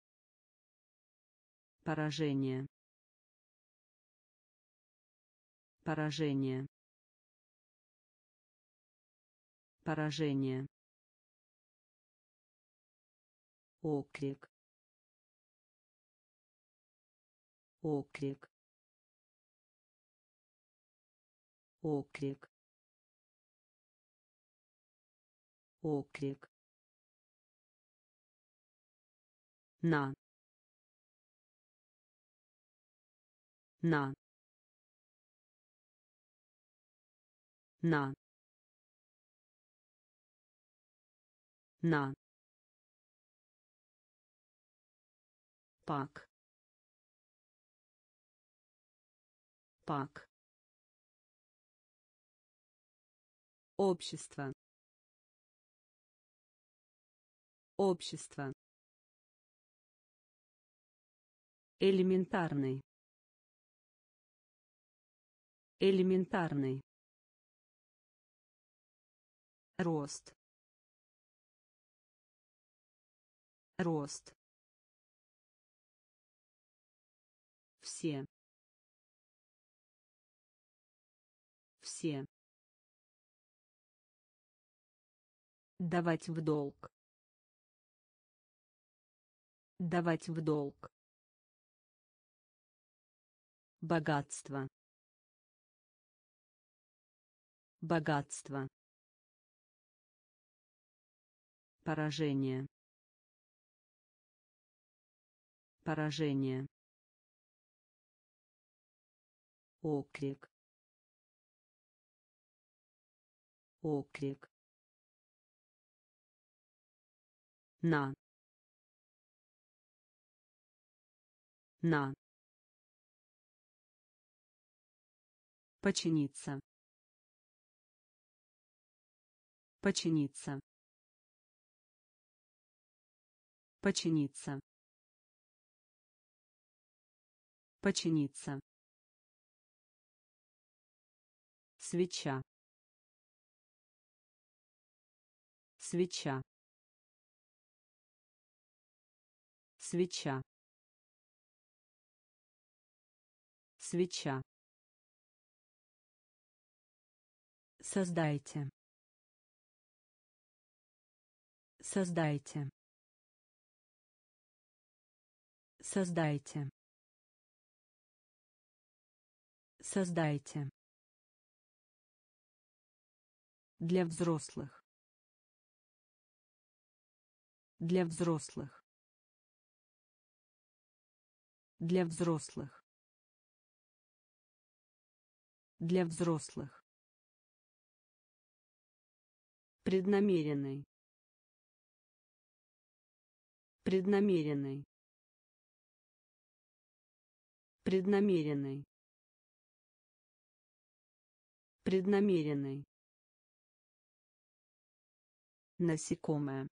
Поражение. Поражение. Поражение. Оклик. Оклик. Оклик. Оклик. На. На. На. На. Пак. Пак. Общество. Общество. Элементарный. Элементарный. Рост. Рост. Все. Все. Давать в долг. Давать в долг. Богатство. Богатство. Поражение. Поражение. Оклик. Оклик. На. На. Починиться. Починиться. Починиться. Починиться. Свеча. Свеча. Свеча. Свеча. Создайте. Создайте. Создайте. Создайте. Для взрослых. Для взрослых. Для взрослых. Для взрослых. Преднамеренный. Преднамеренный. Преднамеренный. Преднамеренный. Насекомое.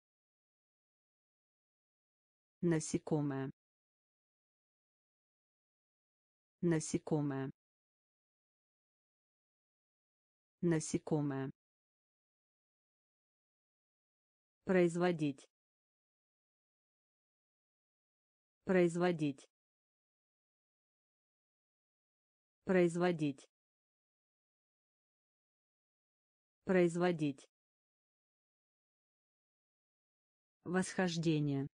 Насекомое. Насекомое. Насекомое. Производить. Производить. Производить. Производить. Восхождение.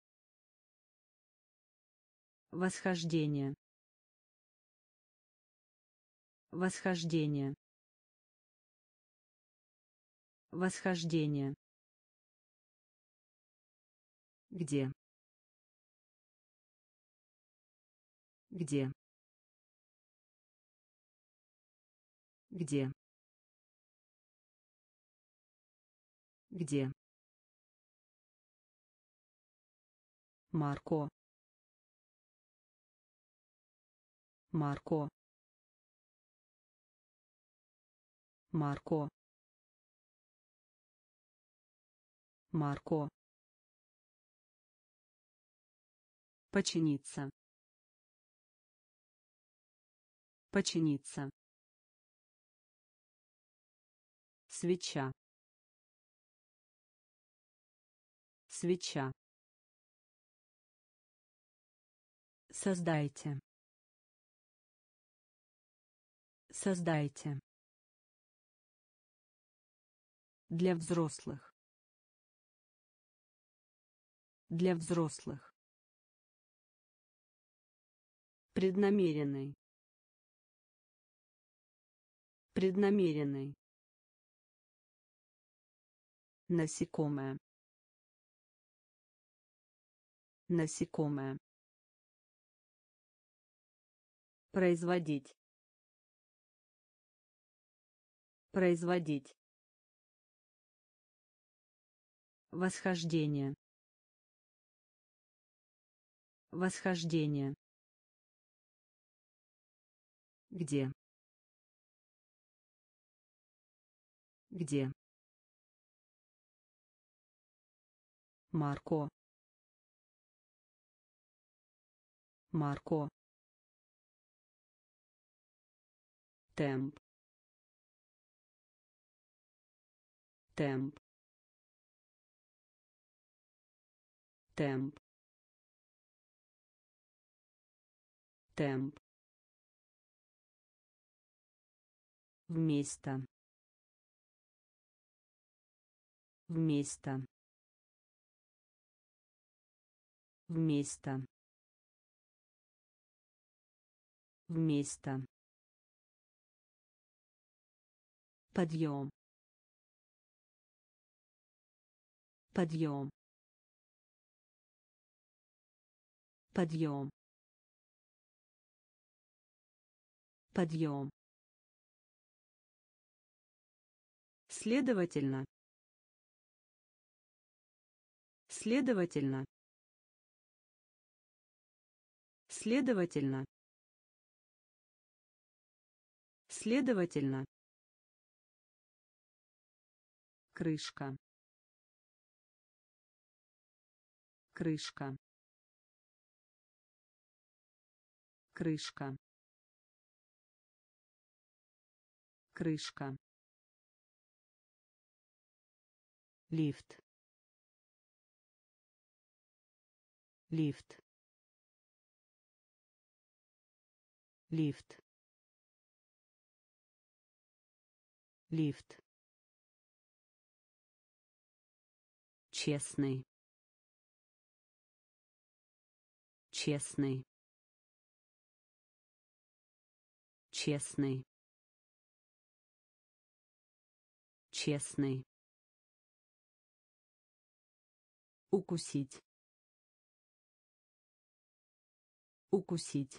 Восхождение. Восхождение. Восхождение. Где? Где? Где? Где? Марко. Марко. Марко. Марко. Починиться. Починиться. Свеча. Свеча. Создайте. Создайте. Для взрослых. Для взрослых. Преднамеренный. Преднамеренный. Насекомое. Насекомое. Производить. Производить. Восхождение. Восхождение. Где? Где? Марко. Марко. Темп. Темп. Темп. Темп. Вместо. Вместо. Вместо. Вместо. Подъем. Подъем. Подъем. Подъем. Следовательно. Следовательно. Следовательно. Следовательно. Крышка. Крышка. Крышка. Крышка. Лифт. Лифт. Лифт. Лифт. Честный. Честный. Честный. Честный. Укусить. Укусить.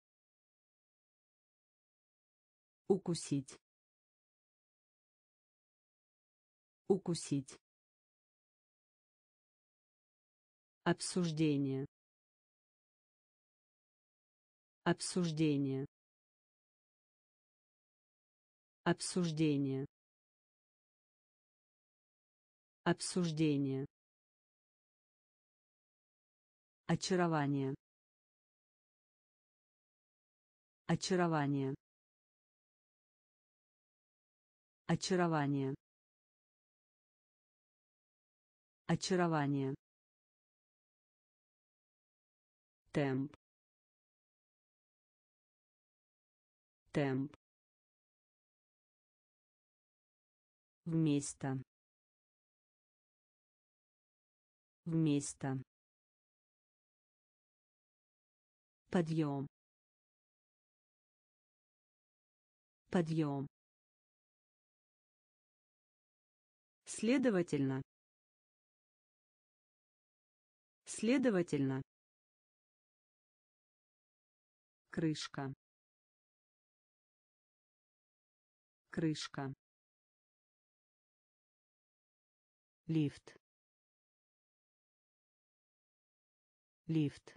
Укусить. Укусить. Обсуждение. Обсуждение. Обсуждение. Обсуждение. Очарование. Очарование. Очарование. Очарование. Темп. Темп. Вместо. Вместо. Подъем. Подъем. Следовательно. Следовательно. Крышка. Крышка. Лифт. Лифт.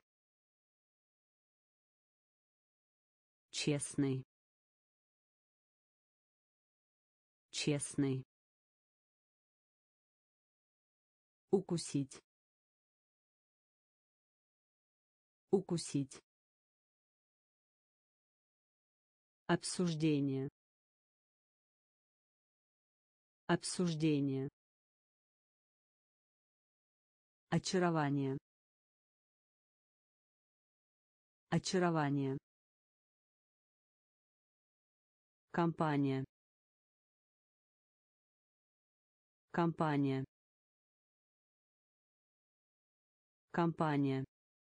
Честный. Честный. Укусить. Укусить. Обсуждение. Обсуждение. Очарование. Очарование. Компания. Компания. Компания.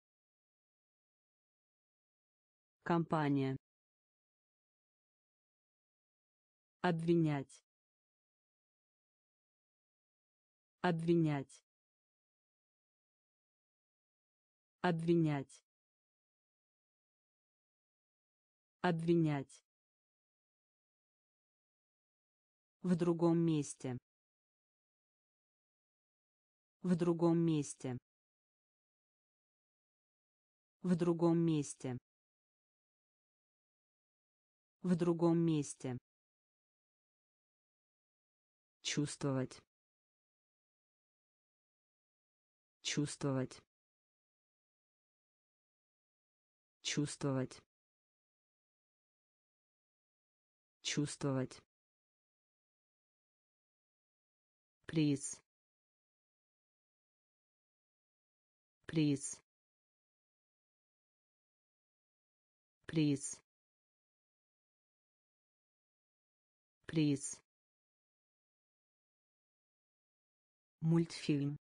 Компания. Обвинять. Обвинять. Обвинять. Обвинять. В другом месте. В другом месте. В другом месте. В другом месте. Чувствовать. Чувствовать. Чувствовать. Чувствовать. Приз. Приз. Приз. Приз. Мультфильм.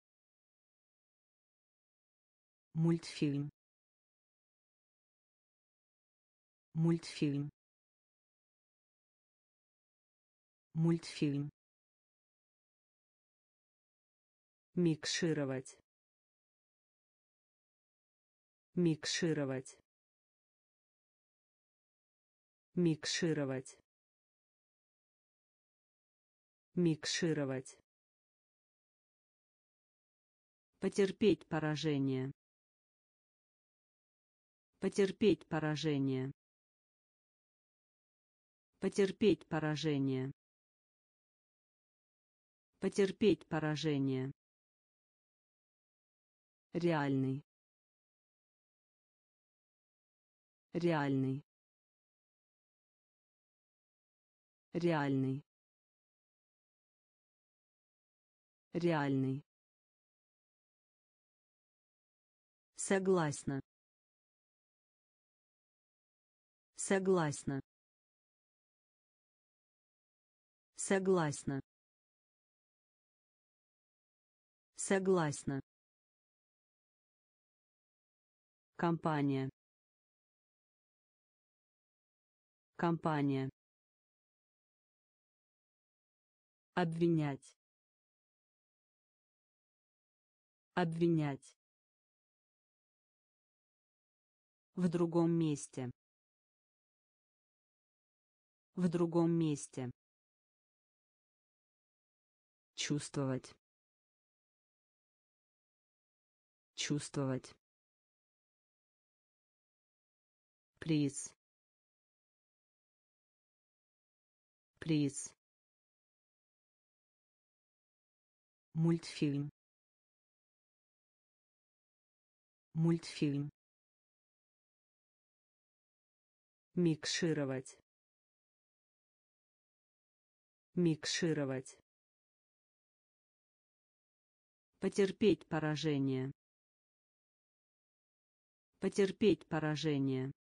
Мультфильм. Мультфильм. Мультфильм. Микшировать. Микшировать. Микшировать. Микшировать. Потерпеть поражение. Потерпеть поражение. Потерпеть поражение. Потерпеть поражение. Реальный. Реальный. Реальный. Реальный. Согласна. Согласна. Согласна. Согласна. Компания. Компания. Обвинять. Обвинять. В другом месте. В другом месте. Чувствовать. Чувствовать. Приз. Приз. Мультфильм. Мультфильм. Микшировать. Микшировать. Потерпеть поражение. Потерпеть поражение.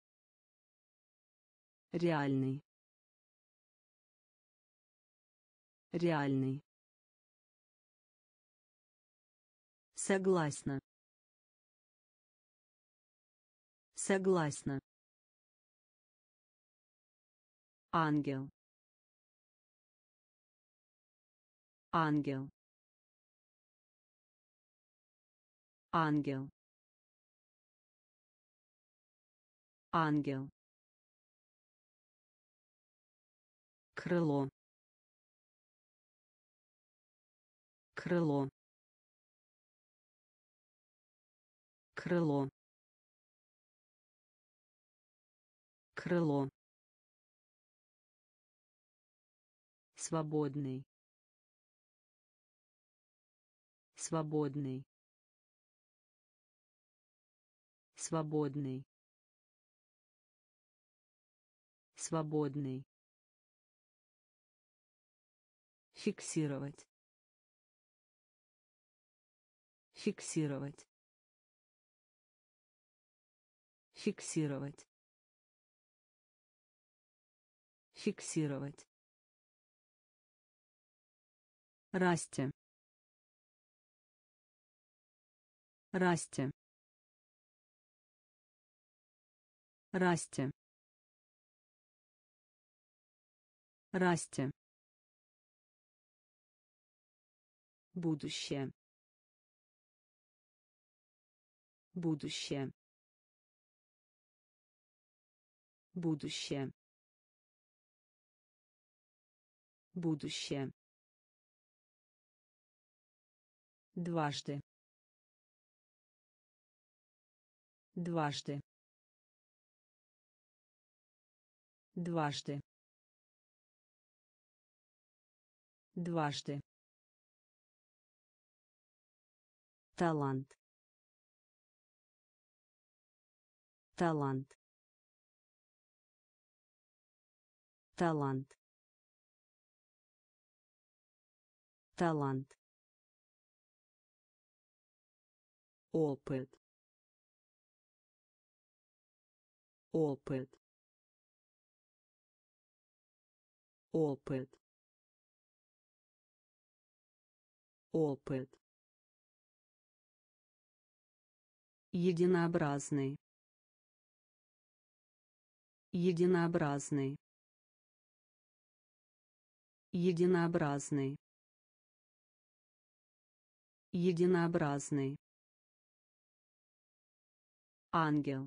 Реальный. Реальный. Согласна. Согласна. Ангел. Ангел. Ангел. Ангел. Крыло. Крыло. Крыло. Крыло. Свободный. Свободный. Свободный. Свободный. Фиксировать. Фиксировать. Фиксировать. Фиксировать. Расти. Расти. Расти. Расти. Будущее. Будущее. Будущее. Будущее. Дважды. Дважды. Дважды. Дважды. Талант. Талант. Талант. Талант. Опыт. Опыт. Опыт. Опыт. Единообразный. Единообразный. Единообразный. Единообразный. Ангел.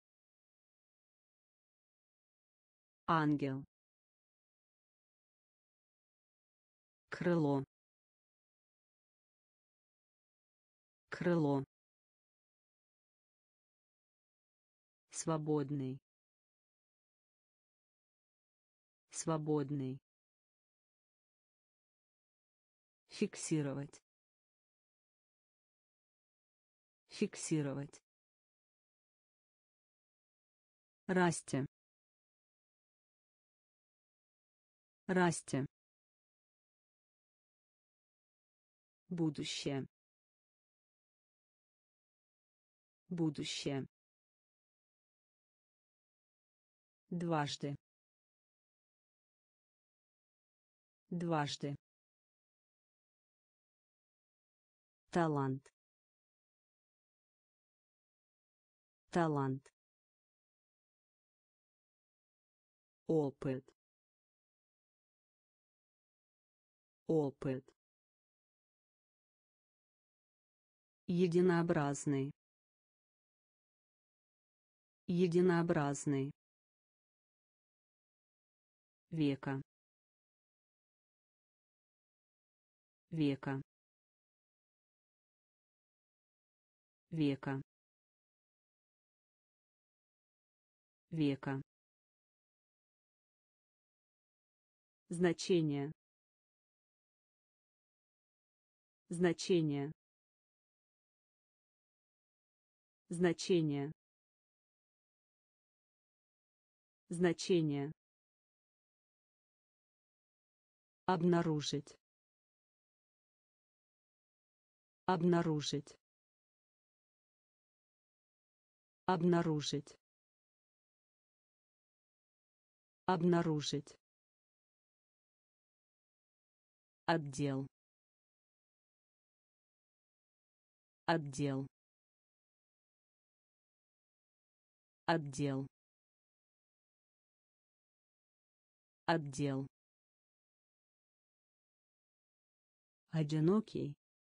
Ангел. Крыло. Крыло. Свободный. Свободный. Фиксировать. Фиксировать. Расти. Расти. Будущее. Будущее. Дважды. Дважды. Талант. Талант. Опыт. Опыт. Единообразный. Единообразный. Века. Века. Века. Века. Значение. Значение. Значение. Значение. Обнаружить. Обнаружить. Обнаружить. Обнаружить. Отдел. Отдел. Отдел. Отдел. Одинокий.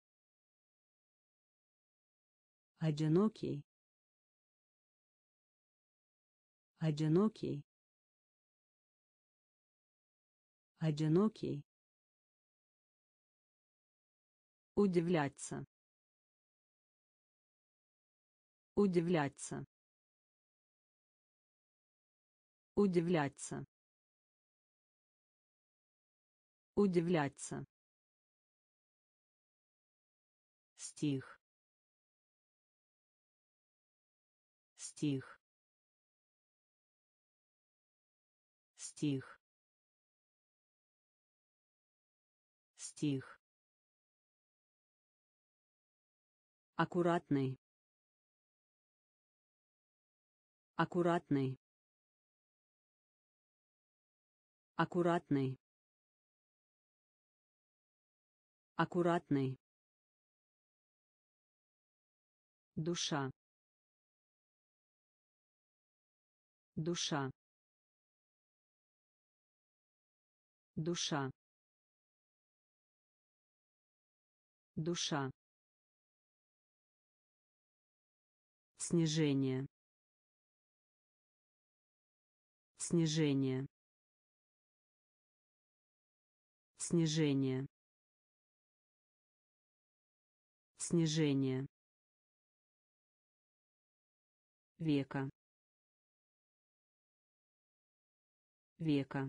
Одинокий. Одинокий. Одинокий. Удивляться. Удивляться. Удивляться. Удивляться. Стих. Стих. Стих. Стих. Аккуратный. Аккуратный. Аккуратный. Аккуратный. Душа. Душа. Душа. Душа. Снижение. Снижение. Снижение. Снижение. Века. Века.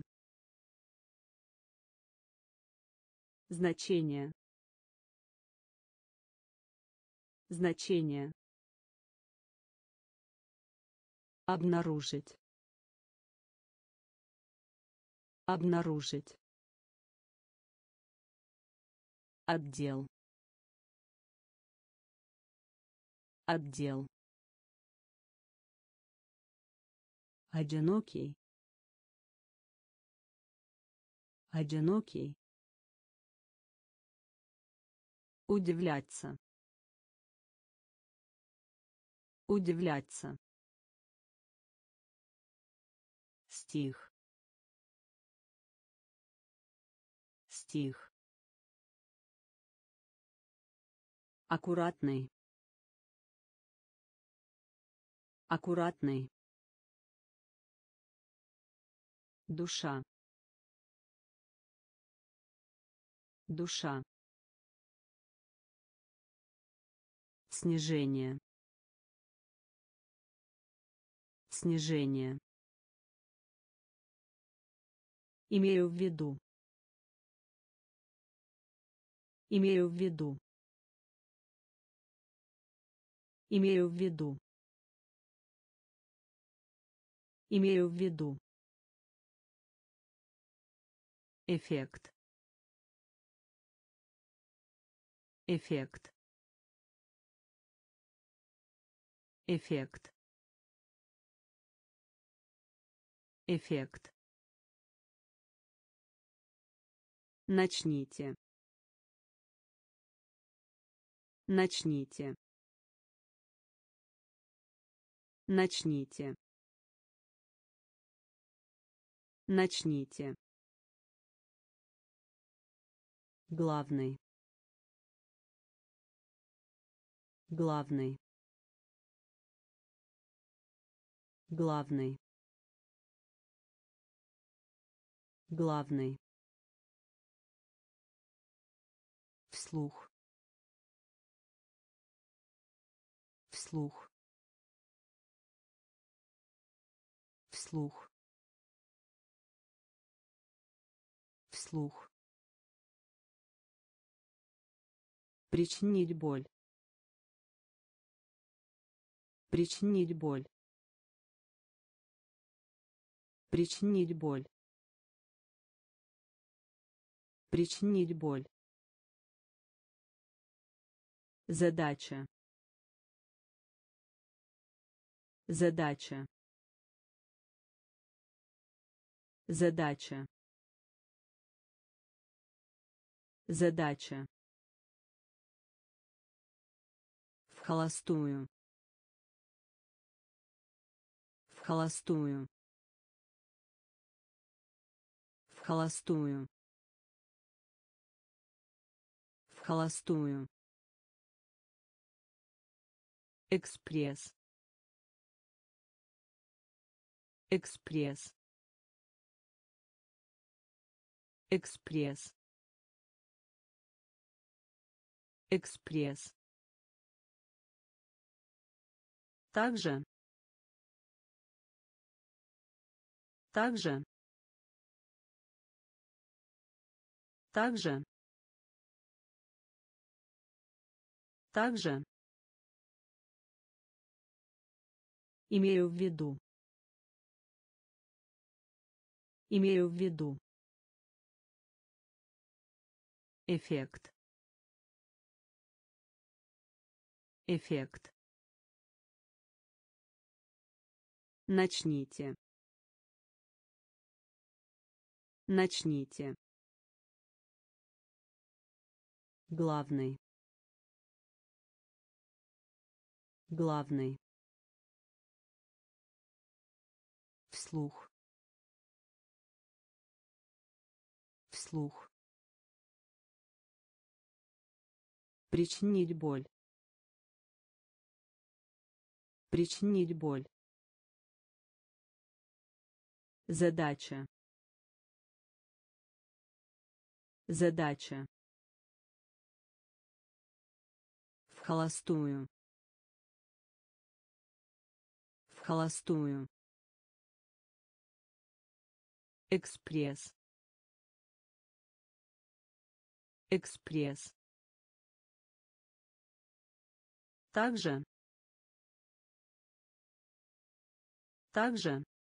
Значение. Значение. Обнаружить. Обнаружить. Отдел. Отдел. Одинокий. Одинокий. Удивляться. Удивляться. Стих. Стих. Аккуратный. Аккуратный. Душа. Душа. Снижение. Снижение. Имею в виду. Имею в виду. Имею в виду. Имею в виду. Эффект. Эффект. Эффект. Эффект. Начните. Начните. Начните. Начните. Главный. Главный. Главный. Главный. Вслух. Вслух. Вслух. Вслух. Причинить боль. Причинить боль. Причинить боль. Причинить боль. Задача. Задача. Задача. Задача. В холостую. В холостую. В холостую. В холостую. Экспресс. Экспресс. Экспресс. Экспресс. Также. Также. Также. Также. Имею в виду. Имею в виду. Эффект. Эффект. Начните. Начните. Главный. Главный. Вслух. Вслух. Причинить боль. Причинить боль. Задача. Задача. В холостую. В холостую. Экспресс. Экспресс. Также. Также.